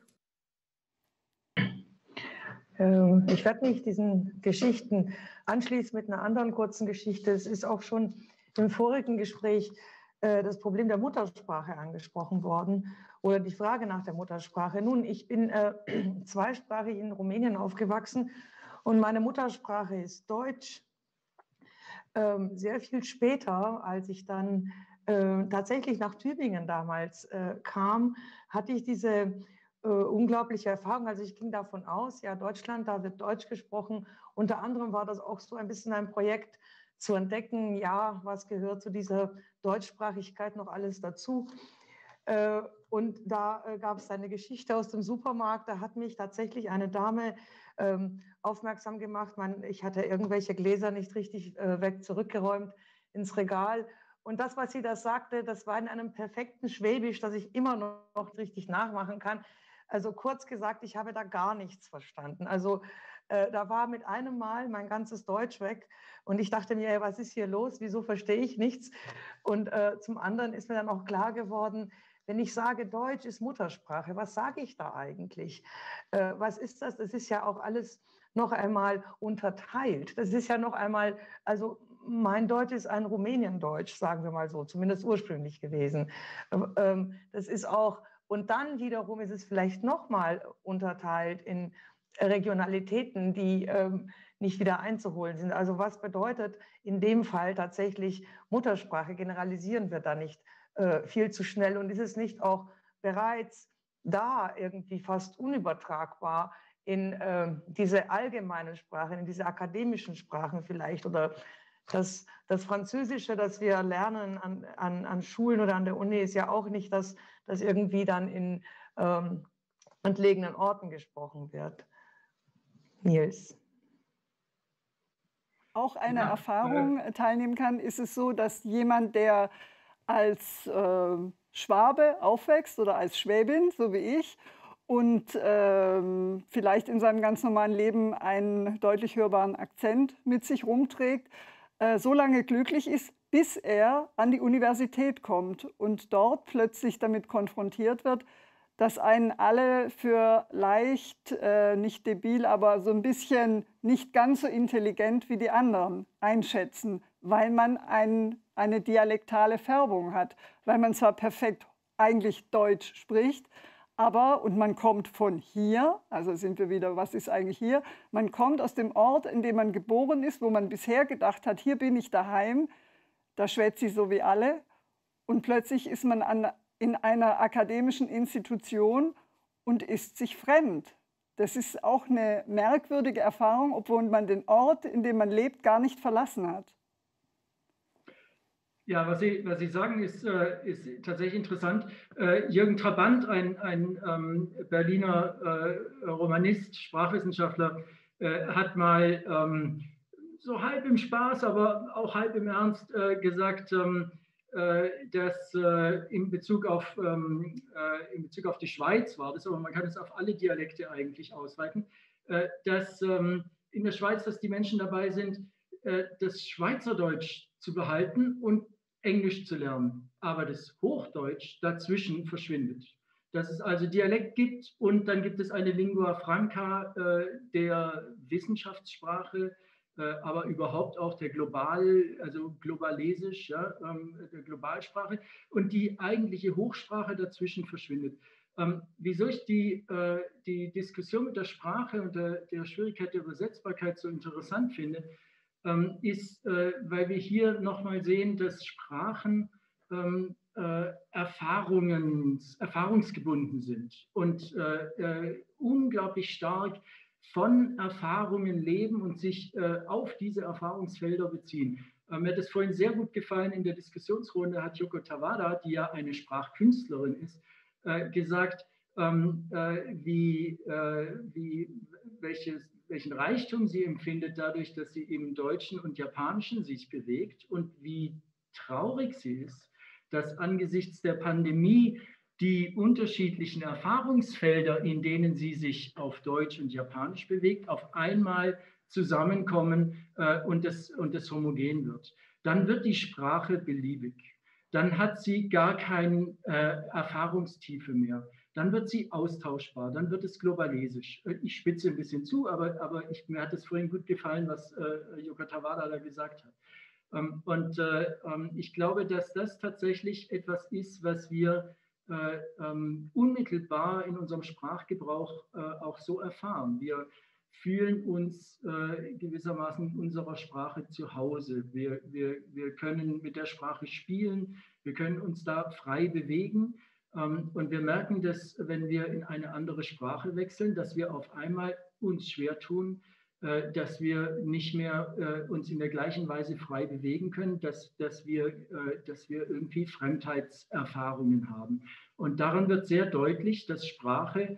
Ich werde mich diesen Geschichten anschließen mit einer anderen kurzen Geschichte. Es ist auch schon im vorigen Gespräch das Problem der Muttersprache angesprochen worden oder die Frage nach der Muttersprache. Nun, ich bin zweisprachig in Rumänien aufgewachsen und meine Muttersprache ist Deutsch. Sehr viel später, als ich dann tatsächlich nach Tübingen damals kam, hatte ich diese unglaubliche Erfahrung. Also ich ging davon aus, ja, Deutschland, da wird Deutsch gesprochen. Unter anderem war das auch so ein bisschen ein Projekt zu entdecken, ja, was gehört zu dieser Deutschsprachigkeit noch alles dazu. Und da gab es eine Geschichte aus dem Supermarkt, da hat mich tatsächlich eine Dame aufmerksam gemacht. Ich hatte irgendwelche Gläser nicht richtig zurückgeräumt ins Regal. Und das, was sie da sagte, das war in einem perfekten Schwäbisch, das ich immer noch richtig nachmachen kann. Also kurz gesagt, ich habe da gar nichts verstanden. Also da war mit einem Mal mein ganzes Deutsch weg und ich dachte mir, hey, was ist hier los? Wieso verstehe ich nichts? Und zum anderen ist mir dann auch klar geworden, wenn ich sage, Deutsch ist Muttersprache, was sage ich da eigentlich? Was ist das? Das ist ja auch alles noch einmal unterteilt. Das ist ja noch einmal, also mein Deutsch ist ein Rumäniendeutsch, sagen wir mal so, zumindest ursprünglich gewesen. Das ist auch, und dann wiederum ist es vielleicht noch mal unterteilt in Regionalitäten, die nicht wieder einzuholen sind. Also was bedeutet in dem Fall tatsächlich Muttersprache? Generalisieren wir da nicht viel zu schnell und ist es nicht auch bereits da irgendwie fast unübertragbar in diese allgemeinen Sprachen, in diese akademischen Sprachen vielleicht oder das Französische, das wir lernen an Schulen oder an der Uni, ist ja auch nicht das irgendwie dann in entlegenen Orten gesprochen wird. Nils. Auch eine Erfahrung teilnehmen kann, ist es so, dass jemand, der als Schwabe aufwächst oder als Schwäbin, so wie ich, und vielleicht in seinem ganz normalen Leben einen deutlich hörbaren Akzent mit sich rumträgt, so lange glücklich ist, bis er an die Universität kommt und dort plötzlich damit konfrontiert wird, dass einen alle für leicht, nicht debil, aber so ein bisschen nicht ganz so intelligent wie die anderen einschätzen, weil man eine dialektale Färbung hat, weil man zwar perfekt eigentlich Deutsch spricht, aber, und man kommt von hier, also sind wir wieder, was ist eigentlich hier? Man kommt aus dem Ort, in dem man geboren ist, wo man bisher gedacht hat, hier bin ich daheim, da schwätze ich so wie alle. Und plötzlich ist man in einer akademischen Institution und ist sich fremd. Das ist auch eine merkwürdige Erfahrung, obwohl man den Ort, in dem man lebt, gar nicht verlassen hat. Ja, was Sie sagen, ist tatsächlich interessant. Jürgen Trabant, ein Berliner Romanist, Sprachwissenschaftler, hat mal so halb im Spaß, aber auch halb im Ernst gesagt, dass in Bezug auf die Schweiz war das, aber man kann es auf alle Dialekte eigentlich ausweiten, dass in der Schweiz, dass die Menschen dabei sind, das Schweizerdeutsch zu behalten und Englisch zu lernen, aber das Hochdeutsch dazwischen verschwindet. Dass es also Dialekt gibt und dann gibt es eine Lingua Franca der Wissenschaftssprache, aber überhaupt auch der Globalesisch, ja, der Globalsprache und die eigentliche Hochsprache dazwischen verschwindet. Wieso ich die Diskussion mit der Sprache und der Schwierigkeit der Übersetzbarkeit so interessant finde, ist, weil wir hier nochmal sehen, dass Sprachen erfahrungsgebunden sind und unglaublich stark von Erfahrungen leben und sich auf diese Erfahrungsfelder beziehen. Mir hat es vorhin sehr gut gefallen, in der Diskussionsrunde hat Yoko Tawada, die ja eine Sprachkünstlerin ist, gesagt, welchen Reichtum sie empfindet dadurch, dass sie im Deutschen und Japanischen sich bewegt und wie traurig sie ist, dass angesichts der Pandemie die unterschiedlichen Erfahrungsfelder, in denen sie sich auf Deutsch und Japanisch bewegt, auf einmal zusammenkommen und das homogen wird. Dann wird die Sprache beliebig. Dann hat sie gar keine Erfahrungstiefe mehr. Dann wird sie austauschbar, dann wird es globalesisch. Ich spitze ein bisschen zu, aber mir hat es vorhin gut gefallen, was Yoko Tawada da gesagt hat. Ich glaube, dass das tatsächlich etwas ist, was wir unmittelbar in unserem Sprachgebrauch auch so erfahren. Wir fühlen uns gewissermaßen in unserer Sprache zu Hause. Wir können mit der Sprache spielen, wir können uns da frei bewegen. Und wir merken, dass wenn wir in eine andere Sprache wechseln, dass wir auf einmal uns schwer tun, dass wir nicht mehr uns in der gleichen Weise frei bewegen können, dass wir irgendwie Fremdheitserfahrungen haben. Und daran wird sehr deutlich, dass Sprache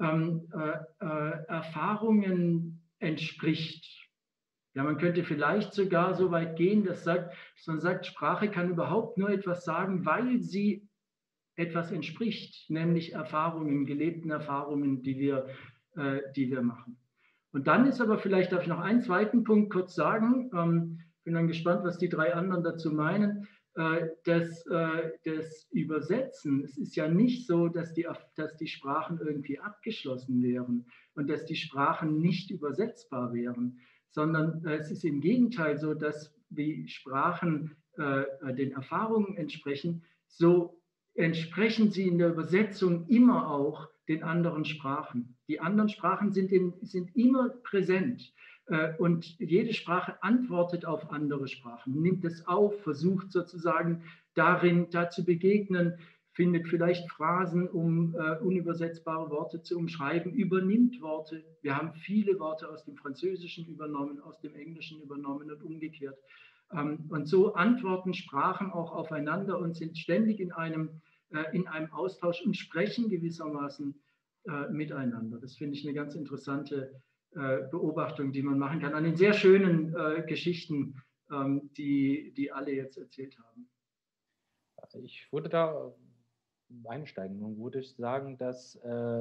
Erfahrungen entspricht. Ja, man könnte vielleicht sogar so weit gehen, dass man sagt, Sprache kann überhaupt nur etwas sagen, weil sie etwas entspricht, nämlich Erfahrungen, gelebten Erfahrungen, die wir machen. Und dann ist aber vielleicht, darf ich noch einen zweiten Punkt kurz sagen, bin dann gespannt, was die drei anderen dazu meinen, das Übersetzen. Es ist ja nicht so, dass die Sprachen irgendwie abgeschlossen wären und dass die Sprachen nicht übersetzbar wären, sondern es ist im Gegenteil so, dass die Sprachen den Erfahrungen entsprechen, so entsprechen sie in der Übersetzung immer auch den anderen Sprachen. Die anderen Sprachen sind immer präsent und jede Sprache antwortet auf andere Sprachen, nimmt es auf, versucht sozusagen da zu begegnen, findet vielleicht Phrasen, um unübersetzbare Worte zu umschreiben, übernimmt Worte. Wir haben viele Worte aus dem Französischen übernommen, aus dem Englischen übernommen und umgekehrt. Und so antworten Sprachen auch aufeinander und sind ständig in einem Austausch und sprechen gewissermaßen miteinander. Das finde ich eine ganz interessante Beobachtung, die man machen kann an den sehr schönen Geschichten, die alle jetzt erzählt haben. Ich würde da einsteigen und würde sagen, dass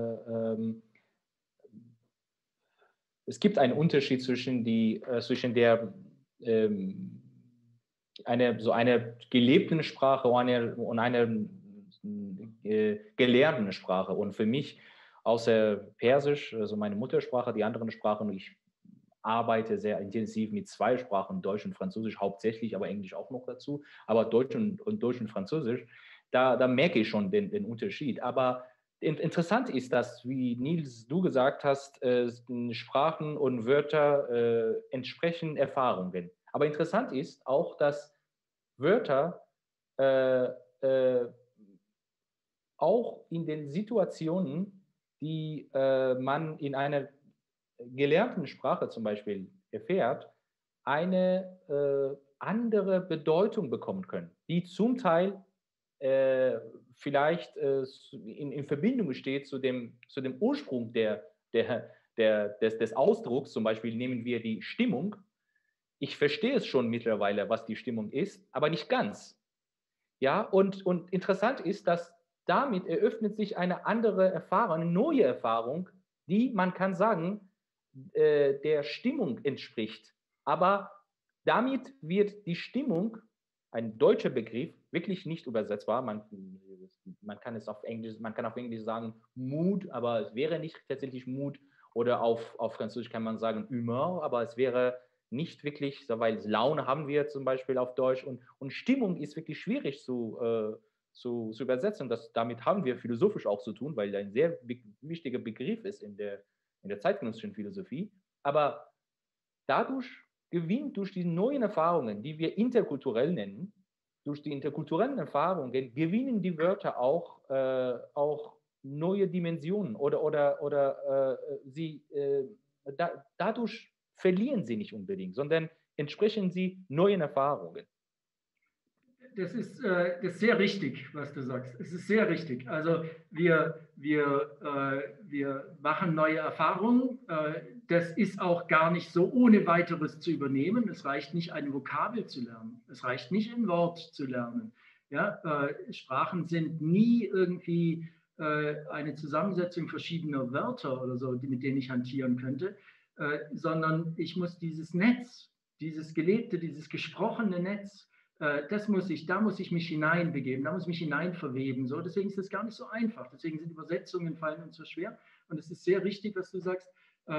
es gibt einen Unterschied zwischen einer gelebten Sprache und einer gelernten Sprache. Und für mich, außer Persisch, also meine Muttersprache, die anderen Sprachen, ich arbeite sehr intensiv mit zwei Sprachen, Deutsch und Französisch hauptsächlich, aber Englisch auch noch dazu, aber Deutsch und Französisch, da merke ich schon den Unterschied. Aber interessant ist, dass, wie Nils, du gesagt hast, Sprachen und Wörter entsprechen Erfahrungen. Aber interessant ist auch, dass Wörter auch in den Situationen, die man in einer gelernten Sprache zum Beispiel erfährt, eine andere Bedeutung bekommen können, die zum Teil vielleicht in Verbindung steht zu dem Ursprung des Ausdrucks. Zum Beispiel nehmen wir die Stimmung. Ich verstehe es schon mittlerweile, was die Stimmung ist, aber nicht ganz. Ja, und interessant ist, dass damit eröffnet sich eine andere Erfahrung, eine neue Erfahrung, die, man kann sagen, der Stimmung entspricht. Aber damit wird die Stimmung, ein deutscher Begriff, wirklich nicht übersetzbar. Man kann auf Englisch sagen Mood, aber es wäre nicht tatsächlich Mood. Oder auf Französisch kann man sagen Humeur, aber es wäre nicht wirklich, weil Laune haben wir zum Beispiel auf Deutsch. Und Stimmung ist wirklich schwierig zu übersetzen. Damit haben wir philosophisch auch zu tun, weil ein sehr wichtiger Begriff ist in der zeitgenössischen Philosophie. Aber dadurch gewinnt durch die neuen Erfahrungen, die wir interkulturell nennen, durch die interkulturellen Erfahrungen gewinnen die Wörter auch neue Dimensionen oder dadurch verlieren sie nicht unbedingt, sondern entsprechen sie neuen Erfahrungen. Das ist sehr richtig, was du sagst. Es ist sehr richtig. Also wir machen neue Erfahrungen. Das ist auch gar nicht so ohne weiteres zu übernehmen. Es reicht nicht, eine Vokabel zu lernen. Es reicht nicht, ein Wort zu lernen. Ja? Sprachen sind nie irgendwie eine Zusammensetzung verschiedener Wörter oder so, mit denen ich hantieren könnte, sondern ich muss dieses Netz, dieses gelebte, dieses gesprochene Netz, da muss ich mich hineinbegeben, da muss ich mich hineinverweben. So. Deswegen ist das gar nicht so einfach. Deswegen sind Übersetzungen fallen uns so schwer. Und es ist sehr richtig, was du sagst.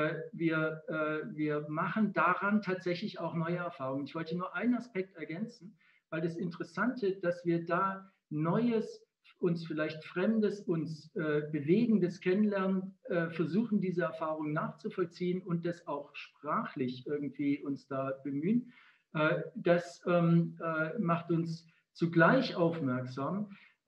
Wir machen daran tatsächlich auch neue Erfahrungen. Ich wollte nur einen Aspekt ergänzen, weil das Interessante, dass wir da Neues, uns vielleicht Fremdes, uns Bewegendes kennenlernen, versuchen, diese Erfahrungen nachzuvollziehen und das auch sprachlich irgendwie uns da bemühen. Das macht uns zugleich aufmerksam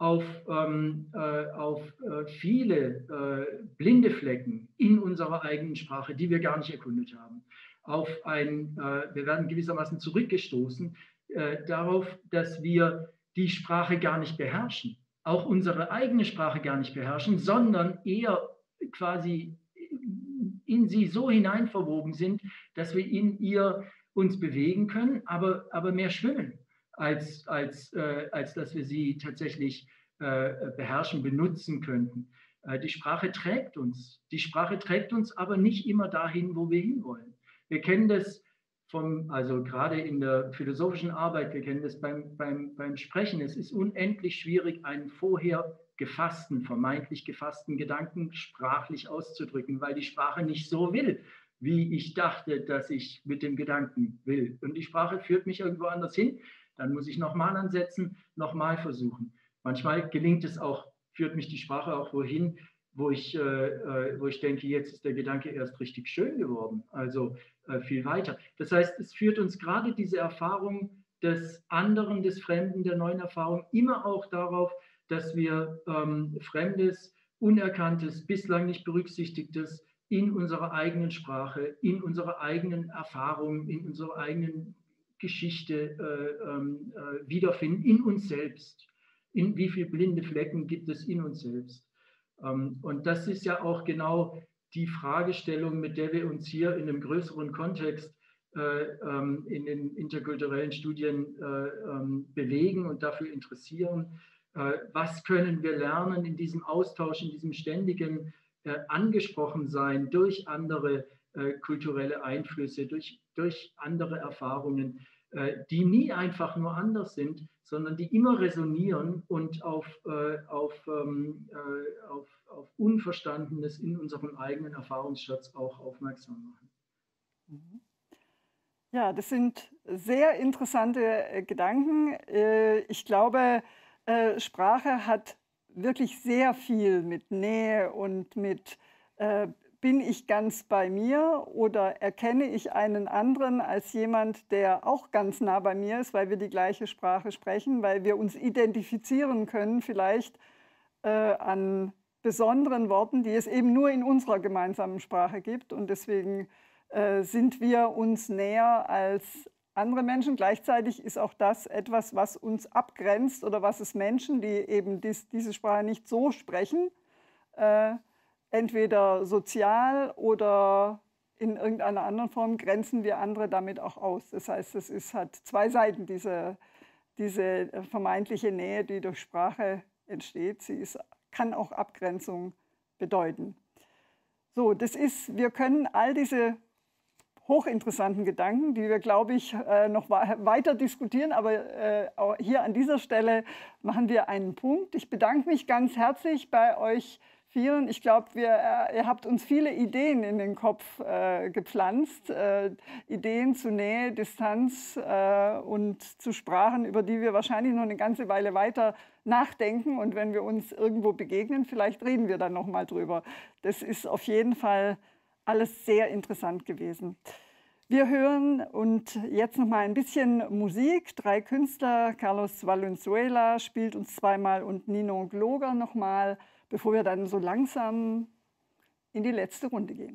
auf viele blinde Flecken in unserer eigenen Sprache, die wir gar nicht erkundet haben. Wir werden gewissermaßen zurückgestoßen darauf, dass wir die Sprache gar nicht beherrschen, auch unsere eigene Sprache gar nicht beherrschen, sondern eher quasi in sie so hineinverwoben sind, dass wir in ihr uns bewegen können, aber mehr schwimmen, als dass wir sie tatsächlich beherrschen, benutzen könnten. Die Sprache trägt uns. Die Sprache trägt uns aber nicht immer dahin, wo wir hinwollen. Wir kennen das also gerade in der philosophischen Arbeit, wir kennen das beim Sprechen. Es ist unendlich schwierig, einen vorher vermeintlich gefassten Gedanken sprachlich auszudrücken, weil die Sprache nicht so will, wie ich dachte, dass ich mit dem Gedanken will. Und die Sprache führt mich irgendwo anders hin. Dann muss ich nochmal ansetzen, nochmal versuchen. Manchmal gelingt es auch, führt mich die Sprache auch wohin, wo ich denke, jetzt ist der Gedanke erst richtig schön geworden, also viel weiter. Das heißt, es führt uns gerade diese Erfahrung des anderen, des Fremden, der neuen Erfahrung immer auch darauf, dass wir Fremdes, Unerkanntes, bislang nicht Berücksichtigtes in unserer eigenen Sprache, in unserer eigenen Erfahrung, in unserer eigenen Geschichte wiederfinden, in uns selbst. In wie viele blinde Flecken gibt es in uns selbst? Und das ist ja auch genau die Fragestellung, mit der wir uns hier in einem größeren Kontext in den interkulturellen Studien bewegen und dafür interessieren. Was können wir lernen in diesem Austausch, in diesem ständigen angesprochen sein durch andere kulturelle Einflüsse, durch andere Erfahrungen, die nie einfach nur anders sind, sondern die immer resonieren und auf Unverstandenes in unserem eigenen Erfahrungsschatz auch aufmerksam machen. Ja, das sind sehr interessante Gedanken. Ich glaube, Sprache hat wirklich sehr viel mit Nähe und mit bin ich ganz bei mir oder erkenne ich einen anderen als jemand, der auch ganz nah bei mir ist, weil wir die gleiche Sprache sprechen, weil wir uns identifizieren können vielleicht an besonderen Worten, die es eben nur in unserer gemeinsamen Sprache gibt. Und deswegen sind wir uns näher als andere Menschen. Gleichzeitig ist auch das etwas, was uns abgrenzt oder was es Menschen, die eben diese Sprache nicht so sprechen, entweder sozial oder in irgendeiner anderen Form grenzen wir andere damit auch aus. Das heißt, hat zwei Seiten, diese vermeintliche Nähe, die durch Sprache entsteht. Kann auch Abgrenzung bedeuten. So, wir können all diese hochinteressanten Gedanken, die wir, glaube ich, noch weiter diskutieren, aber auch hier an dieser Stelle machen wir einen Punkt. Ich bedanke mich ganz herzlich bei euch vielen. Ich glaube, ihr habt uns viele Ideen in den Kopf gepflanzt, Ideen zu Nähe, Distanz und zu Sprachen, über die wir wahrscheinlich noch eine ganze Weile weiter nachdenken. Und wenn wir uns irgendwo begegnen, vielleicht reden wir dann noch mal drüber. Das ist auf jeden Fall alles sehr interessant gewesen. Wir hören und jetzt noch mal ein bisschen Musik. 3 Künstler, Carlos Valenzuela spielt uns zweimal und Nino Gloger noch mal, bevor wir dann so langsam in die letzte Runde gehen.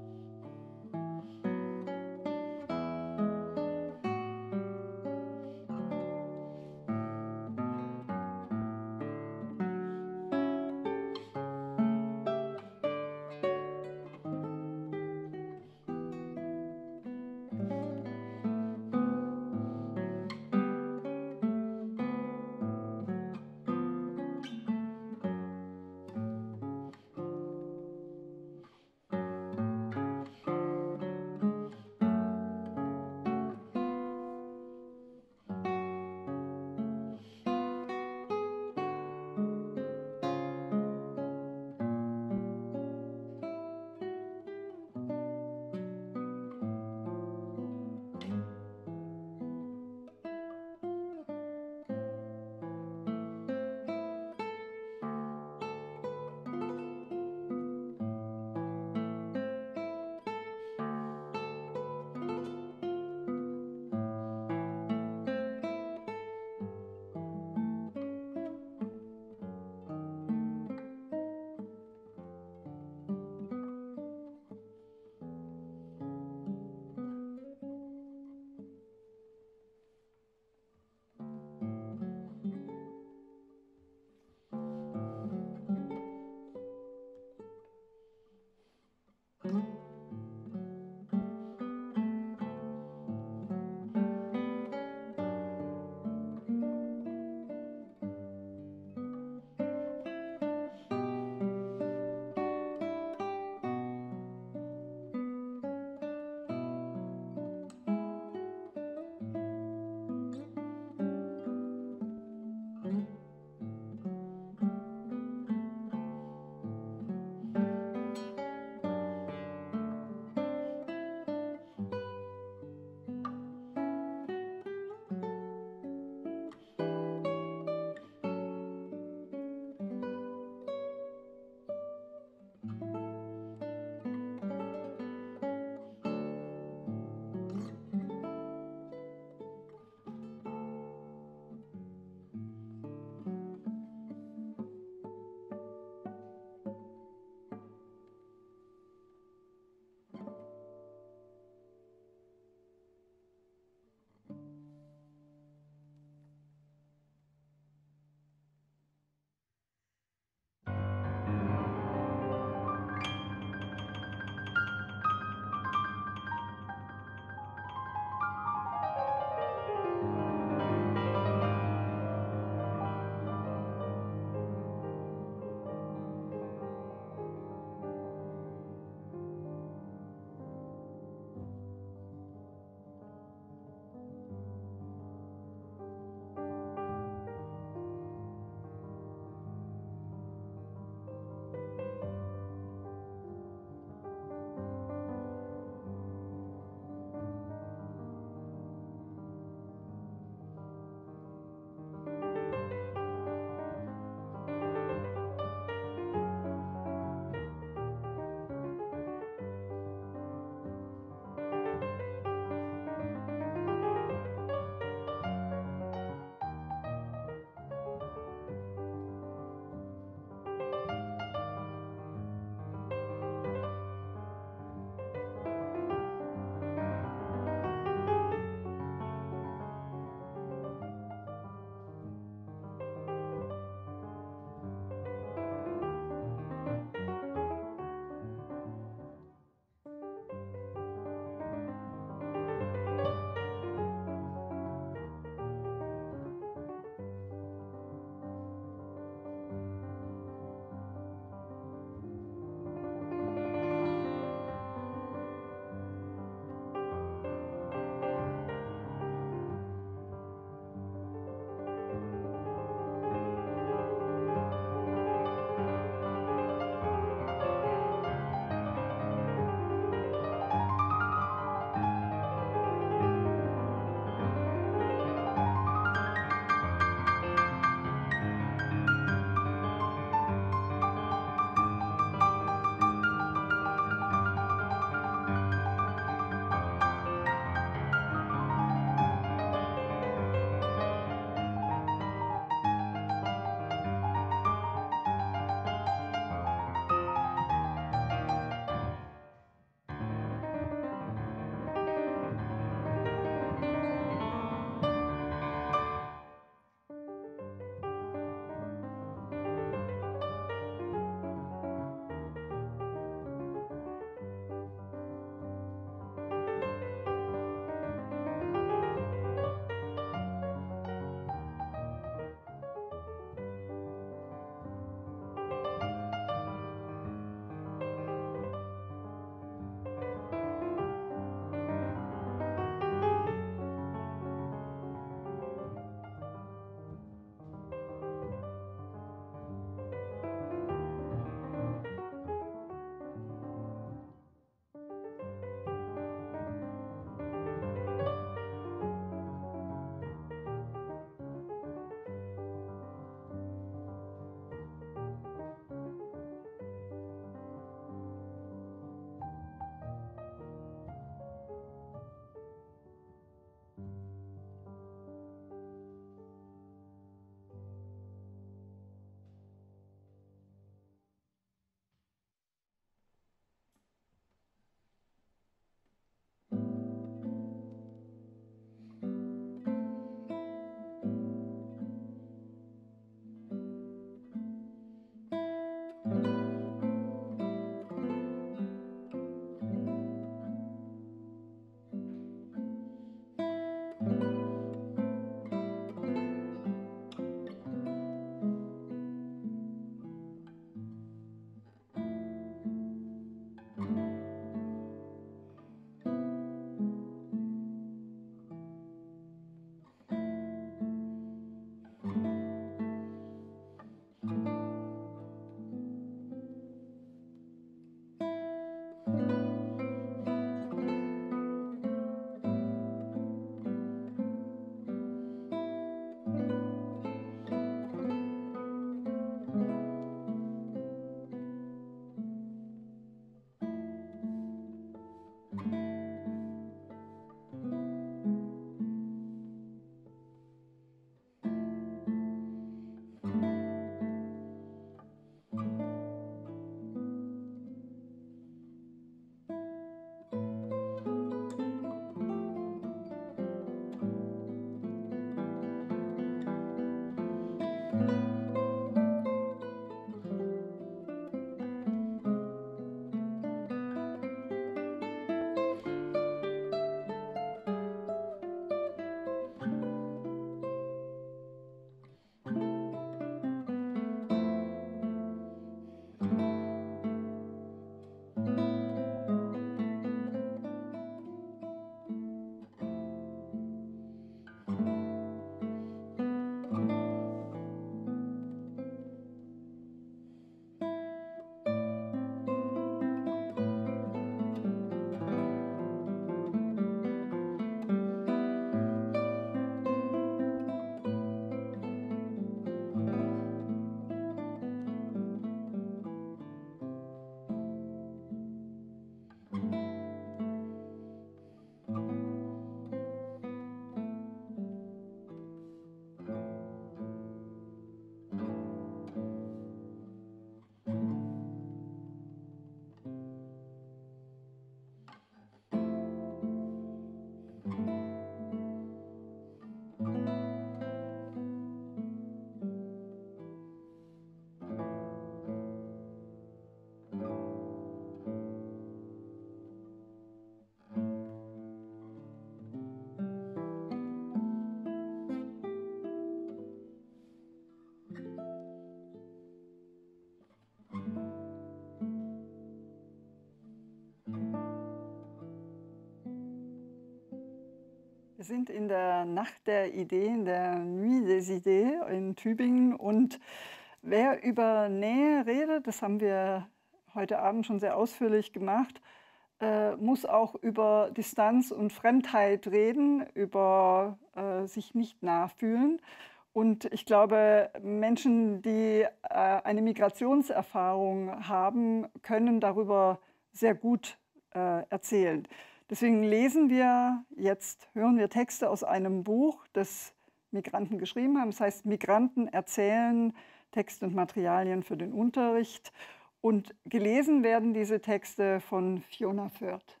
sind in der Nacht der Ideen, der Nuit des Idées in Tübingen. Und wer über Nähe redet, das haben wir heute Abend schon sehr ausführlich gemacht, muss auch über Distanz und Fremdheit reden, über sich nicht nachfühlen. Und ich glaube, Menschen, die eine Migrationserfahrung haben, können darüber sehr gut erzählen. Deswegen hören wir Texte aus einem Buch, das Migranten geschrieben haben. Das heißt, Migranten erzählen Texte und Materialien für den Unterricht. Und gelesen werden diese Texte von Fiona Firth.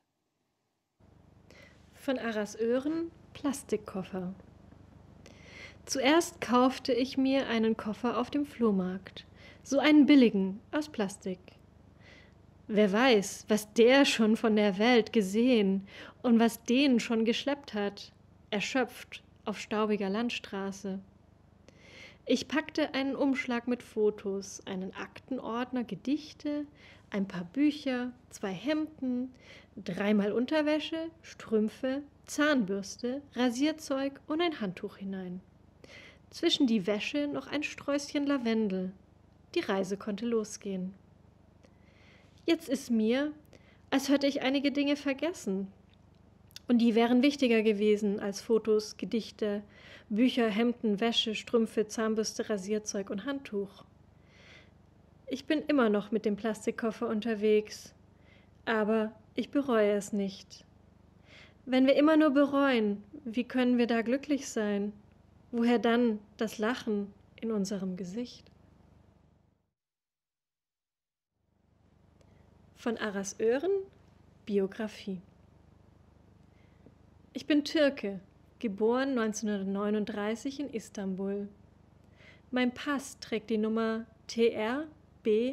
Von Aras Öhren, Plastikkoffer. Zuerst kaufte ich mir einen Koffer auf dem Flohmarkt, so einen billigen, aus Plastik. Wer weiß, was der schon von der Welt gesehen und was den schon geschleppt hat, erschöpft auf staubiger Landstraße. Ich packte einen Umschlag mit Fotos, einen Aktenordner, Gedichte, ein paar Bücher, 2 Hemden, 3-mal Unterwäsche, Strümpfe, Zahnbürste, Rasierzeug und ein Handtuch hinein. Zwischen die Wäsche noch ein Sträußchen Lavendel. Die Reise konnte losgehen. Jetzt ist mir, als hätte ich einige Dinge vergessen. Und die wären wichtiger gewesen als Fotos, Gedichte, Bücher, Hemden, Wäsche, Strümpfe, Zahnbürste, Rasierzeug und Handtuch. Ich bin immer noch mit dem Plastikkoffer unterwegs, aber ich bereue es nicht. Wenn wir immer nur bereuen, wie können wir da glücklich sein? Woher dann das Lachen in unserem Gesicht? Von Aras Öhren, Biografie. Ich bin Türke, geboren 1939 in Istanbul. Mein Pass trägt die Nummer TRB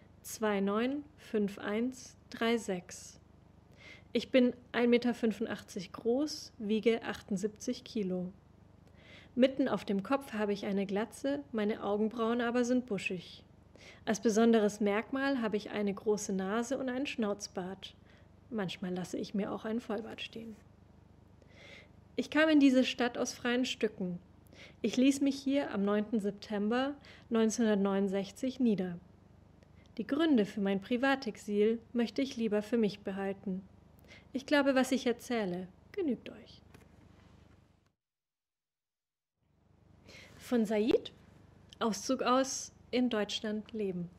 295136. Ich bin 1,85 Meter groß, wiege 78 Kilo. Mitten auf dem Kopf habe ich eine Glatze, meine Augenbrauen aber sind buschig. Als besonderes Merkmal habe ich eine große Nase und einen Schnauzbart. Manchmal lasse ich mir auch einen Vollbart stehen. Ich kam in diese Stadt aus freien Stücken. Ich ließ mich hier am 9. September 1969 nieder. Die Gründe für mein Privatexil möchte ich lieber für mich behalten. Ich glaube, was ich erzähle, genügt euch. Von Said, Auszug aus In Deutschland leben.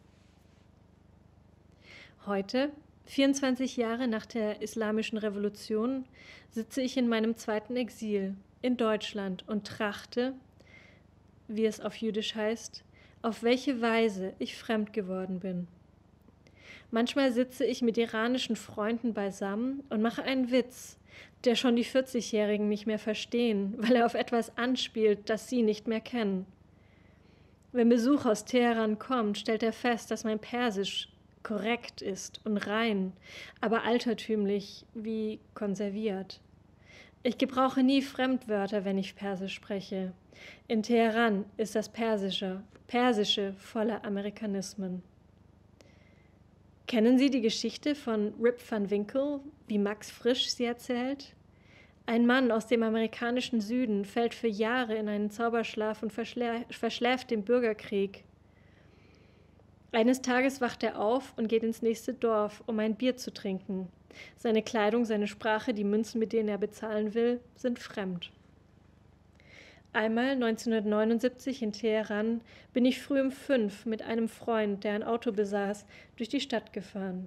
Heute, 24 Jahre nach der Islamischen Revolution, sitze ich in meinem zweiten Exil in Deutschland und trachte, wie es auf Jüdisch heißt, auf welche Weise ich fremd geworden bin. Manchmal sitze ich mit iranischen Freunden beisammen und mache einen Witz, der schon die 40-Jährigen nicht mehr verstehen, weil er auf etwas anspielt, das sie nicht mehr kennen. Wenn Besuch aus Teheran kommt, stellt er fest, dass mein Persisch korrekt ist und rein, aber altertümlich wie konserviert. Ich gebrauche nie Fremdwörter, wenn ich Persisch spreche. In Teheran ist das Persische voller Amerikanismen. Kennen Sie die Geschichte von Rip van Winkle, wie Max Frisch sie erzählt? Ein Mann aus dem amerikanischen Süden fällt für Jahre in einen Zauberschlaf und verschläft den Bürgerkrieg. Eines Tages wacht er auf und geht ins nächste Dorf, um ein Bier zu trinken. Seine Kleidung, seine Sprache, die Münzen, mit denen er bezahlen will, sind fremd. Einmal 1979 in Teheran bin ich früh um 5 mit einem Freund, der ein Auto besaß, durch die Stadt gefahren.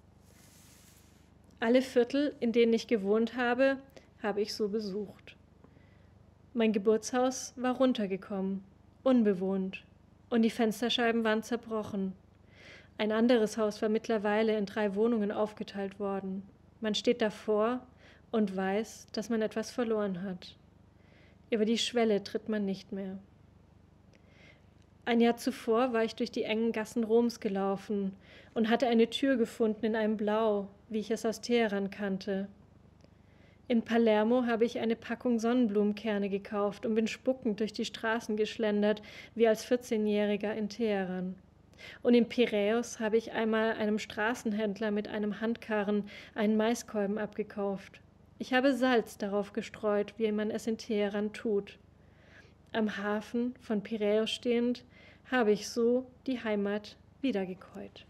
Alle Viertel, in denen ich gewohnt habe, habe ich so besucht. Mein Geburtshaus war runtergekommen, unbewohnt, und die Fensterscheiben waren zerbrochen. Ein anderes Haus war mittlerweile in 3 Wohnungen aufgeteilt worden. Man steht davor und weiß, dass man etwas verloren hat. Über die Schwelle tritt man nicht mehr. Ein Jahr zuvor war ich durch die engen Gassen Roms gelaufen und hatte eine Tür gefunden in einem Blau, wie ich es aus Teheran kannte. In Palermo habe ich eine Packung Sonnenblumenkerne gekauft und bin spuckend durch die Straßen geschlendert, wie als 14-Jähriger in Teheran. Und in Piräus habe ich einmal einem Straßenhändler mit einem Handkarren einen Maiskolben abgekauft. Ich habe Salz darauf gestreut, wie man es in Teheran tut. Am Hafen von Piräus stehend, habe ich so die Heimat wiedergekäut.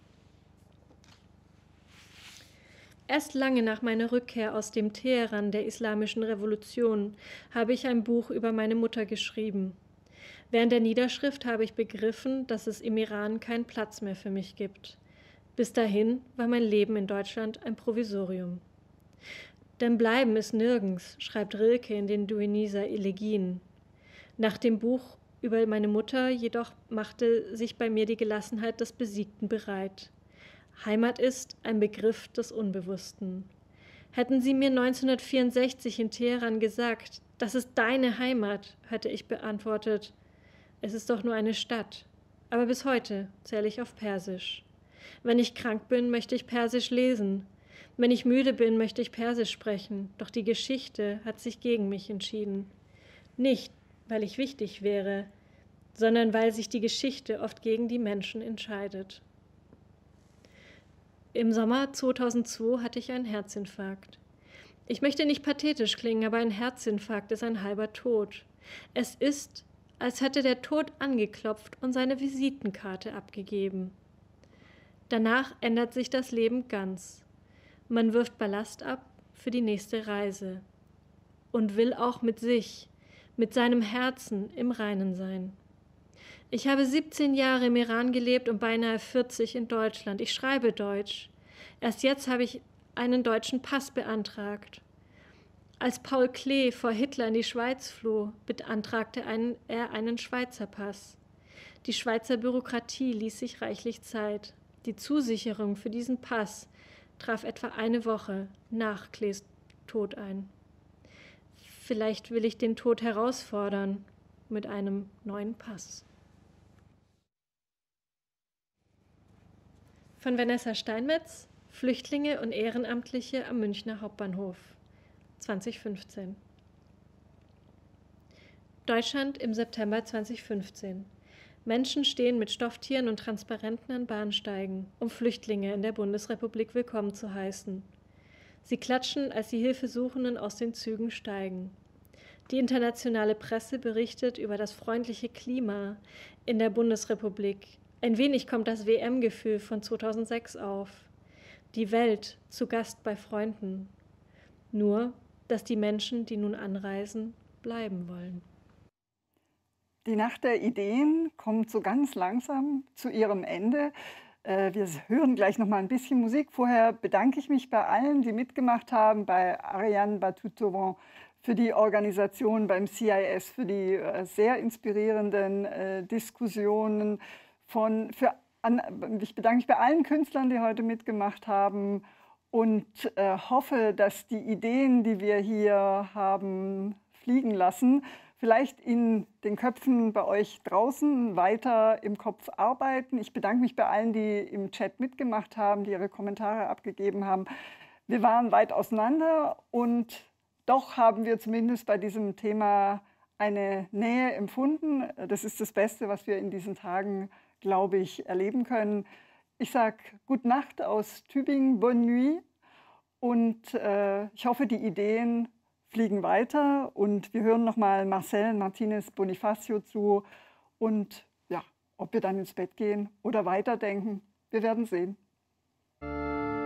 Erst lange nach meiner Rückkehr aus dem Teheran der Islamischen Revolution habe ich ein Buch über meine Mutter geschrieben. Während der Niederschrift habe ich begriffen, dass es im Iran keinen Platz mehr für mich gibt. Bis dahin war mein Leben in Deutschland ein Provisorium. Denn bleiben ist nirgends, schreibt Rilke in den Dueniser Elegien. Nach dem Buch über meine Mutter jedoch machte sich bei mir die Gelassenheit des Besiegten bereit. Heimat ist ein Begriff des Unbewussten. Hätten Sie mir 1964 in Teheran gesagt, das ist deine Heimat, hätte ich beantwortet, es ist doch nur eine Stadt. Aber bis heute zähle ich auf Persisch. Wenn ich krank bin, möchte ich Persisch lesen. Wenn ich müde bin, möchte ich Persisch sprechen. Doch die Geschichte hat sich gegen mich entschieden. Nicht, weil ich wichtig wäre, sondern weil sich die Geschichte oft gegen die Menschen entscheidet. Im Sommer 2002 hatte ich einen Herzinfarkt. Ich möchte nicht pathetisch klingen, aber ein Herzinfarkt ist ein halber Tod. Es ist, als hätte der Tod angeklopft und seine Visitenkarte abgegeben. Danach ändert sich das Leben ganz. Man wirft Ballast ab für die nächste Reise und will auch mit sich, mit seinem Herzen im Reinen sein. Ich habe 17 Jahre im Iran gelebt und beinahe 40 in Deutschland. Ich schreibe Deutsch. Erst jetzt habe ich einen deutschen Pass beantragt. Als Paul Klee vor Hitler in die Schweiz floh, beantragte er einen Schweizer Pass. Die Schweizer Bürokratie ließ sich reichlich Zeit. Die Zusicherung für diesen Pass traf etwa eine Woche nach Klees Tod ein. Vielleicht will ich den Tod herausfordern mit einem neuen Pass. Von Vanessa Steinmetz, Flüchtlinge und Ehrenamtliche am Münchner Hauptbahnhof, 2015. Deutschland im September 2015. Menschen stehen mit Stofftieren und Transparenten an Bahnsteigen, um Flüchtlinge in der Bundesrepublik willkommen zu heißen. Sie klatschen, als die Hilfesuchenden aus den Zügen steigen. Die internationale Presse berichtet über das freundliche Klima in der Bundesrepublik. Ein wenig kommt das WM-Gefühl von 2006 auf. Die Welt zu Gast bei Freunden. Nur, dass die Menschen, die nun anreisen, bleiben wollen. Die Nacht der Ideen kommt so ganz langsam zu ihrem Ende. Wir hören gleich noch mal ein bisschen Musik. Vorher bedanke ich mich bei allen, die mitgemacht haben, bei Ariane Batutovan für die Organisation, beim CIS für die sehr inspirierenden Diskussionen. Ich bedanke mich bei allen Künstlern, die heute mitgemacht haben und hoffe, dass die Ideen, die wir hier haben fliegen lassen, vielleicht in den Köpfen bei euch draußen weiter im Kopf arbeiten. Ich bedanke mich bei allen, die im Chat mitgemacht haben, die ihre Kommentare abgegeben haben. Wir waren weit auseinander und doch haben wir zumindest bei diesem Thema eine Nähe empfunden. Das ist das Beste, was wir in diesen Tagen, glaube ich, erleben können. Ich sage Gute Nacht aus Tübingen, Bonne Nuit und ich hoffe, die Ideen fliegen weiter und wir hören nochmal Marcel Martinez Bonifacio zu und ja, ob wir dann ins Bett gehen oder weiterdenken, wir werden sehen.